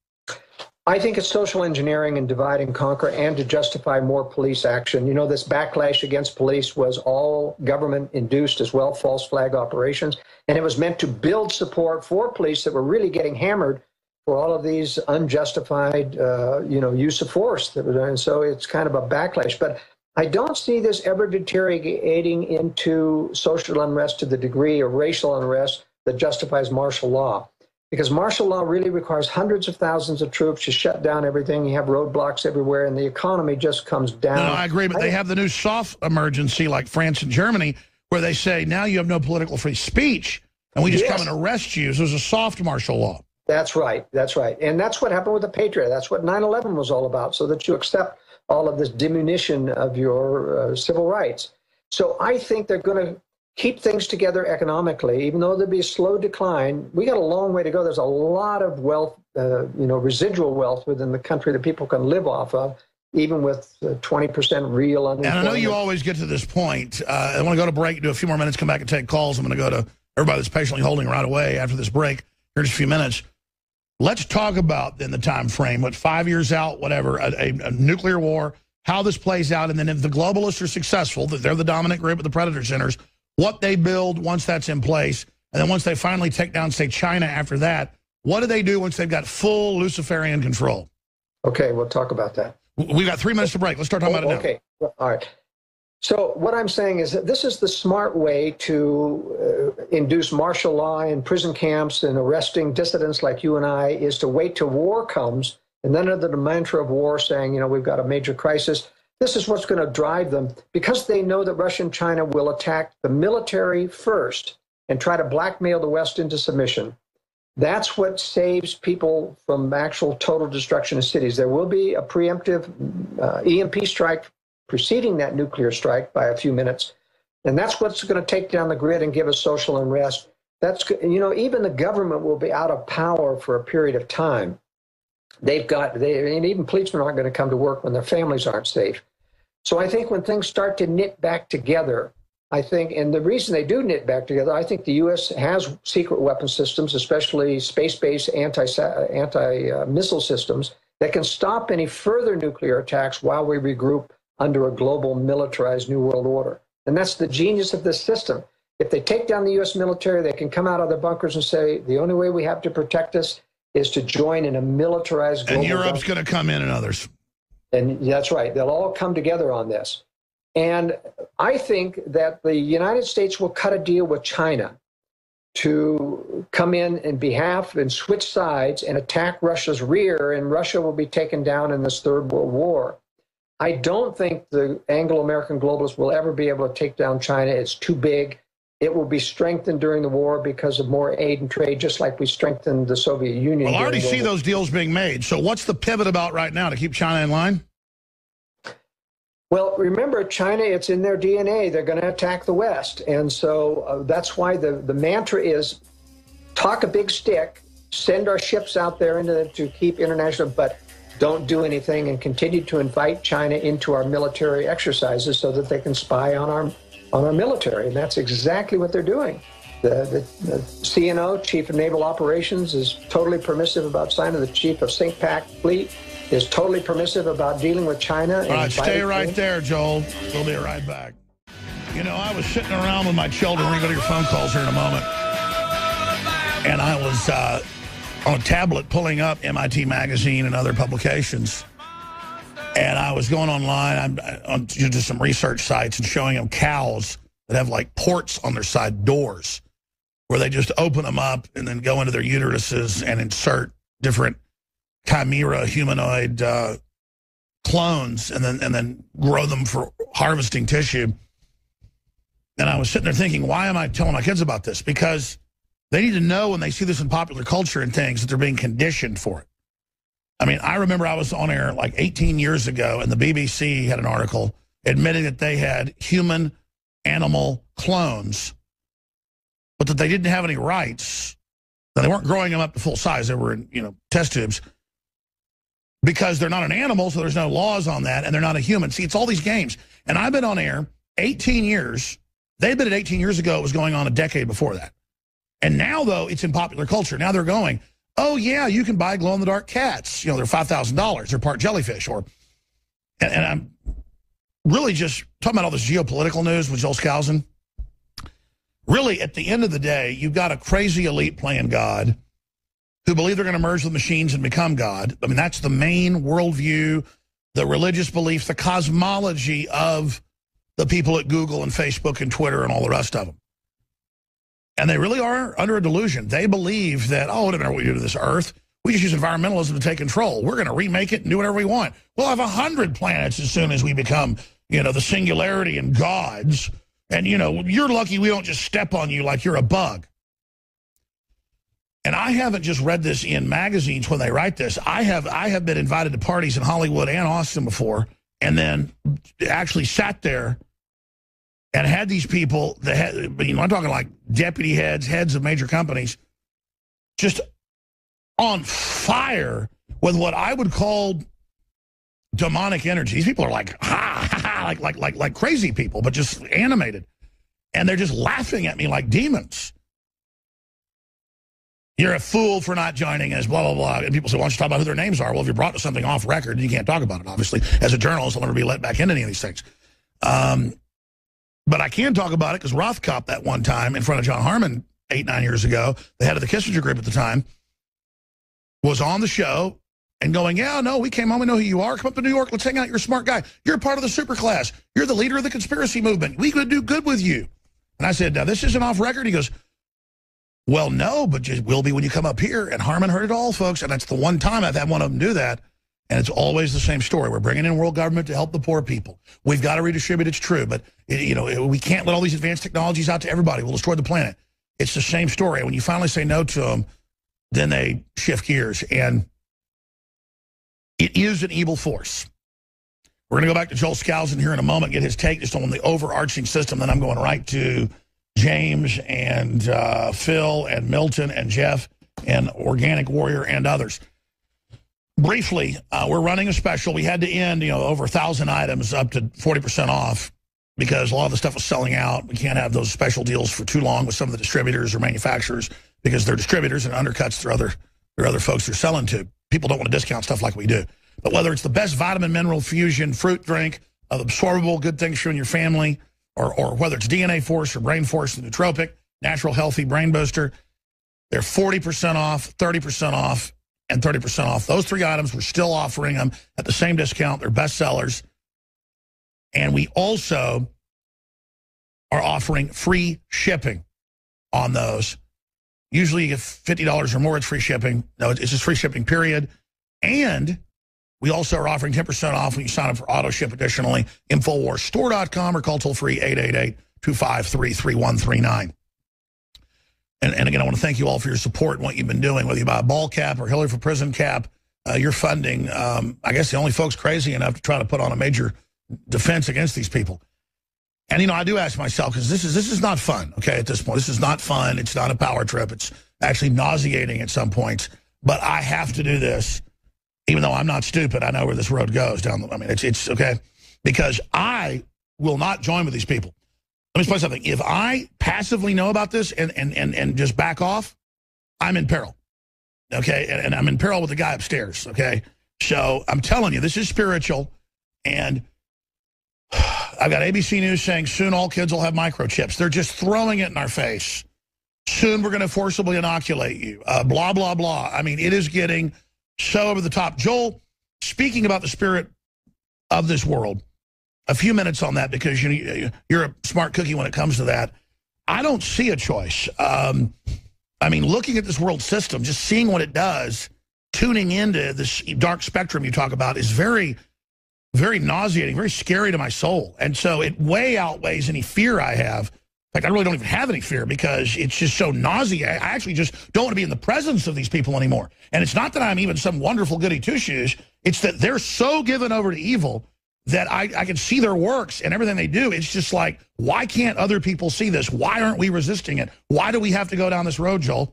I think it's social engineering and divide and conquer, and to justify more police action. You know, this backlash against police was all government-induced as well, false flag operations, and it was meant to build support for police that were really getting hammered for all of these unjustified, uh, you know, use of force. That was, and so it's kind of a backlash. But I don't see this ever deteriorating into social unrest to the degree of racial unrest that justifies martial law. Because martial law really requires hundreds of thousands of troops to shut down everything. You have roadblocks everywhere, and the economy just comes down. No, no, I agree, but they have the new soft emergency like France and Germany, where they say, now you have no political free speech, and we just yes. come and arrest you. So there's a soft martial law. That's right. That's right. And that's what happened with the Patriot. That's what nine eleven was all about, so that you accept all of this diminution of your uh, civil rights. So I think they're going to keep things together economically, even though there'll be a slow decline. We got a long way to go. There's a lot of wealth, uh, you know, residual wealth within the country that people can live off of, even with uh, twenty percent real unemployment. And I know you always get to this point. Uh, I want to go to break, do a few more minutes, come back and take calls. I'm going to go to everybody that's patiently holding right away after this break. Here's a few minutes. Let's talk about, then, the time frame, what, five years out, whatever, a, a, a nuclear war, how this plays out, and then if the globalists are successful, that they're the dominant group of the predator centers, what they build once that's in place, and then once they finally take down, say, China after that, what do they do once they've got full Luciferian control? Okay, we'll talk about that. We've got three minutes to break. Let's start talking oh, about it okay. now. Okay, all right. So what I'm saying is that this is the smart way to uh, induce martial law in prison camps and arresting dissidents like you and I, is to wait till war comes, and then under the mantra of war saying, you know, we've got a major crisis. This is what's going to drive them, because they know that Russia and China will attack the military first and try to blackmail the West into submission. That's what saves people from actual total destruction of cities. There will be a preemptive uh, E M P strike preceding that nuclear strike by a few minutes, and that's what's going to take down the grid and give us social unrest. That's, you know, even the government will be out of power for a period of time. They've got, they, and even policemen aren't going to come to work when their families aren't safe. So I think when things start to knit back together, I think, and the reason they do knit back together, I think the U S has secret weapon systems, especially space-based anti, anti-missile systems, that can stop any further nuclear attacks while we regroup under a global militarized New World Order. And that's the genius of this system. If they take down the U S military, they can come out of their bunkers and say, the only way we have to protect us is to join in a militarized global... And Europe's going to come in and others. And that's right. They'll all come together on this. And I think that the United States will cut a deal with China to come in in behalf and switch sides and attack Russia's rear, and Russia will be taken down in this Third World War. I don't think the Anglo-American globalists will ever be able to take down China. It's too big. It will be strengthened during the war because of more aid and trade, just like we strengthened the Soviet Union. Well, I already see those deals being made. So what's the pivot about right now to keep China in line? Well, remember, China, it's in their D N A. They're going to attack the West. And so uh, that's why the, the mantra is talk a big stick, send our ships out there into the, to keep international, but don't do anything, and continue to invite China into our military exercises so that they can spy on our on our military. And that's exactly what they're doing. The, the, the C N O, Chief of Naval Operations, is totally permissive about China. The Chief of CINCPAC Fleet is totally permissive about dealing with China. All right, stay right there, Joel. We'll be right back. You know, I was sitting around with my children. We're going to go to your phone calls here in a moment. And I was uh, on a tablet pulling up M I T Magazine and other publications. And I was going online I'm, on to some research sites and showing them cows that have, like, ports on their side doors where they just open them up and then go into their uteruses and insert different chimera humanoid uh, clones and then and then grow them for harvesting tissue. And I was sitting there thinking, why am I telling my kids about this? Because they need to know when they see this in popular culture and things that they're being conditioned for it. I mean, I remember I was on air like eighteen years ago, and the B B C had an article admitting that they had human animal clones, but that they didn't have any rights. Now, they weren't growing them up to full size. They were in, you know, test tubes. Because they're not an animal, so there's no laws on that, and they're not a human. See, it's all these games. And I've been on air eighteen years. They admitted eighteen years ago it was going on a decade before that. And now, though, it's in popular culture. Now they're going, oh, yeah, you can buy glow-in-the-dark cats. You know, they're five thousand dollars. They're part jellyfish. Or, and, and I'm really just talking about all this geopolitical news with Joel Skousen. Really, at the end of the day, you've got a crazy elite playing God who believe they're going to merge with machines and become God. I mean, that's the main worldview, the religious beliefs, the cosmology of the people at Google and Facebook and Twitter and all the rest of them. And they really are under a delusion. They believe that, oh, it doesn't matter what we do to this Earth. We just use environmentalism to take control. We're going to remake it and do whatever we want. We'll have a hundred planets as soon as we become, you know, the singularity and gods. And, you know, you're lucky we don't just step on you like you're a bug. And I haven't just read this in magazines when they write this. I have I have been invited to parties in Hollywood and Austin before, and then actually sat there and had these people that had, you know, I'm talking like deputy heads, heads of major companies, just on fire with what I would call demonic energy. These people are like, ha, ha, ha, like, like, like, like crazy people, but just animated. And they're just laughing at me like demons. You're a fool for not joining us, blah, blah, blah. And people say, why don't you talk about who their names are? Well, if you're brought to something off record, you can't talk about it, obviously. As a journalist, I'll never be let back into any of these things. Um, but I can talk about it because Rothkopf that one time in front of John Harmon eight, nine years ago, the head of the Kissinger Group at the time, was on the show and going, yeah, no, we came home, we know who you are. Come up to New York, let's hang out. You're a smart guy. You're a part of the super class. You're the leader of the conspiracy movement. We could do good with you. And I said, now, this isn't off record? He goes, well, no, but it will be when you come up here. And Harmon heard it all, folks. And that's the one time I've had one of them do that. And it's always the same story. We're bringing in world government to help the poor people. We've got to redistribute. It's true. But, it, you know, it, we can't let all these advanced technologies out to everybody. We'll destroy the planet. It's the same story. When you finally say no to them, then they shift gears. And it is an evil force. We're going to go back to Joel Skousen here in a moment, get his take just on the overarching system. Then I'm going right to James and uh, Phil and Milton and Jeff and Organic Warrior and others. briefly, uh, we're running a special. We had to end, you know, over a thousand items up to forty percent off because a lot of the stuff was selling out. We can't have those special deals for too long with some of the distributors or manufacturers because they're distributors and undercuts their other, their other folks they're selling to. People don't want to discount stuff like we do. But whether it's the best vitamin mineral fusion fruit drink, uh, absorbable, good things for you and your family, or, or whether it's D N A Force or Brain Force, the nootropic, natural healthy brain booster, they're forty percent off, thirty percent off, and thirty percent off. Those three items, we're still offering them at the same discount. They're best sellers. And we also are offering free shipping on those. Usually you get fifty dollars or more, it's free shipping. No, it's just free shipping, period. And we also are offering ten percent off when you sign up for auto ship additionally. Infowars Store dot com or call toll free eight eight eight, two five three, three one three nine. And, and again, I want to thank you all for your support and what you've been doing, whether you buy a ball cap or Hillary for Prison cap. Uh, you're funding, um, I guess, the only folks crazy enough to try to put on a major defense against these people. And, you know, I do ask myself, because this is, this is not fun, okay, at this point. This is not fun. It's not a power trip. It's actually nauseating at some points. But I have to do this, even though I'm not stupid. I know where this road goes down. The, I mean, it's, it's okay, because I will not join with these people. Let me explain something. If I passively know about this and, and, and, and just back off, I'm in peril, okay? And, and I'm in peril with the guy upstairs, okay? So I'm telling you, this is spiritual, and I've got A B C News saying soon all kids will have microchips. They're just throwing it in our face. Soon we're going to forcibly inoculate you, uh, blah, blah, blah. I mean, it is getting so over the top. Joel, speaking about the spirit of this world, a few minutes on that, because you, you're a smart cookie when it comes to that. I don't see a choice. Um, I mean, looking at this world system, just seeing what it does, tuning into this dark spectrum you talk about is very, very nauseating, very scary to my soul. And so it way outweighs any fear I have. In fact, I really don't even have any fear because it's just so nauseating. I actually just don't want to be in the presence of these people anymore. And it's not that I'm even some wonderful goody two-shoes. It's that they're so given over to evil that I, I can see their works and everything they do. It's just like, why can't other people see this? Why aren't we resisting it? Why do we have to go down this road, Joel?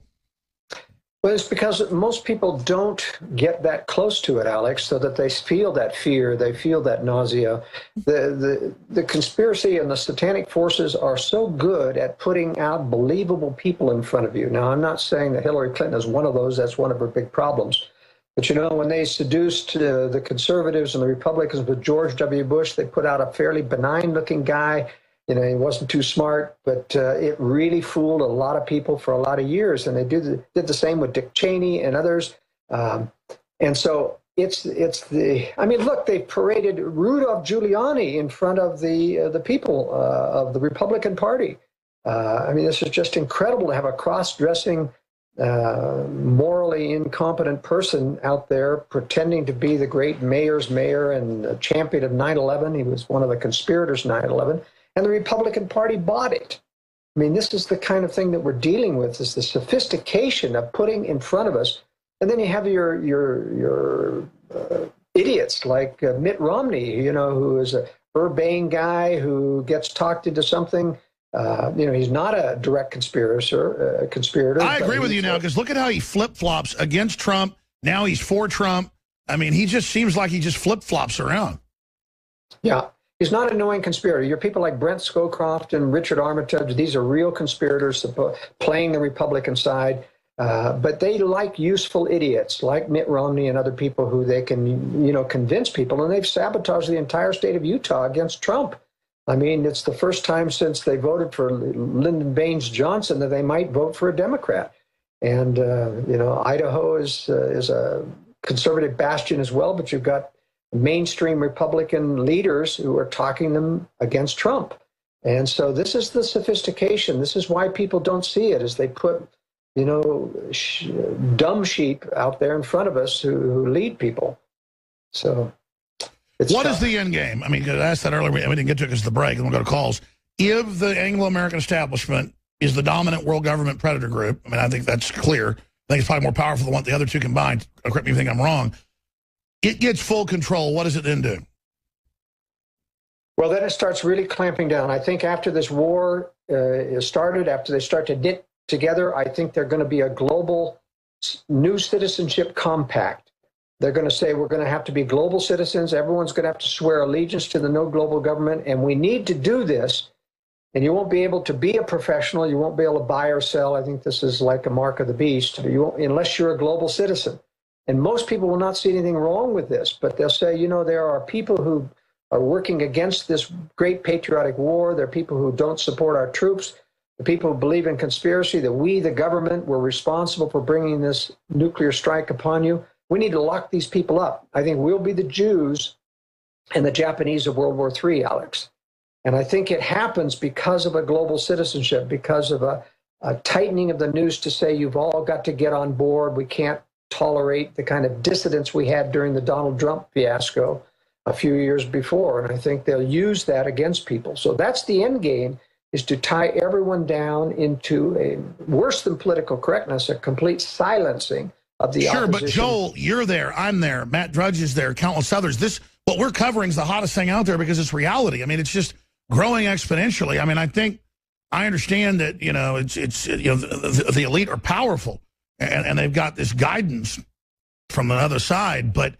Well, it's because most people don't get that close to it, Alex, so that they feel that fear, they feel that nausea. The, the, the conspiracy and the satanic forces are so good at putting out believable people in front of you. Now, I'm not saying that Hillary Clinton is one of those. That's one of her big problems. But, you know, when they seduced uh, the conservatives and the Republicans with George W. Bush, they put out a fairly benign-looking guy. You know, he wasn't too smart, but uh, it really fooled a lot of people for a lot of years. And they did the, did the same with Dick Cheney and others. Um, and so it's it's the, I mean, look, they paraded Rudolph Giuliani in front of the, uh, the people uh, of the Republican Party. Uh, I mean, this is just incredible to have a cross-dressing, uh, morally incompetent person out there pretending to be the great mayor's mayor and a champion of nine eleven. He was one of the conspirators in nine eleven. And the Republican Party bought it. I mean, this is the kind of thing that we're dealing with, is the sophistication of putting in front of us. And then you have your your your uh, idiots like uh, Mitt Romney, you know, who is a urbane guy who gets talked into something. Uh, you know, he's not a direct conspirator. Uh, conspirator. I agree with you now, because look at how he flip-flops against Trump. Now he's for Trump. I mean, he just seems like he just flip-flops around. Yeah. He's not an annoying conspirator. You're people like Brent Scowcroft and Richard Armitage. These are real conspirators playing the Republican side. Uh, but they like useful idiots like Mitt Romney and other people who they can, you know, convince people. And they've sabotaged the entire state of Utah against Trump. I mean, it's the first time since they voted for Lyndon Baines Johnson that they might vote for a Democrat. And, uh, you know, Idaho is, uh, is a conservative bastion as well, but you've got mainstream Republican leaders who are talking them against Trump. And so this is the sophistication. This is why people don't see it, is they put, you know, sh dumb sheep out there in front of us who, who lead people. So it's what tough. is the end game? I mean, I asked that earlier. We didn't get to it because of the break, and we'll go to calls. If the Anglo-American establishment is the dominant world government predator group, I mean, I think that's clear. I think it's probably more powerful than what the other two combined. Correct me if you think I'm wrong. It gets full control. What does it then do? Well, then it starts really clamping down. I think after this war uh, is started, after they start to knit together, I think they're going to be a global new citizenship compact They're going to say we're going to have to be global citizens. Everyone's going to have to swear allegiance to the no global government. And we need to do this. And you won't be able to be a professional. You won't be able to buy or sell. I think this is like a mark of the beast, you won't, unless you're a global citizen. And most people will not see anything wrong with this, but they'll say, you know, there are people who are working against this great patriotic war. There are people who don't support our troops. The people who believe in conspiracy, that we, the government, were responsible for bringing this nuclear strike upon you. We need to lock these people up. I think we'll be the Jews and the Japanese of World War Three, Alex. And I think it happens because of a global citizenship, because of a, a tightening of the noose to say you've all got to get on board. We can't tolerate the kind of dissidence we had during the Donald Trump fiasco a few years before. And I think they'll use that against people. So that's the end game, is to tie everyone down into a worse than political correctness, a complete silencing of the sure, opposition. But Joel, you're there, I'm there, Matt Drudge is there, countless others. This, what we're covering is the hottest thing out there because it's reality. I mean, it's just growing exponentially. I mean, I think, I understand that, you know, it's, it's you know, the, the elite are powerful and, and they've got this guidance from the other side. But,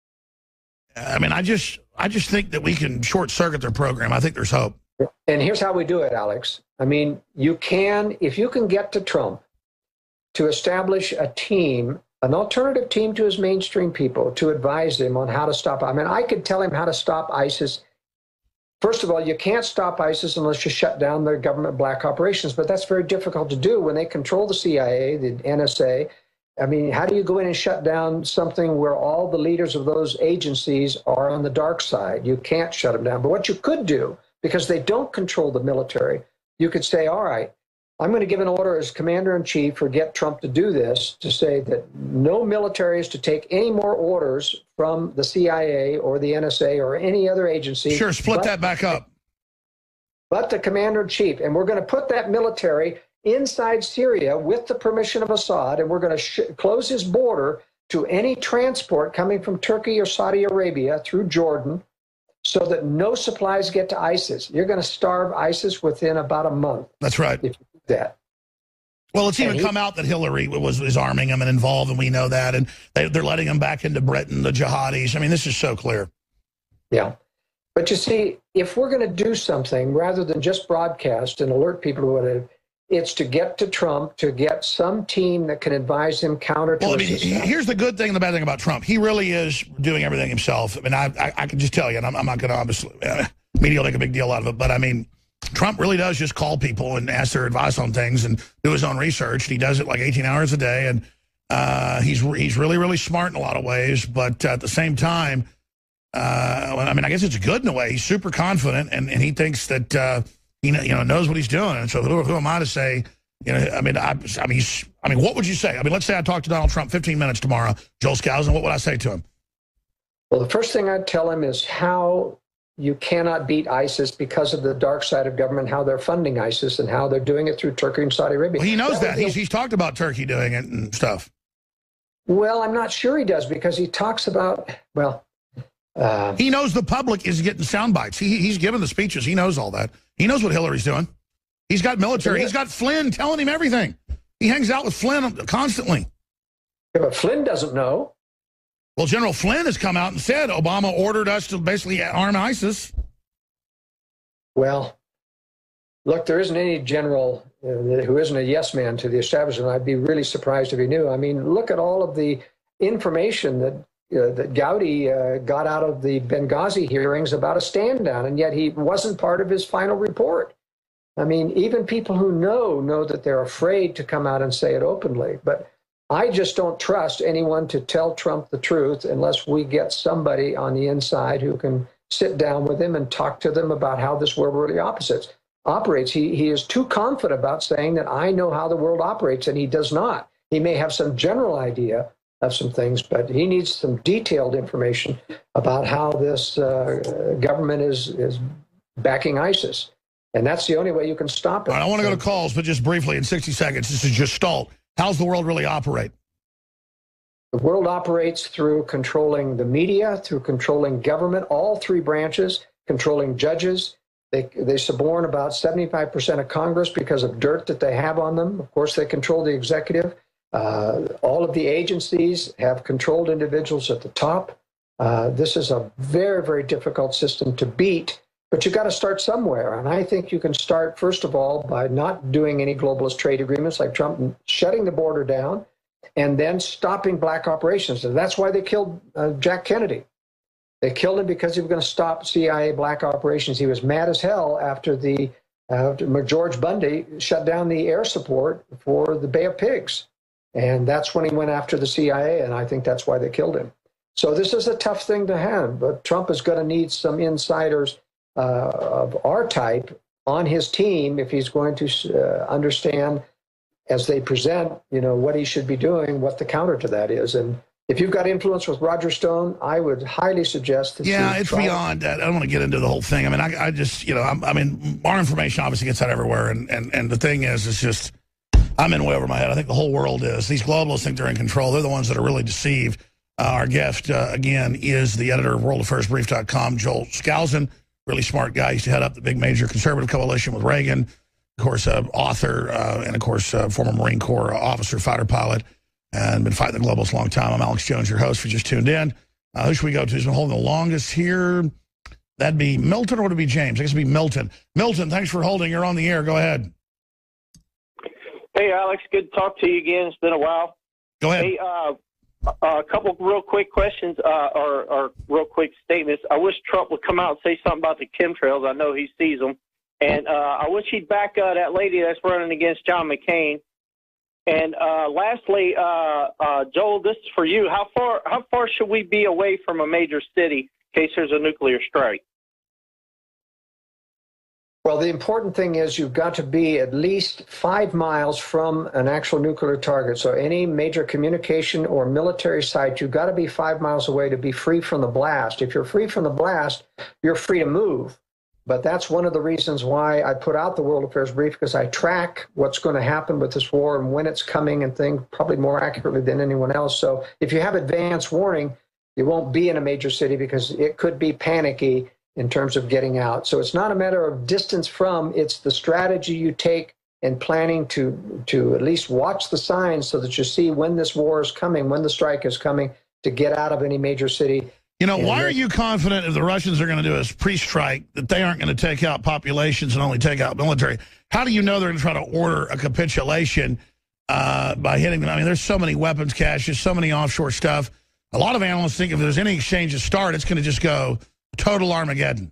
I mean, I just, I just think that we can short circuit their program. I think there's hope. And here's how we do it, Alex. I mean, you can, if you can get to Trump to establish a team, an alternative team to his mainstream people, to advise him on how to stop. I mean, I could tell him how to stop ISIS. First of all, you can't stop ISIS unless you shut down their government black operations, but that's very difficult to do when they control the C I A, the N S A. I mean, how do you go in and shut down something where all the leaders of those agencies are on the dark side? You can't shut them down. But what you could do, because they don't control the military, you could say, all right, I'm going to give an order as commander-in-chief or get Trump to do this, to say that no military is to take any more orders from the C I A or the N S A or any other agency. Sure, split but, that back up. But the commander-in-chief. And we're going to put that military inside Syria with the permission of Assad, and we're going to sh- close his border to any transport coming from Turkey or Saudi Arabia through Jordan, so that no supplies get to ISIS. You're going to starve ISIS within about a month. That's right. If you do that. Well, it's even he, come out that Hillary was, was arming them and involved, and we know that. And they, they're letting them back into Britain, the jihadis. I mean, this is so clear. Yeah. But you see, if we're going to do something, rather than just broadcast and alert people to it, it's to get to Trump, to get some team that can advise him counter to well, I mean, here's the good thing and the bad thing about Trump. He really is doing everything himself. I mean, I, I, I can just tell you, and I'm, I'm not going to obviously, uh, media will make a big deal out of it, but I mean, Trump really does just call people and ask their advice on things and do his own research. He does it like eighteen hours a day, and uh, he's he's really, really smart in a lot of ways, but uh, at the same time, uh, I mean, I guess it's good in a way. He's super confident, and, and he thinks that uh, he you know knows what he's doing. And so who, who am I to say? You know, I mean, I, I mean, he's, I mean, what would you say? I mean, let's say I talked to Donald Trump fifteen minutes tomorrow, Joel Skousen. What would I say to him? Well, the first thing I'd tell him is how you cannot beat ISIS because of the dark side of government, how they're funding ISIS and how they're doing it through Turkey and Saudi Arabia. Well, he knows that. that. He's, he's talked about Turkey doing it and stuff. Well, I'm not sure he does, because he talks about, well... Uh, he knows the public is getting sound bites. He, he's given the speeches. He knows all that. He knows what Hillary's doing. He's got military. He's got Flynn telling him everything. He hangs out with Flynn constantly. Yeah, but Flynn doesn't know. Well, General Flynn has come out and said Obama ordered us to basically arm ISIS. Well, look, there isn't any general uh, who isn't a yes man to the establishment. I'd be really surprised if he knew. I mean, look at all of the information that uh, that Gowdy uh, got out of the Benghazi hearings about a stand down, and yet he wasn't part of his final report. I mean, even people who know know that they're afraid to come out and say it openly. But I just don't trust anyone to tell Trump the truth unless we get somebody on the inside who can sit down with him and talk to them about how this world really operates. Operates. He, he is too confident about saying that I know how the world operates, and he does not. He may have some general idea of some things, but he needs some detailed information about how this uh, government is, is backing ISIS. And that's the only way you can stop it. All right, I want to go to calls, but just briefly in sixty seconds, this is just Gestalt. How's the world really operate? The world operates through controlling the media, through controlling government, all three branches, controlling judges. They, they suborn about seventy-five percent of Congress because of dirt that they have on them. Of course, they control the executive. Uh, all of the agencies have controlled individuals at the top. Uh, this is a very, very difficult system to beat, but you've got to start somewhere. And I think you can start, first of all, by not doing any globalist trade agreements like Trump, shutting the border down, and then stopping black operations. And that's why they killed uh, Jack Kennedy. They killed him because he was going to stop C I A black operations. He was mad as hell after the uh, George Bundy shut down the air support for the Bay of Pigs. And that's when he went after the C I A, and I think that's why they killed him. So this is a tough thing to have, but Trump is going to need some insiders uh, of our type on his team if he's going to uh, understand, as they present, you know, what he should be doing, what the counter to that is. And if you've got influence with Roger Stone, I would highly suggest that. Yeah, it's beyond that. I don't want to get into the whole thing. I mean, I, I just, you know, I'm, I mean, our information obviously gets out everywhere, and and and the thing is, it's just. I'm in way over my head. I think the whole world is. These globalists think they're in control. They're the ones that are really deceived. Uh, our guest, uh, again, is the editor of world affairs brief dot com, Joel Skousen, really smart guy. He used to head up the big major conservative coalition with Reagan. Of course, uh, author, uh, and, of course, uh, former Marine Corps officer, fighter pilot, and been fighting the globalists a long time. I'm Alex Jones, your host, if you just tuned in. Uh, who should we go to? Who's been holding the longest here? That'd be Milton, or would it be James? I guess it'd be Milton. Milton, thanks for holding. You're on the air. Go ahead. Hey, Alex, good to talk to you again. It's been a while. Go ahead. Hey, uh, a couple real quick questions uh, or, or real quick statements. I wish Trump would come out and say something about the chemtrails. I know he sees them. And uh, I wish he'd back uh, that lady that's running against John McCain. And uh, lastly, uh, uh, Joel, this is for you. How far, how far should we be away from a major city in case there's a nuclear strike? Well, the important thing is you've got to be at least five miles from an actual nuclear target. So any major communication or military site, you've got to be five miles away to be free from the blast. If you're free from the blast, you're free to move. But that's one of the reasons why I put out the World Affairs Brief, because I track what's going to happen with this war and when it's coming and things probably more accurately than anyone else. So if you have advance warning, you won't be in a major city because it could be panicky in terms of getting out. So it's not a matter of distance from, it's the strategy you take and planning to to at least watch the signs so that you see when this war is coming, when the strike is coming, to get out of any major city. You know, and why are you confident if the Russians are going to do a pre-strike that they aren't going to take out populations and only take out military? How do you know they're going to try to order a capitulation uh, by hitting them? I mean, there's so many weapons caches, so many offshore stuff. A lot of analysts think if there's any exchange to start, it's going to just go total Armageddon.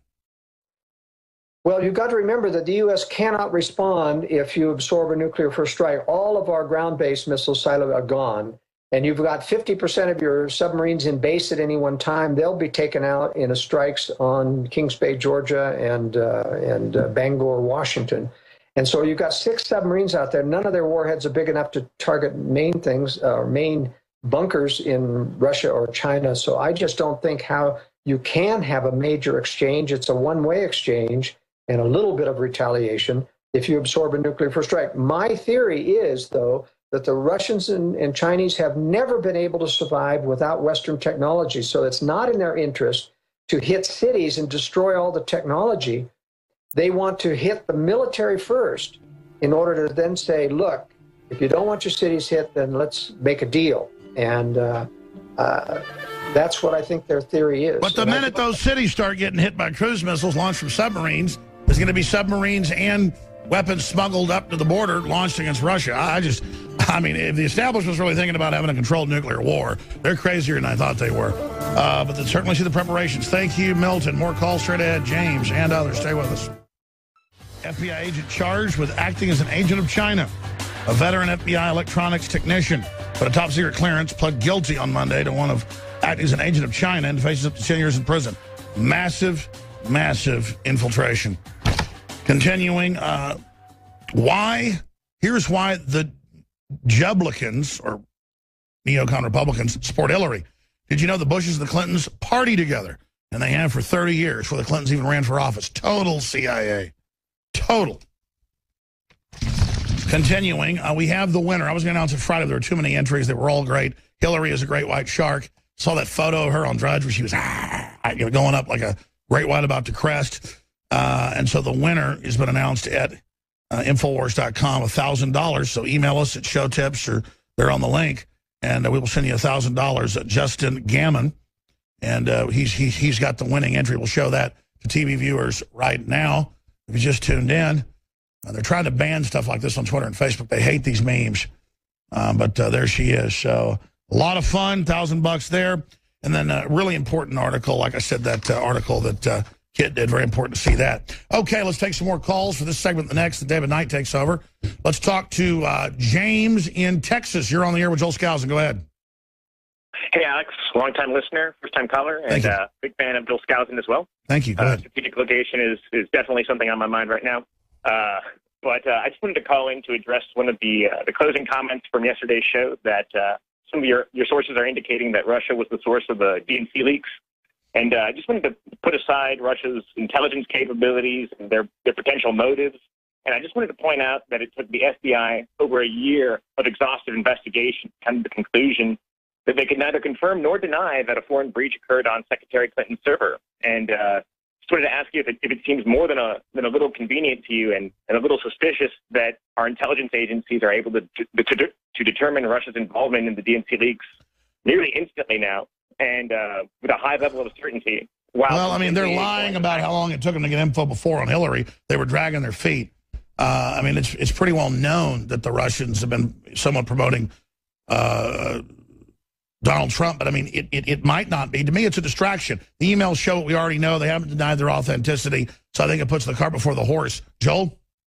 Well, you've got to remember that the U S cannot respond if you absorb a nuclear first strike. All of our ground-based missiles silos are gone, and you've got fifty percent of your submarines in base at any one time. They'll be taken out in a strikes on Kings Bay, Georgia, and uh, and uh, Bangor, Washington. And so you've got six submarines out there. None of their warheads are big enough to target main things, or uh, main bunkers in Russia or China. So I just don't think how you can have a major exchange. It's a one-way exchange and a little bit of retaliation if you absorb a nuclear first strike. My theory is, though, that the Russians and, and Chinese have never been able to survive without Western technology. So it's not in their interest to hit cities and destroy all the technology. They want to hit the military first in order to then say, look, if you don't want your cities hit, then let's make a deal. And uh, uh, that's what I think their theory is. But the and minute those cities start getting hit by cruise missiles launched from submarines, there's going to be submarines and weapons smuggled up to the border launched against Russia. I just, I mean, if the establishment's really thinking about having a controlled nuclear war, they're crazier than I thought they were. Uh, but they certainly see the preparations. Thank you, Milton. More calls straight ahead. James and others, stay with us. F B I agent charged with acting as an agent of China. A veteran F B I electronics technician, but a top-secret clearance, pled guilty on Monday to one of acting as an agent of China and faces up to ten years in prison. Massive, massive infiltration. Continuing, uh, why? Here's why the Jublicans, or neocon Republicans, support Hillary. Did you know the Bushes and the Clintons party together? And they have for thirty years, before the Clintons even ran for office. Total C I A. Total. Continuing, uh, we have the winner. I was going to announce it Friday. There were too many entries. They were all great. Hillary is a great white shark. Saw that photo of her on Drudge where she was ah, you know, going up like a great white about to crest. Uh, and so the winner has been announced at uh, Infowars dot com, one thousand dollars. So email us at show tips or They're on the link, and uh, we will send you one thousand dollars. Justin Gammon, and uh, he's, he's, he's got the winning entry. We'll show that to T V viewers right now. If you just tuned in, uh, they're trying to ban stuff like this on Twitter and Facebook. They hate these memes, um, but uh, there she is. So a lot of fun, thousand bucks there. And then a really important article, like I said, that uh, article that uh, Kit did, very important to see that. Okay, let's take some more calls for this segment. The next, that David Knight takes over. Let's talk to uh, James in Texas. You're on the air with Joel Skousen. Go ahead. Hey, Alex, long-time listener, first-time caller, and uh, big fan of Joel Skousen as well. Thank you. Go uh, ahead. Strategic location is, is definitely something on my mind right now. Uh, but uh, I just wanted to call in to address one of the uh, the closing comments from yesterday's show that uh, some of your, your sources are indicating that Russia was the source of the D N C leaks. And uh, I just wanted to put aside Russia's intelligence capabilities and their, their potential motives. And I just wanted to point out that it took the F B I over a year of exhaustive investigation to come to the conclusion that they could neither confirm nor deny that a foreign breach occurred on Secretary Clinton's server. And uh, just wanted to ask you if it, if it seems more than a than a little convenient to you and, and a little suspicious that our intelligence agencies are able to, to, to, to determine Russia's involvement in the D N C leaks nearly instantly now, and uh, with a high level of certainty. Wow. Well, I mean, they're lying about how long it took them to get info before on Hillary. They were dragging their feet. Uh, I mean, it's it's pretty well known that the Russians have been somewhat promoting uh, Donald Trump, but I mean, it, it, it might not be. To me, it's a distraction. The emails show what we already know. They haven't denied their authenticity, so I think it puts the cart before the horse. Joel?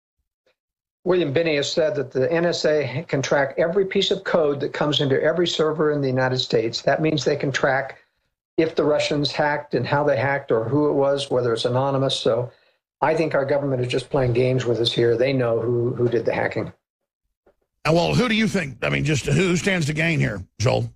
William Binney has said that the N S A can track every piece of code that comes into every server in the United States. That means they can track if the Russians hacked and how they hacked or who it was, whether it's anonymous. So I think our government is just playing games with us here. They know who, who did the hacking. And well, who do you think? I mean, just who stands to gain here, Joel?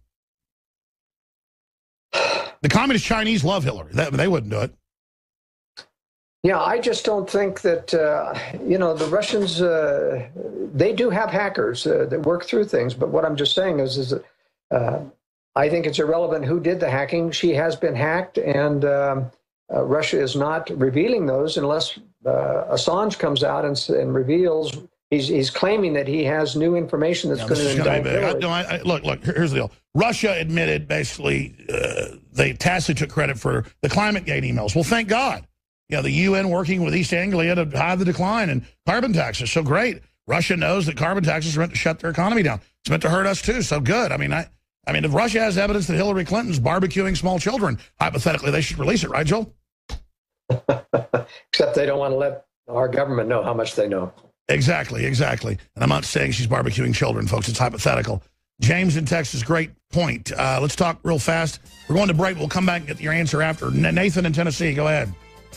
The communist Chinese love Hillary. They, they wouldn't do it. Yeah, I just don't think that, uh, you know, the Russians, uh, they do have hackers uh, that work through things. But what I'm just saying is, is that uh, I think it's irrelevant who did the hacking. She has been hacked, and um, uh, Russia is not revealing those unless uh, Assange comes out and, and reveals. He's, he's claiming that he has new information that's No, going to indict be big. I, Hillary. no, I, I, look, look, here's the deal. Russia admitted, basically, uh, they tacitly took credit for the ClimateGate emails. Well, thank God. You know, the U N working with East Anglia to hide the decline in carbon taxes. So great. Russia knows that carbon taxes are meant to shut their economy down. It's meant to hurt us, too. So good. I mean, I, I mean, if Russia has evidence that Hillary Clinton's barbecuing small children, hypothetically, they should release it, right, Joel? Except they don't want to let our government know how much they know. Exactly, exactly. And I'm not saying she's barbecuing children, folks. It's hypothetical. James in Texas, great point. Uh, let's talk real fast. We're going to break. We'll come back and get your answer after. Nathan in Tennessee, go ahead.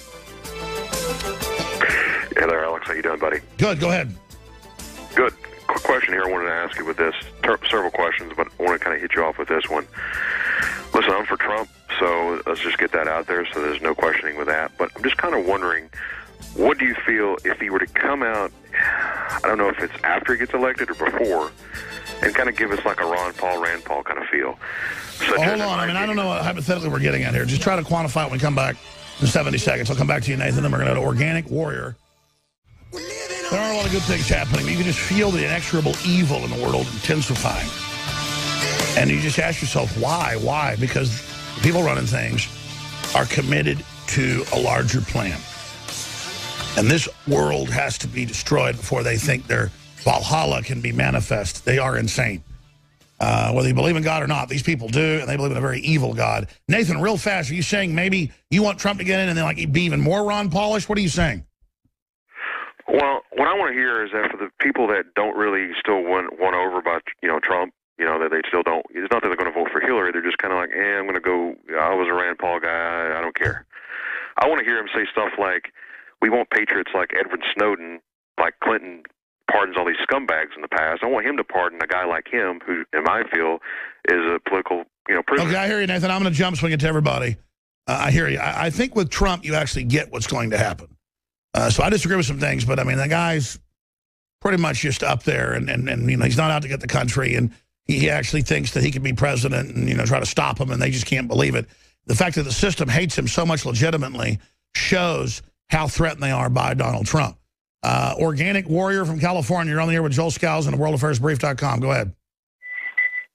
Hey there, Alex. How you doing, buddy? Good. Go ahead. Good. Quick question here I wanted to ask you with this. Ter- several questions, but I want to kind of hit you off with this one. Listen, I'm for Trump, so let's just get that out there so there's no questioning with that. But I'm just kind of wondering, what do you feel if he were to come out, I don't know if it's after he gets elected or before, and kind of give us like a Ron Paul, Rand Paul kind of feel? Well, hold on. I mean, I don't know what hypothetically we're getting at here. Just try to quantify it when we come back in seventy seconds. I'll come back to you, Nathan. Then we're going to go to Organic Warrior. There are a lot of good things happening. You can just feel the inexorable evil in the world intensifying. And you just ask yourself, why? Why? Because the people running things are committed to a larger plan. And this world has to be destroyed before they think their Valhalla can be manifest. They are insane. Uh, whether you believe in God or not, these people do, and they believe in a very evil God. Nathan, real fast, are you saying maybe you want Trump to get in and then like be even more Ron Paulish? What are you saying? Well, what I want to hear is that for the people that don't really still want won over by, you know, Trump, you know, that they still don't, it's not that they're going to vote for Hillary, they're just kind of like, eh, I'm going to go, I was a Rand Paul guy, I, I don't care. I want to hear him say stuff like, we want patriots like Edward Snowden, like Clinton pardons all these scumbags in the past. I want him to pardon a guy like him who, in my feel, is a political, you know, prisoner. Okay, I hear you, Nathan. I'm going to jump swing it to everybody. Uh, I hear you. I, I think with Trump, you actually get what's going to happen. Uh, so I disagree with some things, but I mean, the guy's pretty much just up there, and, and, and you know, he's not out to get the country, and he actually thinks that he can be president and, you know, try to stop him, and they just can't believe it. The fact that the system hates him so much legitimately shows how threatened they are by Donald Trump. Uh, Organic Warrior from California, you're on the air with Joel Skousen and world affairs brief dot com. Go ahead.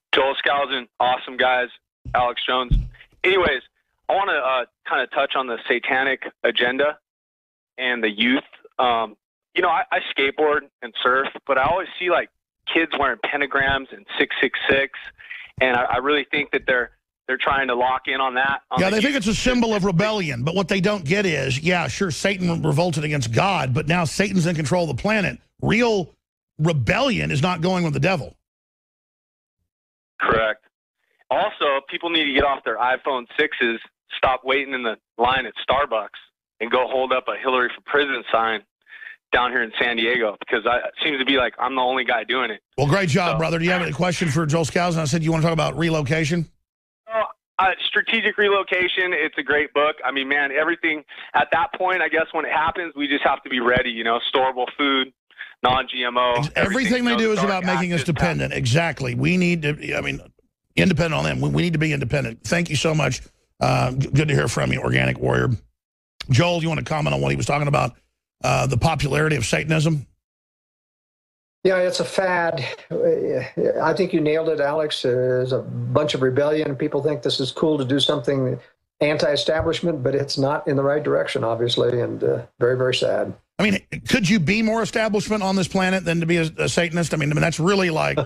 Joel Skousen, awesome guys. Alex Jones. Anyways, I want to uh, kind of touch on the satanic agenda and the youth. Um, you know, I, I skateboard and surf, but I always see like kids wearing pentagrams and six six six, and I, I really think that they're they're trying to lock in on that. On yeah, the they think youth. it's a symbol of rebellion, but what they don't get is, yeah, sure, Satan revolted against God, but now Satan's in control of the planet. Real rebellion is not going with the devil. Correct. Also, people need to get off their iPhone sixes, stop waiting in the line at Starbucks, and go hold up a Hillary for President sign down here in San Diego, because I, it seems to be like I'm the only guy doing it. Well, great job, So- brother. Do you have any question for Joel Skousen? I said you want to talk about relocation? Uh, uh, Strategic Relocation, it's a great book. I mean, man, everything at that point, I guess when it happens, we just have to be ready, you know, storable food, non-G M O. Everything they you know, do is dark about making us active dependent. Exactly. We need to, I mean, independent on them. We, we need to be independent. Thank you so much. Uh, g- good to hear from you, Organic Warrior. Joel, you want to comment on what he was talking about, uh, the popularity of Satanism? Yeah, it's a fad. I think you nailed it, Alex. There's a bunch of rebellion. People think this is cool to do something anti-establishment, but it's not in the right direction, obviously, and uh, very, very sad. I mean, could you be more establishment on this planet than to be a, a Satanist? I mean, I mean, that's really like...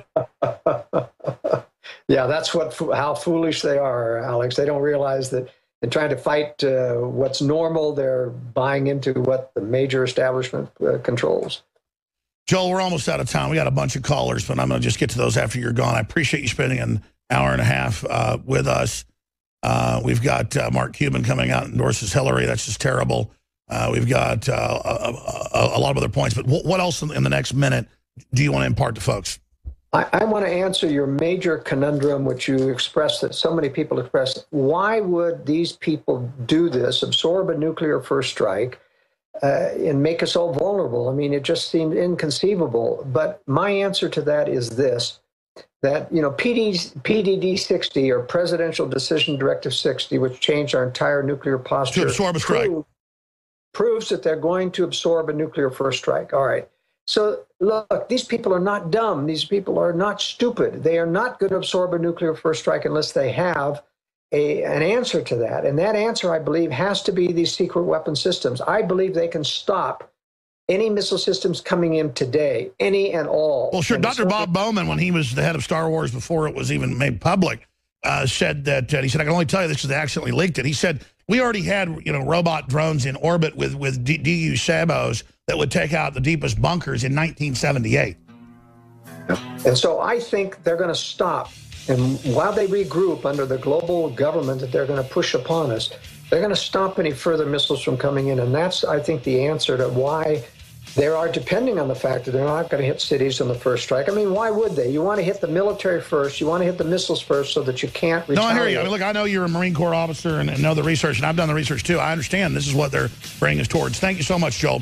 Yeah, that's what how foolish they are, Alex. They don't realize that in trying to fight uh, what's normal, they're buying into what the major establishment uh, controls. Joel, we're almost out of time. We got a bunch of callers, but I'm going to just get to those after you're gone. I appreciate you spending an hour and a half uh, with us. Uh, we've got uh, Mark Cuban coming out and endorses Hillary. That's just terrible. Uh, we've got uh, a, a, a lot of other points. But what else in, in the next minute do you want to impart to folks? I, I want to answer your major conundrum, which you expressed, that so many people expressed. Why would these people do this, absorb a nuclear first strike, uh, and make us all vulnerable? I mean, it just seemed inconceivable. But my answer to that is this, that, you know, P D D sixty, or Presidential Decision Directive sixty, which changed our entire nuclear posture, To absorb a strike. prove- proves that they're going to absorb a nuclear first strike. All right. So, look, these people are not dumb. These people are not stupid. They are not going to absorb a nuclear first strike unless they have a, an answer to that. And that answer, I believe, has to be these secret weapon systems. I believe they can stop any missile systems coming in today, any and all. Well, sure, And Doctor so- Bob Bowman, when he was the head of Star Wars before it was even made public, uh, said that, uh, he said, I can only tell you this because they accidentally leaked it. He said, we already had, you know, robot drones in orbit with, with D U Sabos that would take out the deepest bunkers in nineteen seventy-eight. And so I think they're going to stop. And while they regroup under the global government that they're going to push upon us, they're going to stop any further missiles from coming in. And that's, I think, the answer to why they are depending on the fact that they're not going to hit cities on the first strike. I mean, why would they? You want to hit the military first. You want to hit the missiles first so that you can't No, retaliate. I hear you. I mean, look, I know you're a Marine Corps officer and, and know the research, and I've done the research too. I understand this is what they're bringing us towards. Thank you so much, Joel.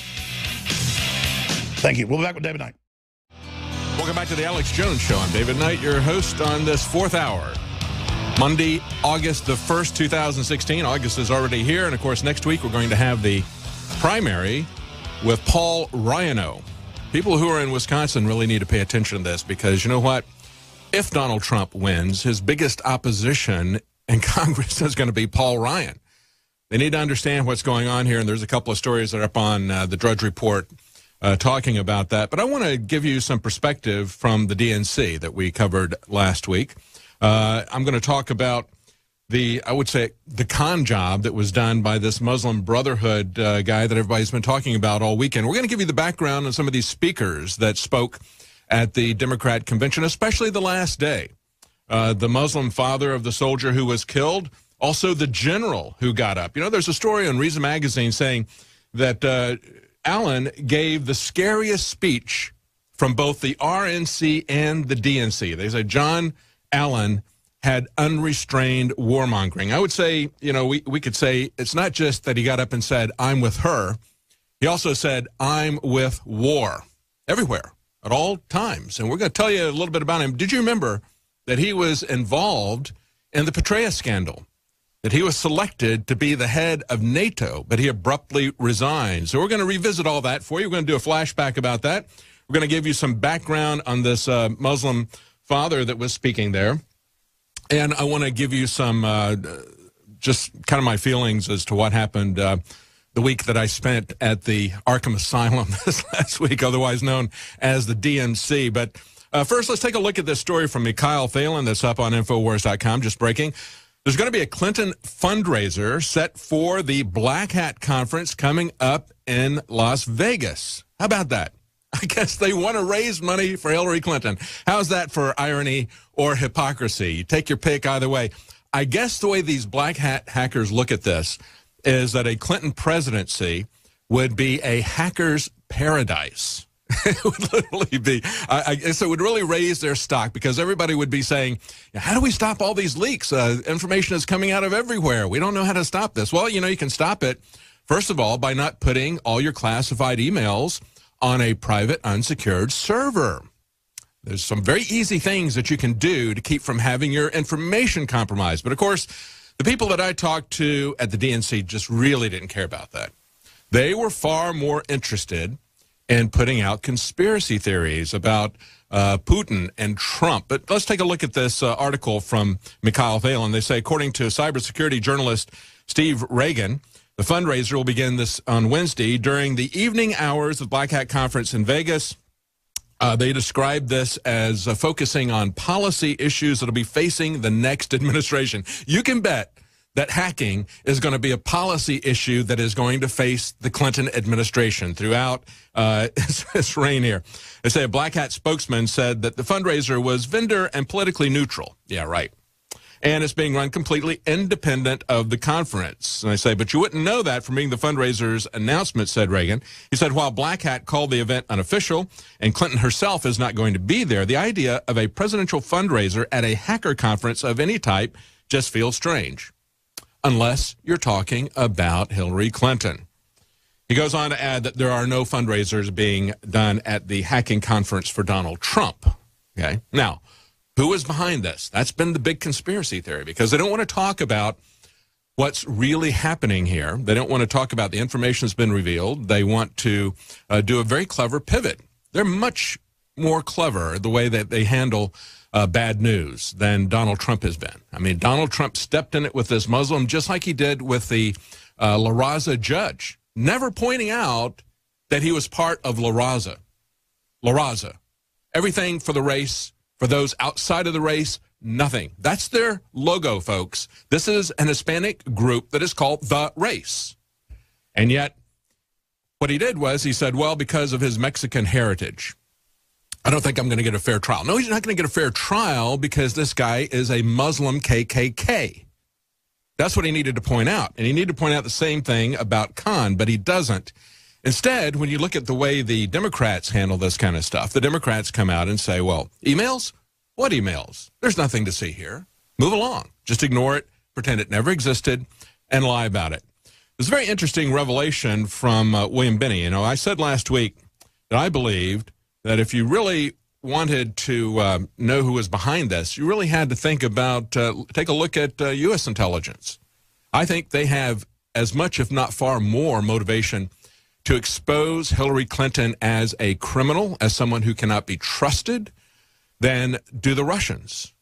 Thank you. We'll be back with David Knight. Welcome back to the Alex Jones Show. I'm David Knight, your host on this fourth hour. Monday, August the first, two thousand sixteen. August is already here. And, of course, next week we're going to have the primary with Paul Ryano. People who are in Wisconsin really need to pay attention to this because, you know what? If Donald Trump wins, his biggest opposition in Congress is going to be Paul Ryan. They need to understand what's going on here, and there's a couple of stories that are up on uh, the Drudge Report uh, talking about that. But I want to give you some perspective from the D N C that we covered last week. Uh, I'm going to talk about the, I would say, the con job that was done by this Muslim Brotherhood uh, guy that everybody's been talking about all weekend. We're going to give you the background on some of these speakers that spoke at the Democrat convention, especially the last day. Uh, the Muslim father of the soldier who was killed, also the general who got up. You know, there's a story on Reason Magazine saying that uh, Allen gave the scariest speech from both the R N C and the D N C. They say John Allen had unrestrained warmongering. I would say, you know, we, we could say it's not just that he got up and said, I'm with her. He also said, I'm with war, everywhere, at all times. And we're going to tell you a little bit about him. Did you remember that he was involved in the Petraeus scandal? That he was selected to be the head of NATO, but he abruptly resigned. So we're going to revisit all that for you. We're going to do a flashback about that. We're going to give you some background on this uh, Muslim father that was speaking there. And I want to give you some, uh, just kind of my feelings as to what happened uh, the week that I spent at the Arkham Asylum this last week, otherwise known as the D N C. But uh, first, let's take a look at this story from Mikhail Thalen that's up on Infowars dot com, just breaking. There's going to be a Clinton fundraiser set for the Black Hat Conference coming up in Las Vegas. How about that? I guess they want to raise money for Hillary Clinton. How's that for irony or hypocrisy? You take your pick either way. I guess the way these black hat hackers look at this is that a Clinton presidency would be a hacker's paradise. It would literally be. I, I guess it would really raise their stock because everybody would be saying, how do we stop all these leaks? Uh, information is coming out of everywhere. We don't know how to stop this. Well, you know, you can stop it, first of all, by not putting all your classified emails on a private unsecured server. There's some very easy things that you can do to keep from having your information compromised. But of course, the people that I talked to at the D N C just really didn't care about that. They were far more interested in putting out conspiracy theories about uh, Putin and Trump. But let's take a look at this uh, article from Mikhail Thalen. They say, according to cybersecurity journalist Steve Reagan, the fundraiser will begin this on Wednesday during the evening hours of the Black Hat Conference in Vegas. Uh, they describe this as uh, focusing on policy issues that will be facing the next administration. You can bet that hacking is going to be a policy issue that is going to face the Clinton administration throughout uh, its reign here. They say a Black Hat spokesman said that the fundraiser was vendor and politically neutral. Yeah, right. And it's being run completely independent of the conference. And I say, but you wouldn't know that from reading the fundraiser's announcement, said Reagan. He said, while Black Hat called the event unofficial and Clinton herself is not going to be there, the idea of a presidential fundraiser at a hacker conference of any type just feels strange, unless you're talking about Hillary Clinton. He goes on to add that there are no fundraisers being done at the hacking conference for Donald Trump. Okay, now, who is behind this? That's been the big conspiracy theory because they don't want to talk about what's really happening here. They don't want to talk about the information that's been revealed. They want to uh, do a very clever pivot. They're much more clever the way that they handle uh, bad news than Donald Trump has been. I mean, Donald Trump stepped in it with this Muslim just like he did with the uh, La Raza judge, never pointing out that he was part of La Raza. La Raza. Everything for the race. For those outside of the race, nothing. That's their logo, folks. This is an Hispanic group that is called The Race. And yet, what he did was he said, well, because of his Mexican heritage, I don't think I'm going to get a fair trial. No, he's not going to get a fair trial because this guy is a Muslim K K K. That's what he needed to point out. And he needed to point out the same thing about Khan, but he doesn't. Instead, when you look at the way the Democrats handle this kind of stuff, the Democrats come out and say, well, emails? What emails? There's nothing to see here. Move along. Just ignore it, pretend it never existed, and lie about it. There's a very interesting revelation from uh, William Binney. You know, I said last week that I believed that if you really wanted to uh, know who was behind this, you really had to think about, uh, take a look at uh, U S intelligence. I think they have as much, if not far more, motivation to expose Hillary Clinton as a criminal, as someone who cannot be trusted, than do the Russians.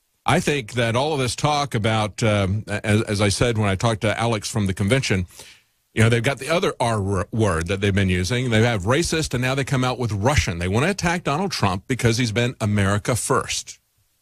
I think that all of this talk about, um, as, as I said when I talked to Alex from the convention, you know, they've got the other R word that they've been using. They have racist, and now they come out with Russian. They want to attack Donald Trump because he's been America first.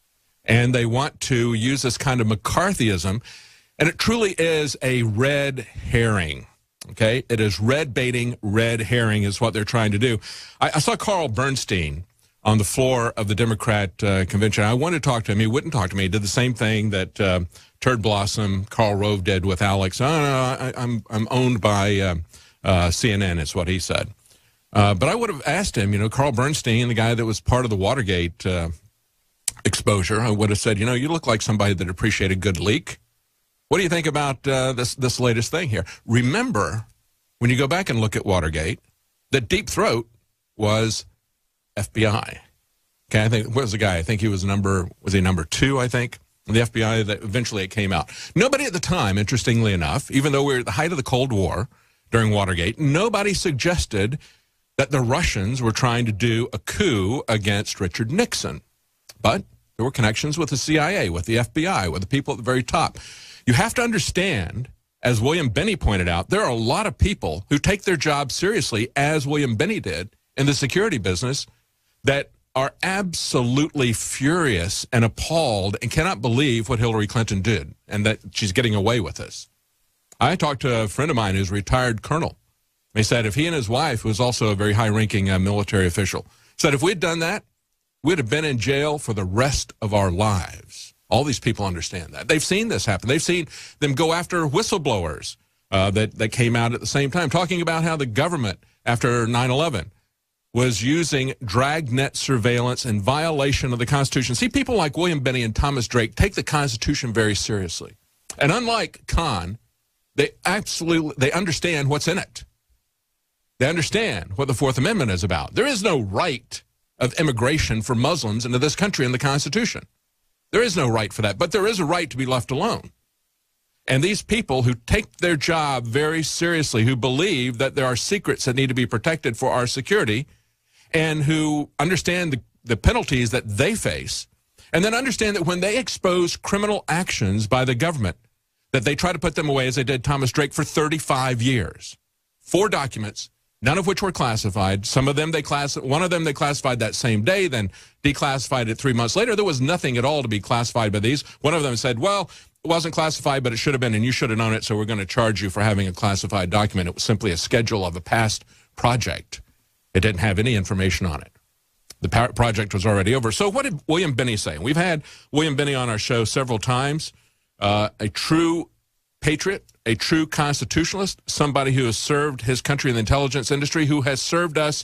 And they want to use this kind of McCarthyism, and it truly is a red herring. Okay, it is red baiting, red herring is what they're trying to do. I, I saw Carl Bernstein on the floor of the Democrat uh, convention. I wanted to talk to him. He wouldn't talk to me. He did the same thing that uh, Turd Blossom, Karl Rove did with Alex. Oh, no, I, I'm I'm owned by uh, uh, C N N, is what he said. Uh, but I would have asked him, you know, Carl Bernstein, the guy that was part of the Watergate uh, exposure, I would have said, you know, you look like somebody that appreciated a good leak. What do you think about uh, this this latest thing here? Remember, when you go back and look at Watergate, that Deep Throat was F B I. Okay, I think, what was the guy? I think he was number, was he number two, I think, in the F B I, that eventually it came out. Nobody at the time, interestingly enough, even though we were at the height of the Cold War during Watergate, nobody suggested that the Russians were trying to do a coup against Richard Nixon. But There were connections with the C I A, with the F B I, with the people at the very top. You have to understand, as William Binney pointed out, there are a lot of people who take their job seriously, as William Binney did in the security business, that are absolutely furious and appalled and cannot believe what Hillary Clinton did and that she's getting away with this. I talked to a friend of mine who's a retired colonel. He said if he and his wife, who was also a very high-ranking uh, military official, said if we'd done that, we'd have been in jail for the rest of our lives. All these people understand that. They've seen this happen. They've seen them go after whistleblowers uh, that, that came out at the same time, talking about how the government, after nine eleven, was using dragnet surveillance in violation of the Constitution. See, people like William Binney and Thomas Drake take the Constitution very seriously. And unlike Khan, they absolutely they understand what's in it. They understand what the Fourth Amendment is about. There is no right of immigration for Muslims into this country in the Constitution. There is no right for that, but there is a right to be left alone. And these people who take their job very seriously, who believe that there are secrets that need to be protected for our security, and who understand the, the penalties that they face, and then understand that when they expose criminal actions by the government, that they try to put them away, as they did Thomas Drake for thirty-five years. Four documents, none of which were classified. Some of them they class, one of them they classified that same day, then declassified it three months later. There was nothing at all to be classified by these. One of them said, well, it wasn't classified, but it should have been, and you should have known it, so we're going to charge you for having a classified document. It was simply a schedule of a past project. It didn't have any information on it. The project was already over. So what did William Binney say? We've had William Binney on our show several times, uh, a true patriot, a true constitutionalist, somebody who has served his country in the intelligence industry, who has served us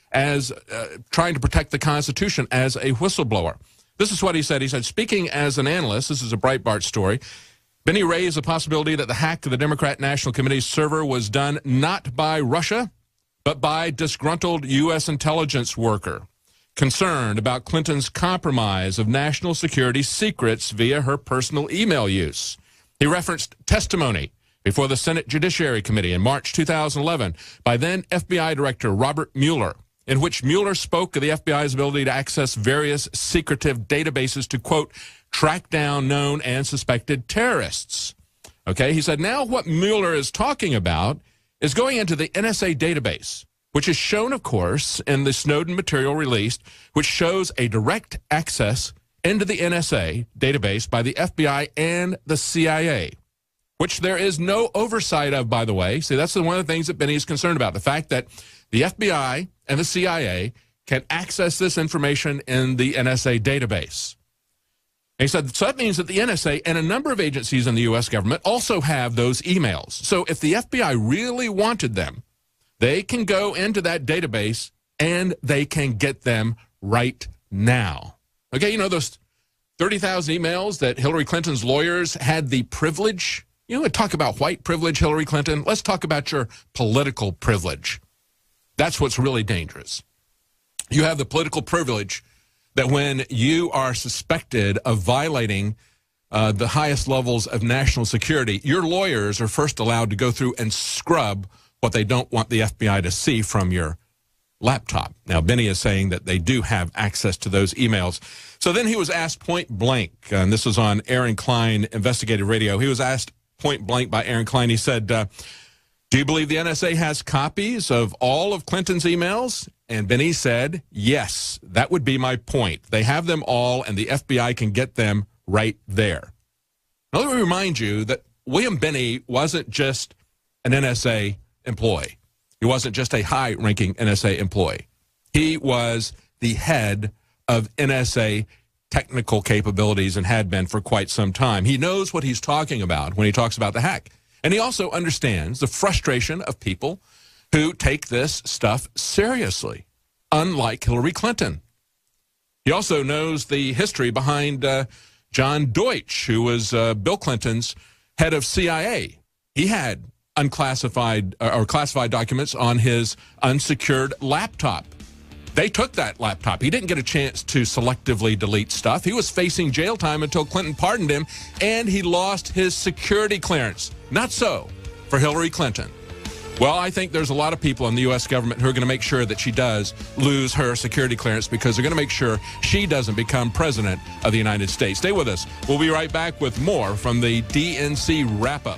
as uh, trying to protect the Constitution as a whistleblower. This is what he said. He said, speaking as an analyst, this is a Breitbart story, Binney raised the possibility that the hack of the Democrat National Committee's server was done not by Russia, but by disgruntled U S intelligence worker concerned about Clinton's compromise of national security secrets via her personal email use. He referenced testimony before the Senate Judiciary Committee in March two thousand eleven by then F B I Director Robert Mueller, in which Mueller spoke of the F B I's ability to access various secretive databases to, quote, track down known and suspected terrorists. Okay, he said now what Mueller is talking about is going into the N S A database, which is shown, of course, in the Snowden material released, which shows a direct access into the N S A database by the F B I and the C I A, which there is no oversight of, by the way. See, that's one of the things that Binney is concerned about, the fact that the F B I and the C I A can access this information in the N S A database. And he said, so that means that the N S A and a number of agencies in the U S government also have those emails. So if the F B I really wanted them, they can go into that database and they can get them right now. Okay, you know those thirty thousand emails that Hillary Clinton's lawyers had the privilege? You know, talk about white privilege, Hillary Clinton. Let's talk about your political privilege. That's what's really dangerous. You have the political privilege that when you are suspected of violating uh, the highest levels of national security, your lawyers are first allowed to go through and scrub what they don't want the F B I to see from your laptop. Now, Binney is saying that they do have access to those emails. So then he was asked point blank, and this was on Aaron Klein Investigative Radio. He was asked point blank by Aaron Klein. He said, uh, do you believe the N S A has copies of all of Clinton's emails? And Binney said, yes, that would be my point. They have them all, and the F B I can get them right there. Now, let me remind you that William Binney wasn't just an N S A employee. He wasn't just a high-ranking N S A employee. He was the head of N S A technical capabilities and had been for quite some time. He knows what he's talking about when he talks about the hack. And he also understands the frustration of people who take this stuff seriously, unlike Hillary Clinton. He also knows the history behind uh, John Deutsch, who was uh, Bill Clinton's head of C I A. He had unclassified uh, or classified documents on his unsecured laptop. They took that laptop. He didn't get a chance to selectively delete stuff. He was facing jail time until Clinton pardoned him, and he lost his security clearance. Not so for Hillary Clinton. Well, I think there's a lot of people in the U S government who are going to make sure that she does lose her security clearance because they're going to make sure she doesn't become president of the United States. Stay with us. We'll be right back with more from the D N C wrap-up.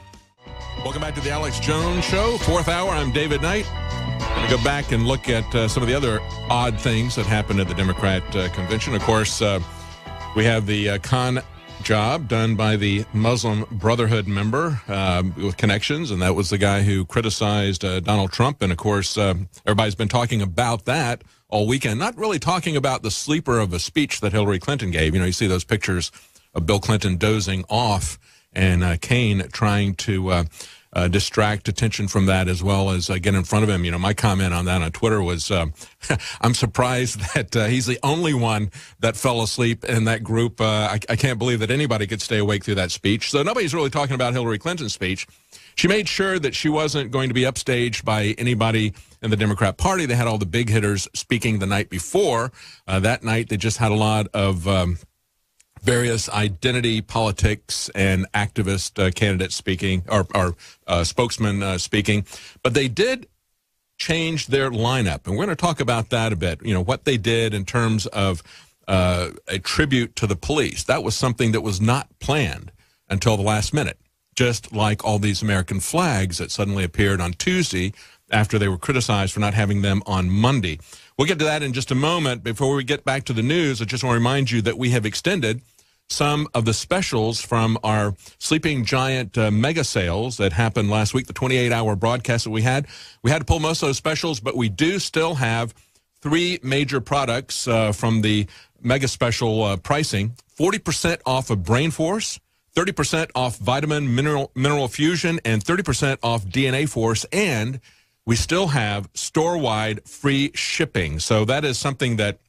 Welcome back to the Alex Jones Show, fourth hour. I'm David Knight. Going to go back and look at uh, some of the other odd things that happened at the Democrat uh, convention. Of course, uh, we have the uh, con job done by the Muslim Brotherhood member uh, with connections, and that was the guy who criticized uh, Donald Trump. And, of course, uh, everybody's been talking about that all weekend, not really talking about the sleeper of a speech that Hillary Clinton gave. You know, you see those pictures of Bill Clinton dozing off and uh, Kaine trying to uh, uh, distract attention from that as well as uh, get in front of him. You know, my comment on that on Twitter was uh, I'm surprised that uh, he's the only one that fell asleep in that group. Uh, I, I can't believe that anybody could stay awake through that speech. So nobody's really talking about Hillary Clinton's speech. She made sure that she wasn't going to be upstaged by anybody in the Democrat Party. They had all the big hitters speaking the night before. Uh, that night, they just had a lot of um, various identity politics and activist uh, candidates speaking, or, or uh, spokesmen uh, speaking. But they did change their lineup, and we're going to talk about that a bit. You know, what they did in terms of uh, a tribute to the police. That was something that was not planned until the last minute, just like all these American flags that suddenly appeared on Tuesday after they were criticized for not having them on Monday. We'll get to that in just a moment. Before we get back to the news, I just want to remind you that we have extended some of the specials from our Sleeping Giant uh, mega sales that happened last week, the twenty-eight hour broadcast that we had. We had to pull most of those specials, but we do still have three major products uh, from the mega special uh, pricing. forty percent off of Brain Force, thirty percent off Vitamin Mineral, Mineral Fusion, and thirty percent off D N A Force, and we still have store-wide free shipping. So that is something that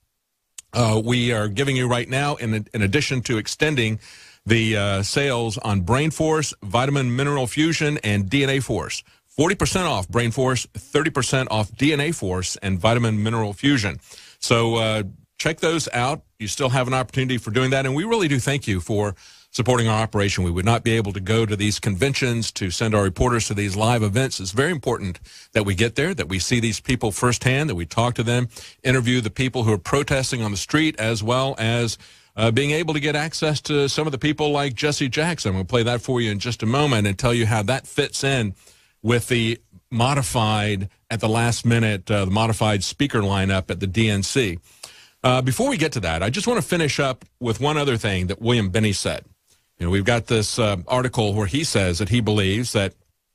uh, we are giving you right now, in, in addition to extending the uh, sales on Brain Force, Vitamin Mineral Fusion, and D N A Force. forty percent off Brain Force, thirty percent off D N A Force, and Vitamin Mineral Fusion. So uh, check those out. You still have an opportunity for doing that, and we really do thank you for supporting our operation. We would not be able to go to these conventions, to send our reporters to these live events. It's very important that we get there, that we see these people firsthand, that we talk to them, interview the people who are protesting on the street, as well as uh, being able to get access to some of the people like Jesse Jackson. We'll play that for you in just a moment and tell you how that fits in with the modified, at the last minute, uh, the modified speaker lineup at the D N C. Uh, before we get to that, I just want to finish up with one other thing that William Binney said. You know, we've got this uh, article where he says that he believes that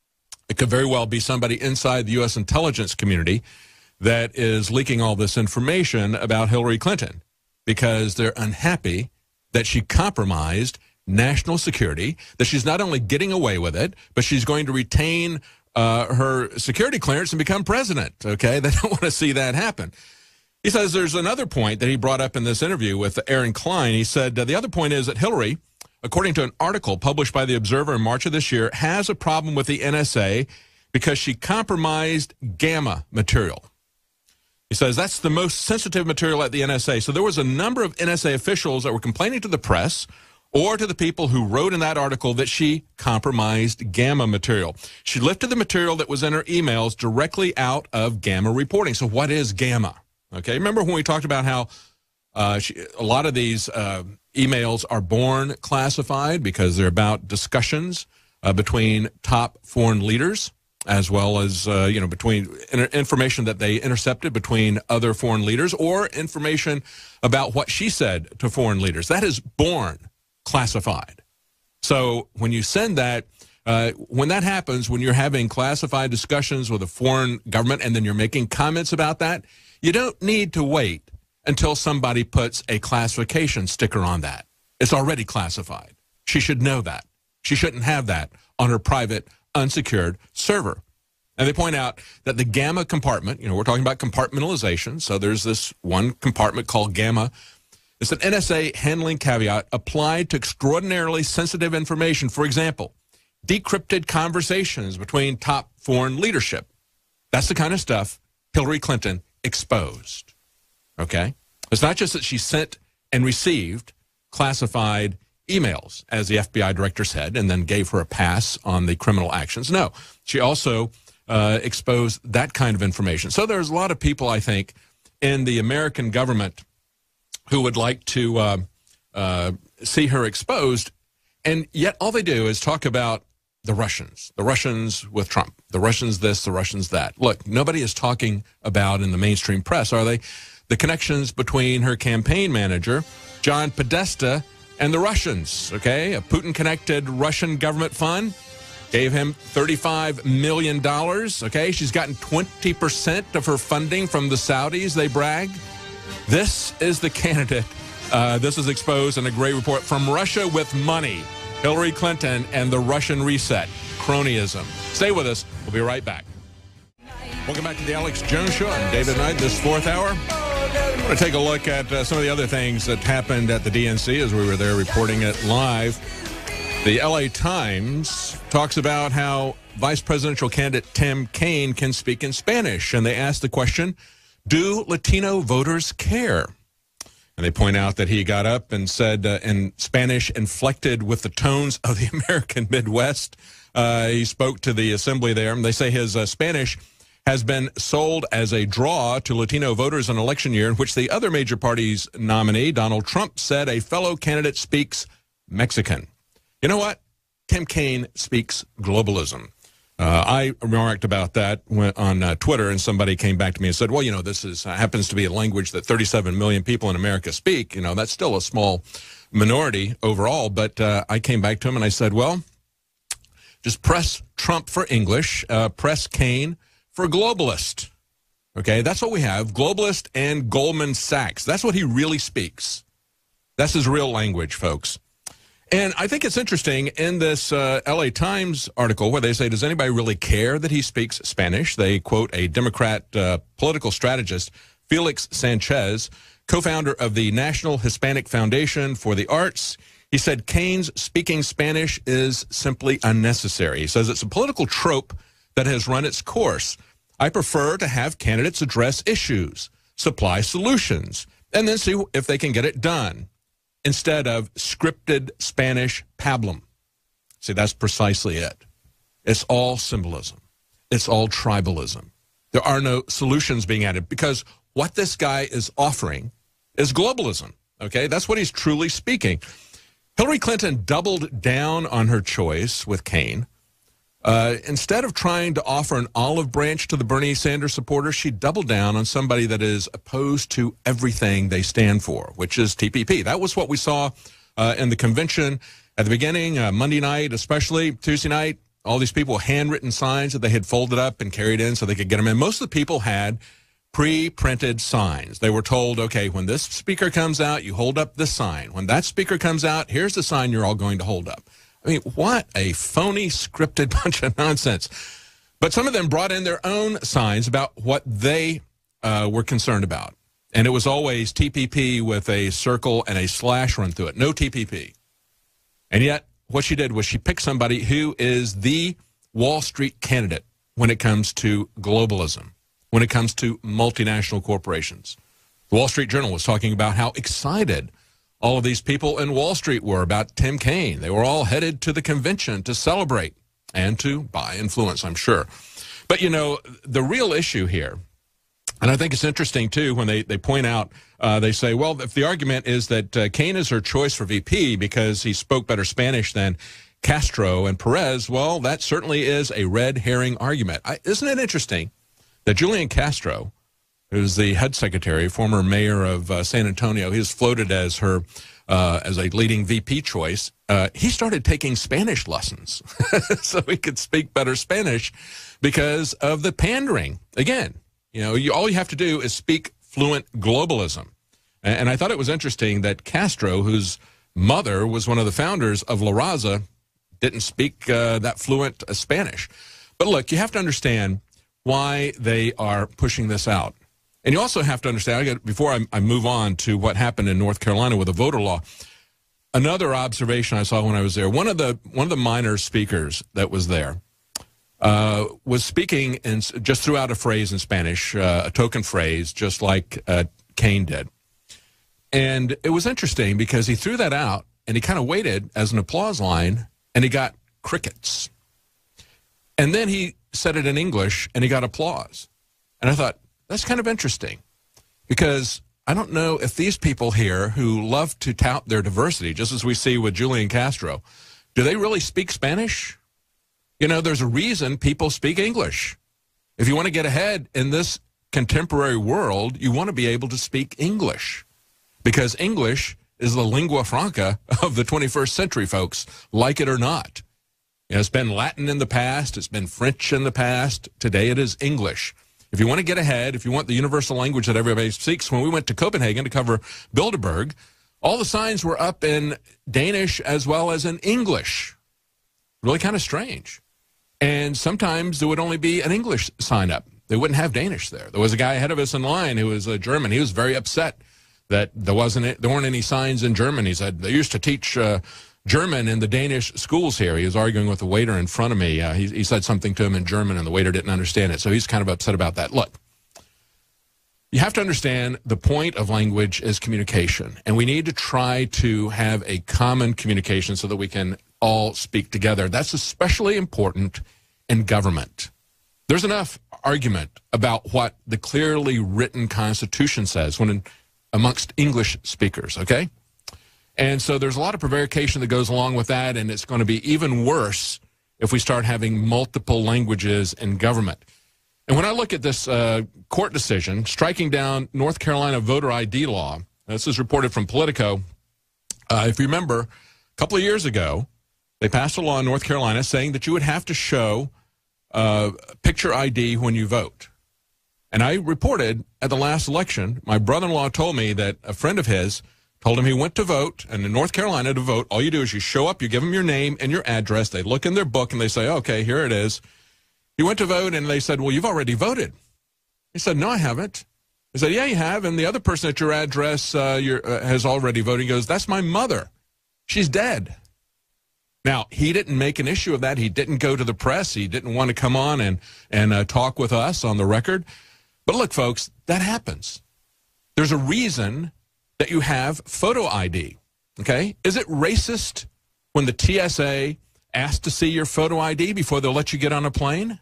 it could very well be somebody inside the U S intelligence community that is leaking all this information about Hillary Clinton because they're unhappy that she compromised national security, that she's not only getting away with it, but she's going to retain uh, her security clearance and become president, okay? They don't want to see that happen. He says there's another point that he brought up in this interview with Aaron Klein. He said uh, the other point is that Hillary, according to an article published by The Observer in March of this year, has a problem with the N S A because she compromised gamma material. He says that's the most sensitive material at the N S A. So there was a number of N S A officials that were complaining to the press or to the people who wrote in that article that she compromised gamma material. She lifted the material that was in her emails directly out of gamma reporting. So what is gamma? Okay, remember when we talked about how uh, she, a lot of these uh, emails are born classified because they're about discussions uh, between top foreign leaders, as well as, uh, you know, between information that they intercepted between other foreign leaders, or information about what she said to foreign leaders. That is born classified. So when you send that, uh, when that happens, when you're having classified discussions with a foreign government and then you're making comments about that, you don't need to wait until somebody puts a classification sticker on that. It's already classified. She should know that. She shouldn't have that on her private, unsecured server. And they point out that the gamma compartment, you know, we're talking about compartmentalization, so there's this one compartment called gamma. It's an N S A handling caveat applied to extraordinarily sensitive information. For example, decrypted conversations between top foreign leadership. That's the kind of stuff Hillary Clinton exposed. Okay? It's not just that she sent and received classified emails, as the F B I director said, and then gave her a pass on the criminal actions. No, she also uh, expose that kind of information. So there's a lot of people, I think, in the American government who would like to uh, uh, see her exposed, and yet all they do is talk about the Russians, the Russians with Trump, the Russians this, the Russians that. Look, nobody is talking about in the mainstream press, are they, the connections between her campaign manager, John Podesta, and the Russians, okay? A Putin-connected Russian government fund gave him thirty-five million dollars, okay? She's gotten twenty percent of her funding from the Saudis, they brag. This is the candidate. Uh, this is exposed in a great report from Russia with Money. Hillary Clinton and the Russian reset, cronyism. Stay with us. We'll be right back. Welcome back to the Alex Jones Show. I'm David Knight, this fourth hour. I want to take a look at uh, some of the other things that happened at the D N C as we were there reporting it live. The L A Times talks about how vice presidential candidate Tim Kaine can speak in Spanish, and they asked the question, do Latino voters care? And they point out that he got up and said uh, in Spanish, inflected with the tones of the American Midwest. Uh, he spoke to the assembly there, and they say his uh, Spanish has been sold as a draw to Latino voters in an election year in which the other major party's nominee, Donald Trump, said a fellow candidate speaks Mexican. You know what? Tim Kaine speaks globalism. Uh, I remarked about that when, on uh, Twitter, and somebody came back to me and said, well, you know, this is uh, happens to be a language that thirty-seven million people in America speak. You know, that's still a small minority overall. But uh, I came back to him and I said, well, just press Trump for English, uh, press Kaine for globalist. Okay, that's what we have, globalist and Goldman Sachs. That's what he really speaks. That's his real language, folks. And I think it's interesting in this uh, L A Times article where they say, does anybody really care that he speaks Spanish? They quote a Democrat uh, political strategist, Felix Sanchez, co-founder of the National Hispanic Foundation for the Arts. He said Kaine's speaking Spanish is simply unnecessary. He says it's a political trope that has run its course. I prefer to have candidates address issues, supply solutions, and then see if they can get it done, instead of scripted Spanish pablum. See, that's precisely it. It's all symbolism. It's all tribalism. There are no solutions being added because what this guy is offering is globalism, okay? That's what he's truly speaking. Hillary Clinton doubled down on her choice with Kaine. Uh, instead of trying to offer an olive branch to the Bernie Sanders supporters, she doubled down on somebody that is opposed to everything they stand for, which is T P P. That was what we saw uh, in the convention at the beginning, uh, Monday night especially, Tuesday night. All these people, handwritten signs that they had folded up and carried in so they could get them in. Most of the people had pre-printed signs. They were told, okay, when this speaker comes out, you hold up this sign. When that speaker comes out, here's the sign you're all going to hold up. I mean, what a phony, scripted bunch of nonsense. But some of them brought in their own signs about what they uh, were concerned about. And it was always T P P with a circle and a slash run through it. No T P P. And yet, what she did was she picked somebody who is the Wall Street candidate when it comes to globalism, when it comes to multinational corporations. The Wall Street Journal was talking about how excited all of these people in Wall Street were about Tim Kaine. They were all headed to the convention to celebrate and to buy influence, I'm sure. But, you know, the real issue here, and I think it's interesting, too, when they, they point out, uh, they say, well, if the argument is that uh, Kaine is her choice for V P because he spoke better Spanish than Castro and Perez, well, that certainly is a red herring argument. I, isn't it interesting that Julian Castro, who's the head secretary, former mayor of uh, San Antonio, he's floated as her, uh, as a leading V P choice. Uh, he started taking Spanish lessons so he could speak better Spanish because of the pandering. Again, you know, you, all you have to do is speak fluent globalism. And, and I thought it was interesting that Castro, whose mother was one of the founders of La Raza, didn't speak uh, that fluent uh, Spanish. But look, you have to understand why they are pushing this out. And you also have to understand, I got, before I, I move on to what happened in North Carolina with the voter law, another observation I saw when I was there, one of the one of the minor speakers that was there uh, was speaking in, just threw out a phrase in Spanish, uh, a token phrase, just like uh, Kaine did. And it was interesting because he threw that out and he kind of waited as an applause line and he got crickets. And then he said it in English, and he got applause. And I thought, that's kind of interesting, because I don't know if these people here who love to tout their diversity, just as we see with Julian Castro, do they really speak Spanish? You know, there's a reason people speak English. If you want to get ahead in this contemporary world, you want to be able to speak English, because English is the lingua franca of the twenty-first century, folks, like it or not. You know, it's been Latin in the past. It's been French in the past. Today it is English. If you want to get ahead, if you want the universal language that everybody speaks, when we went to Copenhagen to cover Bilderberg, all the signs were up in Danish as well as in English. Really kind of strange. And sometimes there would only be an English sign up. They wouldn't have Danish there. There was a guy ahead of us in line who was a German. He was very upset that there wasn't there weren't any signs in German. He said, they used to teach uh, German in the Danish schools here. He was arguing with the waiter in front of me. Uh, he, he said something to him in German, and the waiter didn't understand it. So he's kind of upset about that. Look, you have to understand the point of language is communication, and we need to try to have a common communication so that we can all speak together. That's especially important in government. There's enough argument about what the clearly written Constitution says when in, amongst English speakers, okay? And so there's a lot of prevarication that goes along with that, and it's going to be even worse if we start having multiple languages in government. And when I look at this uh, court decision striking down North Carolina voter I D law, this is reported from Politico. Uh, if you remember, a couple of years ago, they passed a law in North Carolina saying that you would have to show uh, picture I D when you vote. And I reported at the last election, my brother-in-law told me that a friend of his told him he went to vote, and in North Carolina to vote, all you do is you show up, you give them your name and your address, they look in their book, and they say, okay, here it is. He went to vote, and they said, well, you've already voted. He said, no, I haven't. He said, yeah, you have, and the other person at your address uh, your, uh, has already voted. He goes, that's my mother. She's dead. Now, he didn't make an issue of that. He didn't go to the press. He didn't want to come on and, and uh, talk with us on the record. But look, folks, that happens. There's a reason that you have photo I D, okay? Is it racist when the T S A asks to see your photo I D before they'll let you get on a plane?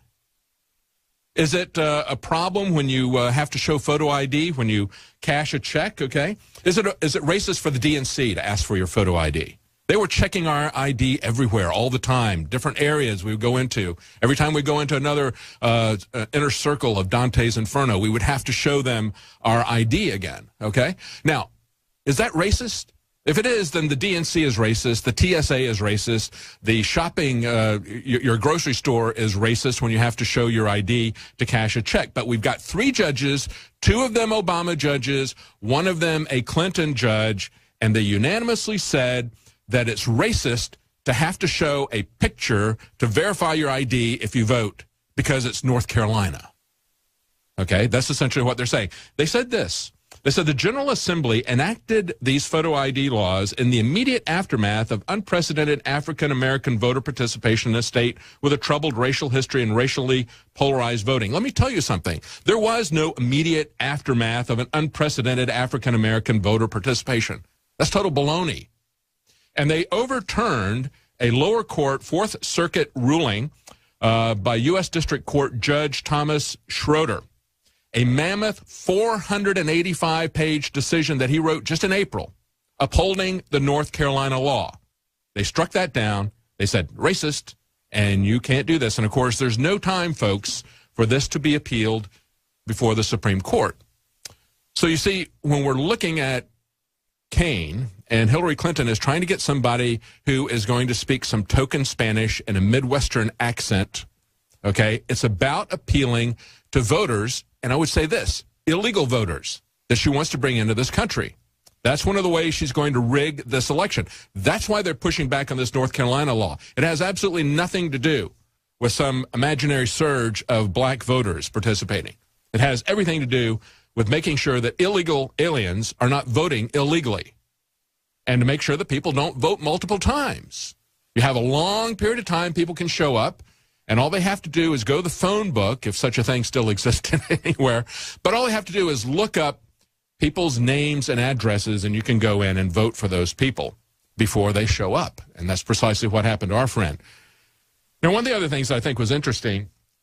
Is it uh, a problem when you uh, have to show photo I D when you cash a check, okay? Is it, a, is it racist for the D N C to ask for your photo I D? They were checking our I D everywhere, all the time, different areas we would go into. Every time we go into another uh, uh, inner circle of Dante's Inferno, we would have to show them our I D again, okay? Now, is that racist? If it is, then the D N C is racist, the T S A is racist, the shopping, uh, your, your grocery store is racist when you have to show your I D to cash a check. But we've got three judges, two of them Obama judges, one of them a Clinton judge, and they unanimously said that it's racist to have to show a picture to verify your I D if you vote because it's North Carolina. Okay, that's essentially what they're saying. They said this. They said the General Assembly enacted these photo I D laws in the immediate aftermath of unprecedented African-American voter participation in a state with a troubled racial history and racially polarized voting. Let me tell you something. There was no immediate aftermath of an unprecedented African-American voter participation. That's total baloney. And they overturned a lower court Fourth Circuit ruling uh, by U S District Court Judge Thomas Schroeder, a mammoth four hundred eighty-five page decision that he wrote just in April, upholding the North Carolina law. They struck that down. They said, racist, and you can't do this. And, of course, there's no time, folks, for this to be appealed before the Supreme Court. So, you see, when we're looking at Kaine, and Hillary Clinton is trying to get somebody who is going to speak some token Spanish in a Midwestern accent, okay? It's about appealing to voters, and I would say this, illegal voters that she wants to bring into this country. That's one of the ways she's going to rig this election. That's why they're pushing back on this North Carolina law. It has absolutely nothing to do with some imaginary surge of black voters participating. It has everything to do with making sure that illegal aliens are not voting illegally, and to make sure that people don't vote multiple times. You have a long period of time people can show up, and all they have to do is go to the phone book, if such a thing still exists anywhere, but all they have to do is look up people's names and addresses, and you can go in and vote for those people before they show up. And that's precisely what happened to our friend. Now, one of the other things I think was interesting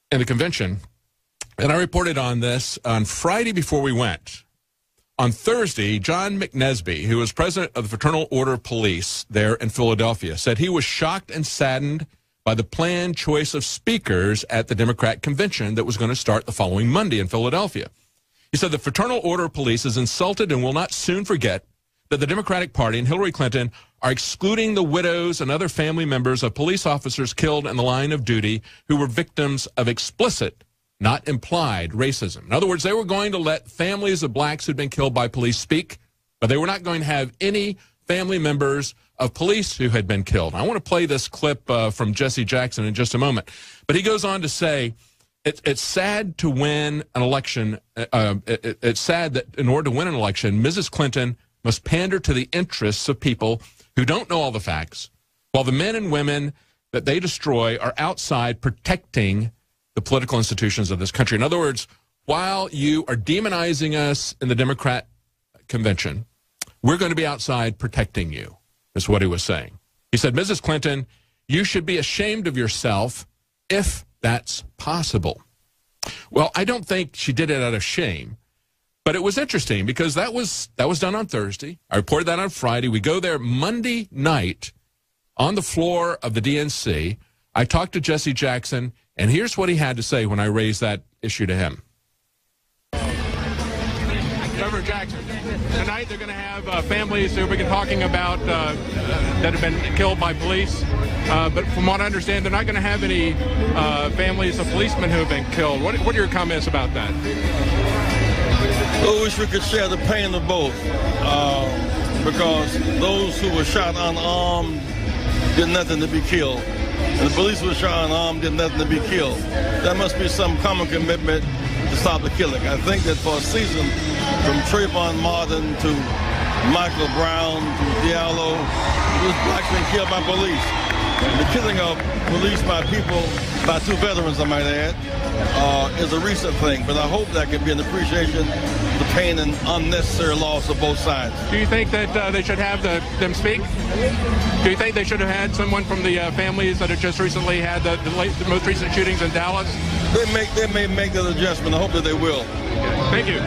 in the convention, and I reported on this on Friday before we went. On Thursday, John McNesby, who was president of the Fraternal Order of Police there in Philadelphia, said he was shocked and saddened by the planned choice of speakers at the Democrat convention that was going to start the following Monday in Philadelphia. He said the Fraternal Order of Police is insulted and will not soon forget that the Democratic Party and Hillary Clinton are excluding the widows and other family members of police officers killed in the line of duty who were victims of explicit, not implied, racism. In other words, they were going to let families of blacks who'd been killed by police speak, but they were not going to have any family members of police who had been killed. I want to play this clip uh, from Jesse Jackson in just a moment. But he goes on to say, it, it's sad to win an election. Uh, it, it's sad that in order to win an election, Missus Clinton must pander to the interests of people who don't know all the facts, while the men and women that they destroy are outside protecting the political institutions of this country. In other words, while you are demonizing us in the Democrat convention, we're going to be outside protecting you, is what he was saying. He said, Missus Clinton, you should be ashamed of yourself if that's possible. Well, I don't think she did it out of shame. But it was interesting because that was that was done on Thursday. I reported that on Friday. We go there Monday night on the floor of the D N C. I talked to Jesse Jackson, and here's what he had to say when I raised that issue to him. Reverend Jackson, tonight they're going to have uh, families who we've been talking about uh, that have been killed by police. Uh, but from what I understand, they're not going to have any uh, families of policemen who have been killed. What, what are your comments about that? I wish we could share the pain of both, uh, because those who were shot unarmed did nothing to be killed, and the police who were shot unarmed did nothing to be killed. There must be some common commitment to stop the killing. I think that for a season, from Trayvon Martin to Michael Brown to Diallo, those blacks been killed by police. And the killing of police by people, by two veterans, I might add, uh, is a recent thing. But I hope that can be an appreciation of the pain and unnecessary loss of both sides. Do you think that uh, they should have the, them speak? Do you think they should have had someone from the uh, families that have just recently had the, the, late, the most recent shootings in Dallas? They make they may make that adjustment. I hope that they will. Okay. Thank you.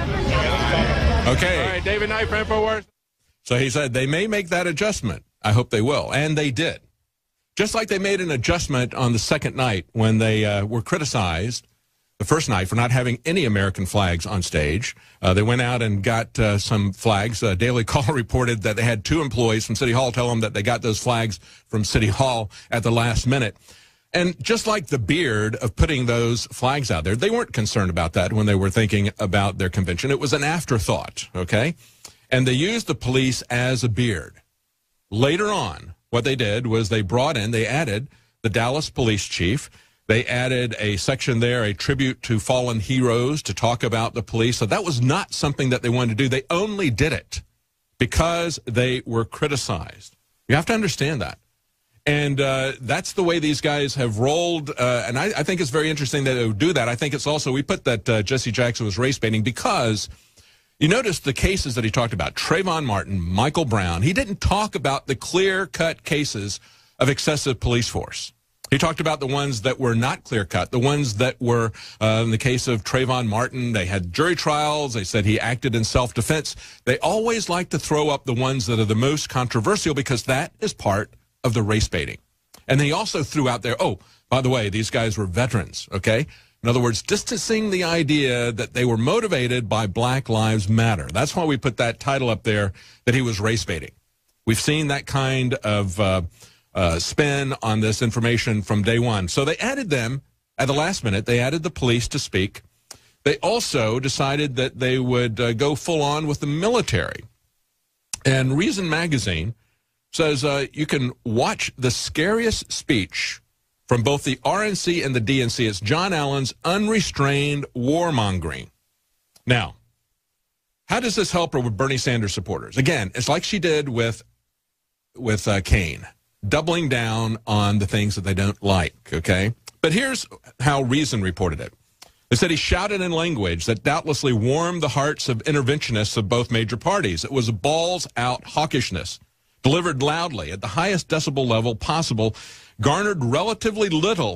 Okay. All right, David Knight, InfoWars. So he said they may make that adjustment. I hope they will. And they did. Just like they made an adjustment on the second night when they uh, were criticized the first night for not having any American flags on stage. Uh, they went out and got uh, some flags. Uh, Daily Caller reported that they had two employees from City Hall tell them that they got those flags from City Hall at the last minute. And just like the beard of putting those flags out there, they weren't concerned about that when they were thinking about their convention. It was an afterthought, okay? And they used the police as a beard. Later on, what they did was they brought in, they added the Dallas police chief. They added a section there, a tribute to fallen heroes, to talk about the police. So that was not something that they wanted to do. They only did it because they were criticized. You have to understand that. And uh, that's the way these guys have rolled. Uh, and I, I think it's very interesting that they would do that. I think it's also, we put that uh, Jesse Jackson was race baiting because you notice the cases that he talked about, Trayvon Martin, Michael Brown. He didn't talk about the clear-cut cases of excessive police force. He talked about the ones that were not clear-cut, the ones that were, uh, in the case of Trayvon Martin, they had jury trials. They said he acted in self-defense. They always like to throw up the ones that are the most controversial because that is part of the race baiting. And he also threw out there, oh, by the way, these guys were veterans, okay? In other words, distancing the idea that they were motivated by Black Lives Matter. That's why we put that title up there, that he was race baiting. We've seen that kind of uh, uh, spin on this information from day one. So they added them at the last minute. They added the police to speak. They also decided that they would uh, go full on with the military. And Reason Magazine says uh, you can watch the scariest speech from both the R N C and the D N C. It's John Allen's unrestrained warmongering. Now, how does this help her with Bernie Sanders supporters? Again, it's like she did with, with uh, Kaine, doubling down on the things that they don't like, okay? But here's how Reason reported it. They said he shouted in language that doubtlessly warmed the hearts of interventionists of both major parties. It was balls-out hawkishness, delivered loudly at the highest decibel level possible, garnered relatively little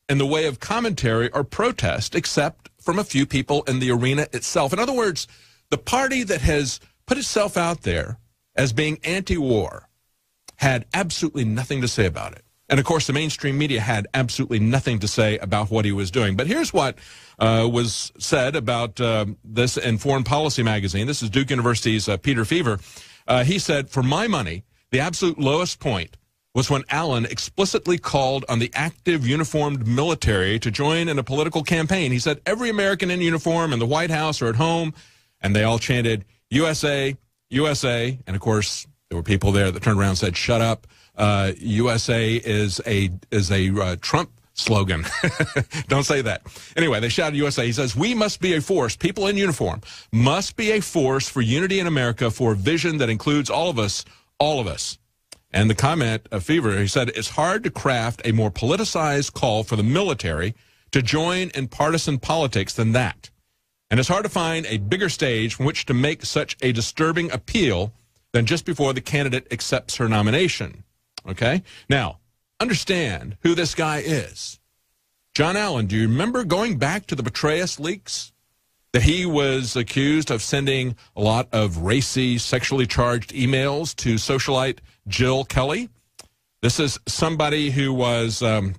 in the way of commentary or protest, except from a few people in the arena itself. In other words, the party that has put itself out there as being anti-war had absolutely nothing to say about it. And, of course, the mainstream media had absolutely nothing to say about what he was doing. But here's what uh, was said about uh, this in Foreign Policy magazine. This is Duke University's uh, Peter Feaver. Uh, he said, for my money, the absolute lowest point was when Allen explicitly called on the active uniformed military to join in a political campaign. He said every American in uniform in the White House or at home, and they all chanted, U S A, U S A. And, of course, there were people there that turned around and said, shut up. Uh, U S A is a is a uh, Trump slogan. Don't say that. Anyway, they shouted U S A. He says, we must be a force, people in uniform, must be a force for unity in America, for a vision that includes all of us, all of us. And the comment of Feaver, he said, it's hard to craft a more politicized call for the military to join in partisan politics than that. And it's hard to find a bigger stage from which to make such a disturbing appeal than just before the candidate accepts her nomination. Okay? Now, understand who this guy is. John Allen, do you remember going back to the Petraeus leaks? That he was accused of sending a lot of racy, sexually charged emails to socialite Jill Kelly? This is somebody who was um,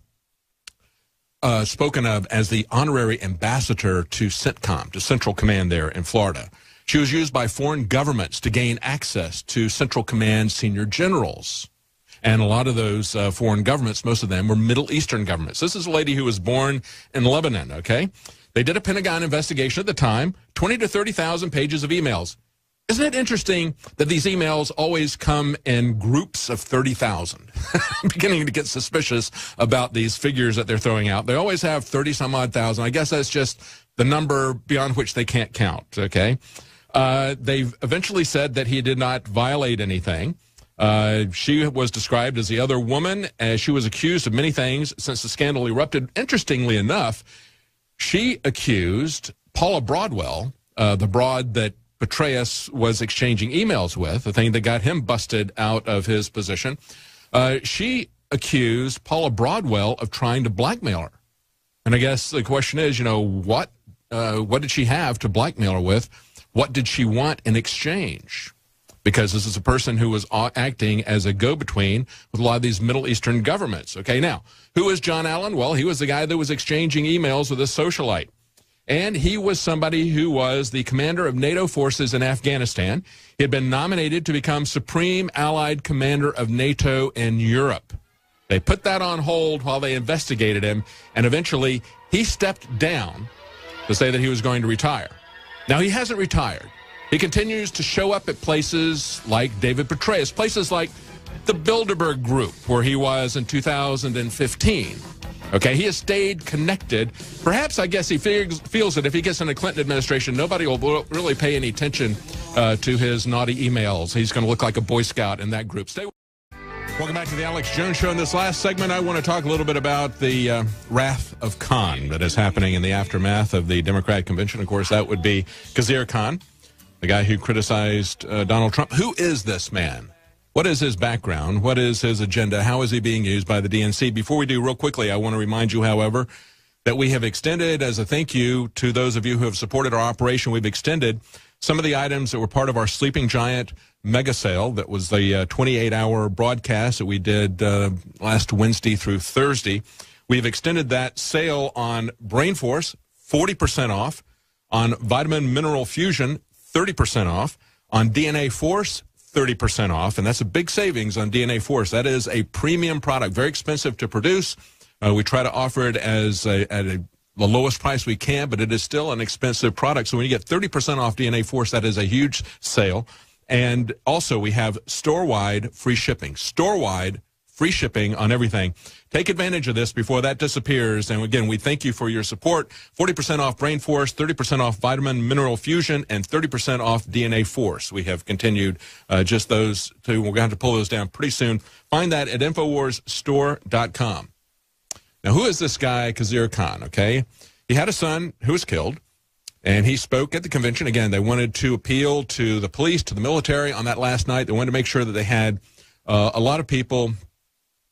uh, spoken of as the honorary ambassador to CENTCOM, to Central Command there in Florida. She was used by foreign governments to gain access to Central Command senior generals. And a lot of those uh, foreign governments, most of them were Middle Eastern governments. This is a lady who was born in Lebanon, okay? They did a Pentagon investigation at the time, twenty to thirty thousand pages of emails. Isn't it interesting that these emails always come in groups of thirty thousand? I'm beginning to get suspicious about these figures that they're throwing out. They always have thirty some odd thousand. I guess that's just the number beyond which they can't count, okay? Uh, they've eventually said that he did not violate anything. Uh, she was described as the other woman, as she was accused of many things since the scandal erupted. Interestingly enough, she accused Paula Broadwell, uh, the broad that Petraeus was exchanging emails with, the thing that got him busted out of his position. Uh, she accused Paula Broadwell of trying to blackmail her. And I guess the question is, you know, what, uh, what did she have to blackmail her with? What did she want in exchange? Because this is a person who was acting as a go-between with a lot of these Middle Eastern governments. Okay, now, who is John Allen? Well, he was the guy that was exchanging emails with a socialite. And he was somebody who was the commander of NATO forces in Afghanistan. He had been nominated to become Supreme Allied Commander of NATO in Europe. They put that on hold while they investigated him, and eventually he stepped down to say that he was going to retire. Now, he hasn't retired. He continues to show up at places like David Petraeus, places like the Bilderberg Group, where he was in two thousand fifteen. Okay, he has stayed connected. Perhaps, I guess, he feels, feels that if he gets in the Clinton administration, nobody will really pay any attention uh, to his naughty emails. He's going to look like a Boy Scout in that group. Stay. Welcome back to the Alex Jones Show. In this last segment, I want to talk a little bit about the uh, Wrath of Khan that is happening in the aftermath of the Democratic Convention. Of course, that would be Khizr Khan, the guy who criticized uh, Donald Trump. Who is this man? What is his background? What is his agenda? How is he being used by the D N C? Before we do, real quickly, I want to remind you, however, that we have extended, as a thank you to those of you who have supported our operation, we've extended some of the items that were part of our Sleeping Giant mega sale. That was the uh, twenty-eight hour broadcast that we did uh, last Wednesday through Thursday. We've extended that sale on Brain Force, forty percent off, on Vitamin Mineral Fusion, thirty percent off, on D N A Force, thirty percent off, and that's a big savings on D N A Force. That is a premium product, very expensive to produce. Uh, we try to offer it as a, at a, the lowest price we can, but it is still an expensive product. So when you get thirty percent off D N A Force, that is a huge sale. And also we have store-wide free shipping. Store-wide free shipping on everything. Take advantage of this before that disappears. And again, we thank you for your support. forty percent off Brain Force, thirty percent off Vitamin Mineral Fusion, and thirty percent off D N A Force. We have continued uh, just those two. We're going to have to pull those down pretty soon. Find that at Infowars Store dot com. Now, who is this guy, Khizr Khan, okay? He had a son who was killed, and he spoke at the convention. Again, they wanted to appeal to the police, to the military on that last night. They wanted to make sure that they had uh, a lot of people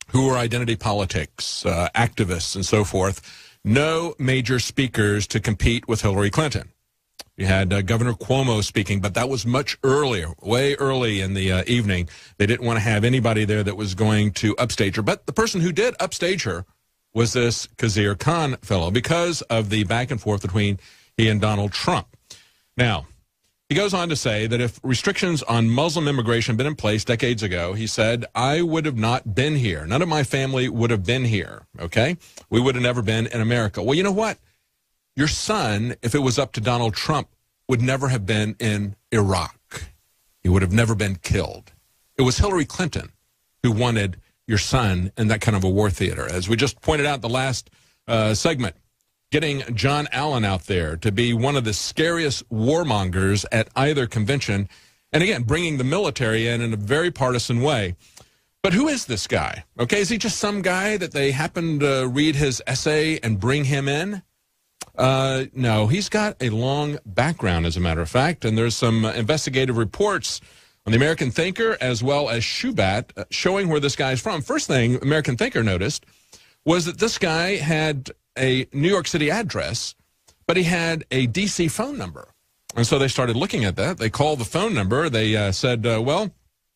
who were identity politics, uh, activists, and so forth. No major speakers to compete with Hillary Clinton. You had uh, Governor Cuomo speaking, but that was much earlier, way early in the uh, evening. They didn't want to have anybody there that was going to upstage her. But the person who did upstage her was this Khizr Khan fellow because of the back and forth between he and Donald Trump. Now, he goes on to say that if restrictions on Muslim immigration had been in place decades ago, he said, I would have not been here. None of my family would have been here, okay? We would have never been in America. Well, you know what? Your son, if it was up to Donald Trump, would never have been in Iraq. He would have never been killed. It was Hillary Clinton who wanted your son in that kind of a war theater. As we just pointed out the last uh, segment, getting John Allen out there to be one of the scariest warmongers at either convention, and again, bringing the military in in a very partisan way. But who is this guy? Okay, is he just some guy that they happened to read his essay and bring him in? Uh, no, he's got a long background, as a matter of fact, and there's some uh, investigative reports on the American Thinker as well as Shubat uh, showing where this guy's from. First thing American Thinker noticed was that this guy had a New York City address, but he had a D C phone number. And so they started looking at that. They called the phone number. They uh, said, uh, well,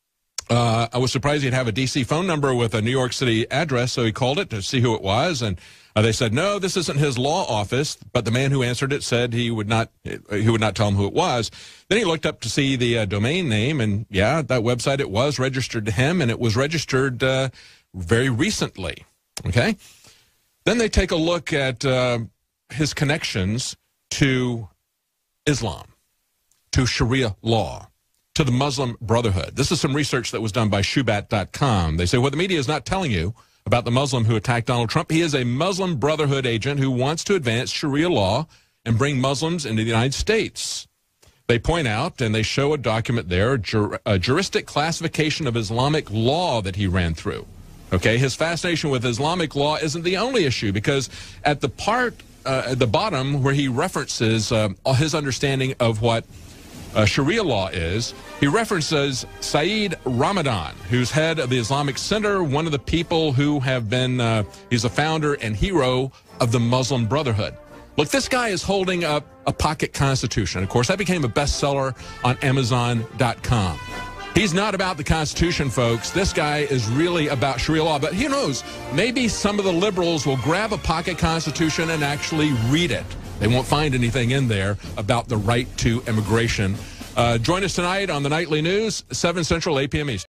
uh, I was surprised he'd have a D C phone number with a New York City address, so he called it to see who it was, and uh, they said, no, this isn't his law office, but the man who answered it said he would not he would not tell him who it was. Then he looked up to see the uh, domain name, and yeah, that website, it was registered to him, and it was registered uh, very recently, okay? Then they take a look at uh, his connections to Islam, to Sharia law, to the Muslim Brotherhood. This is some research that was done by Shubat dot com. They say, what the media is not telling you about the Muslim who attacked Donald Trump, he is a Muslim Brotherhood agent who wants to advance Sharia law and bring Muslims into the United States. They point out, and they show a document there, a, jur a juristic classification of Islamic law that he ran through. Okay, his fascination with Islamic law isn't the only issue, because at the part uh, at the bottom where he references uh, his understanding of what uh, Sharia law is, he references Saeed Ramadan, who's head of the Islamic Center, one of the people who have been, uh, he's a founder and hero of the Muslim Brotherhood. Look, this guy is holding up a pocket constitution. Of course, that became a bestseller on Amazon dot com. He's not about the Constitution, folks. This guy is really about Sharia law. But who knows? Maybe some of the liberals will grab a pocket Constitution and actually read it. They won't find anything in there about the right to immigration. Uh, join us tonight on the Nightly News, seven Central, eight p m Eastern.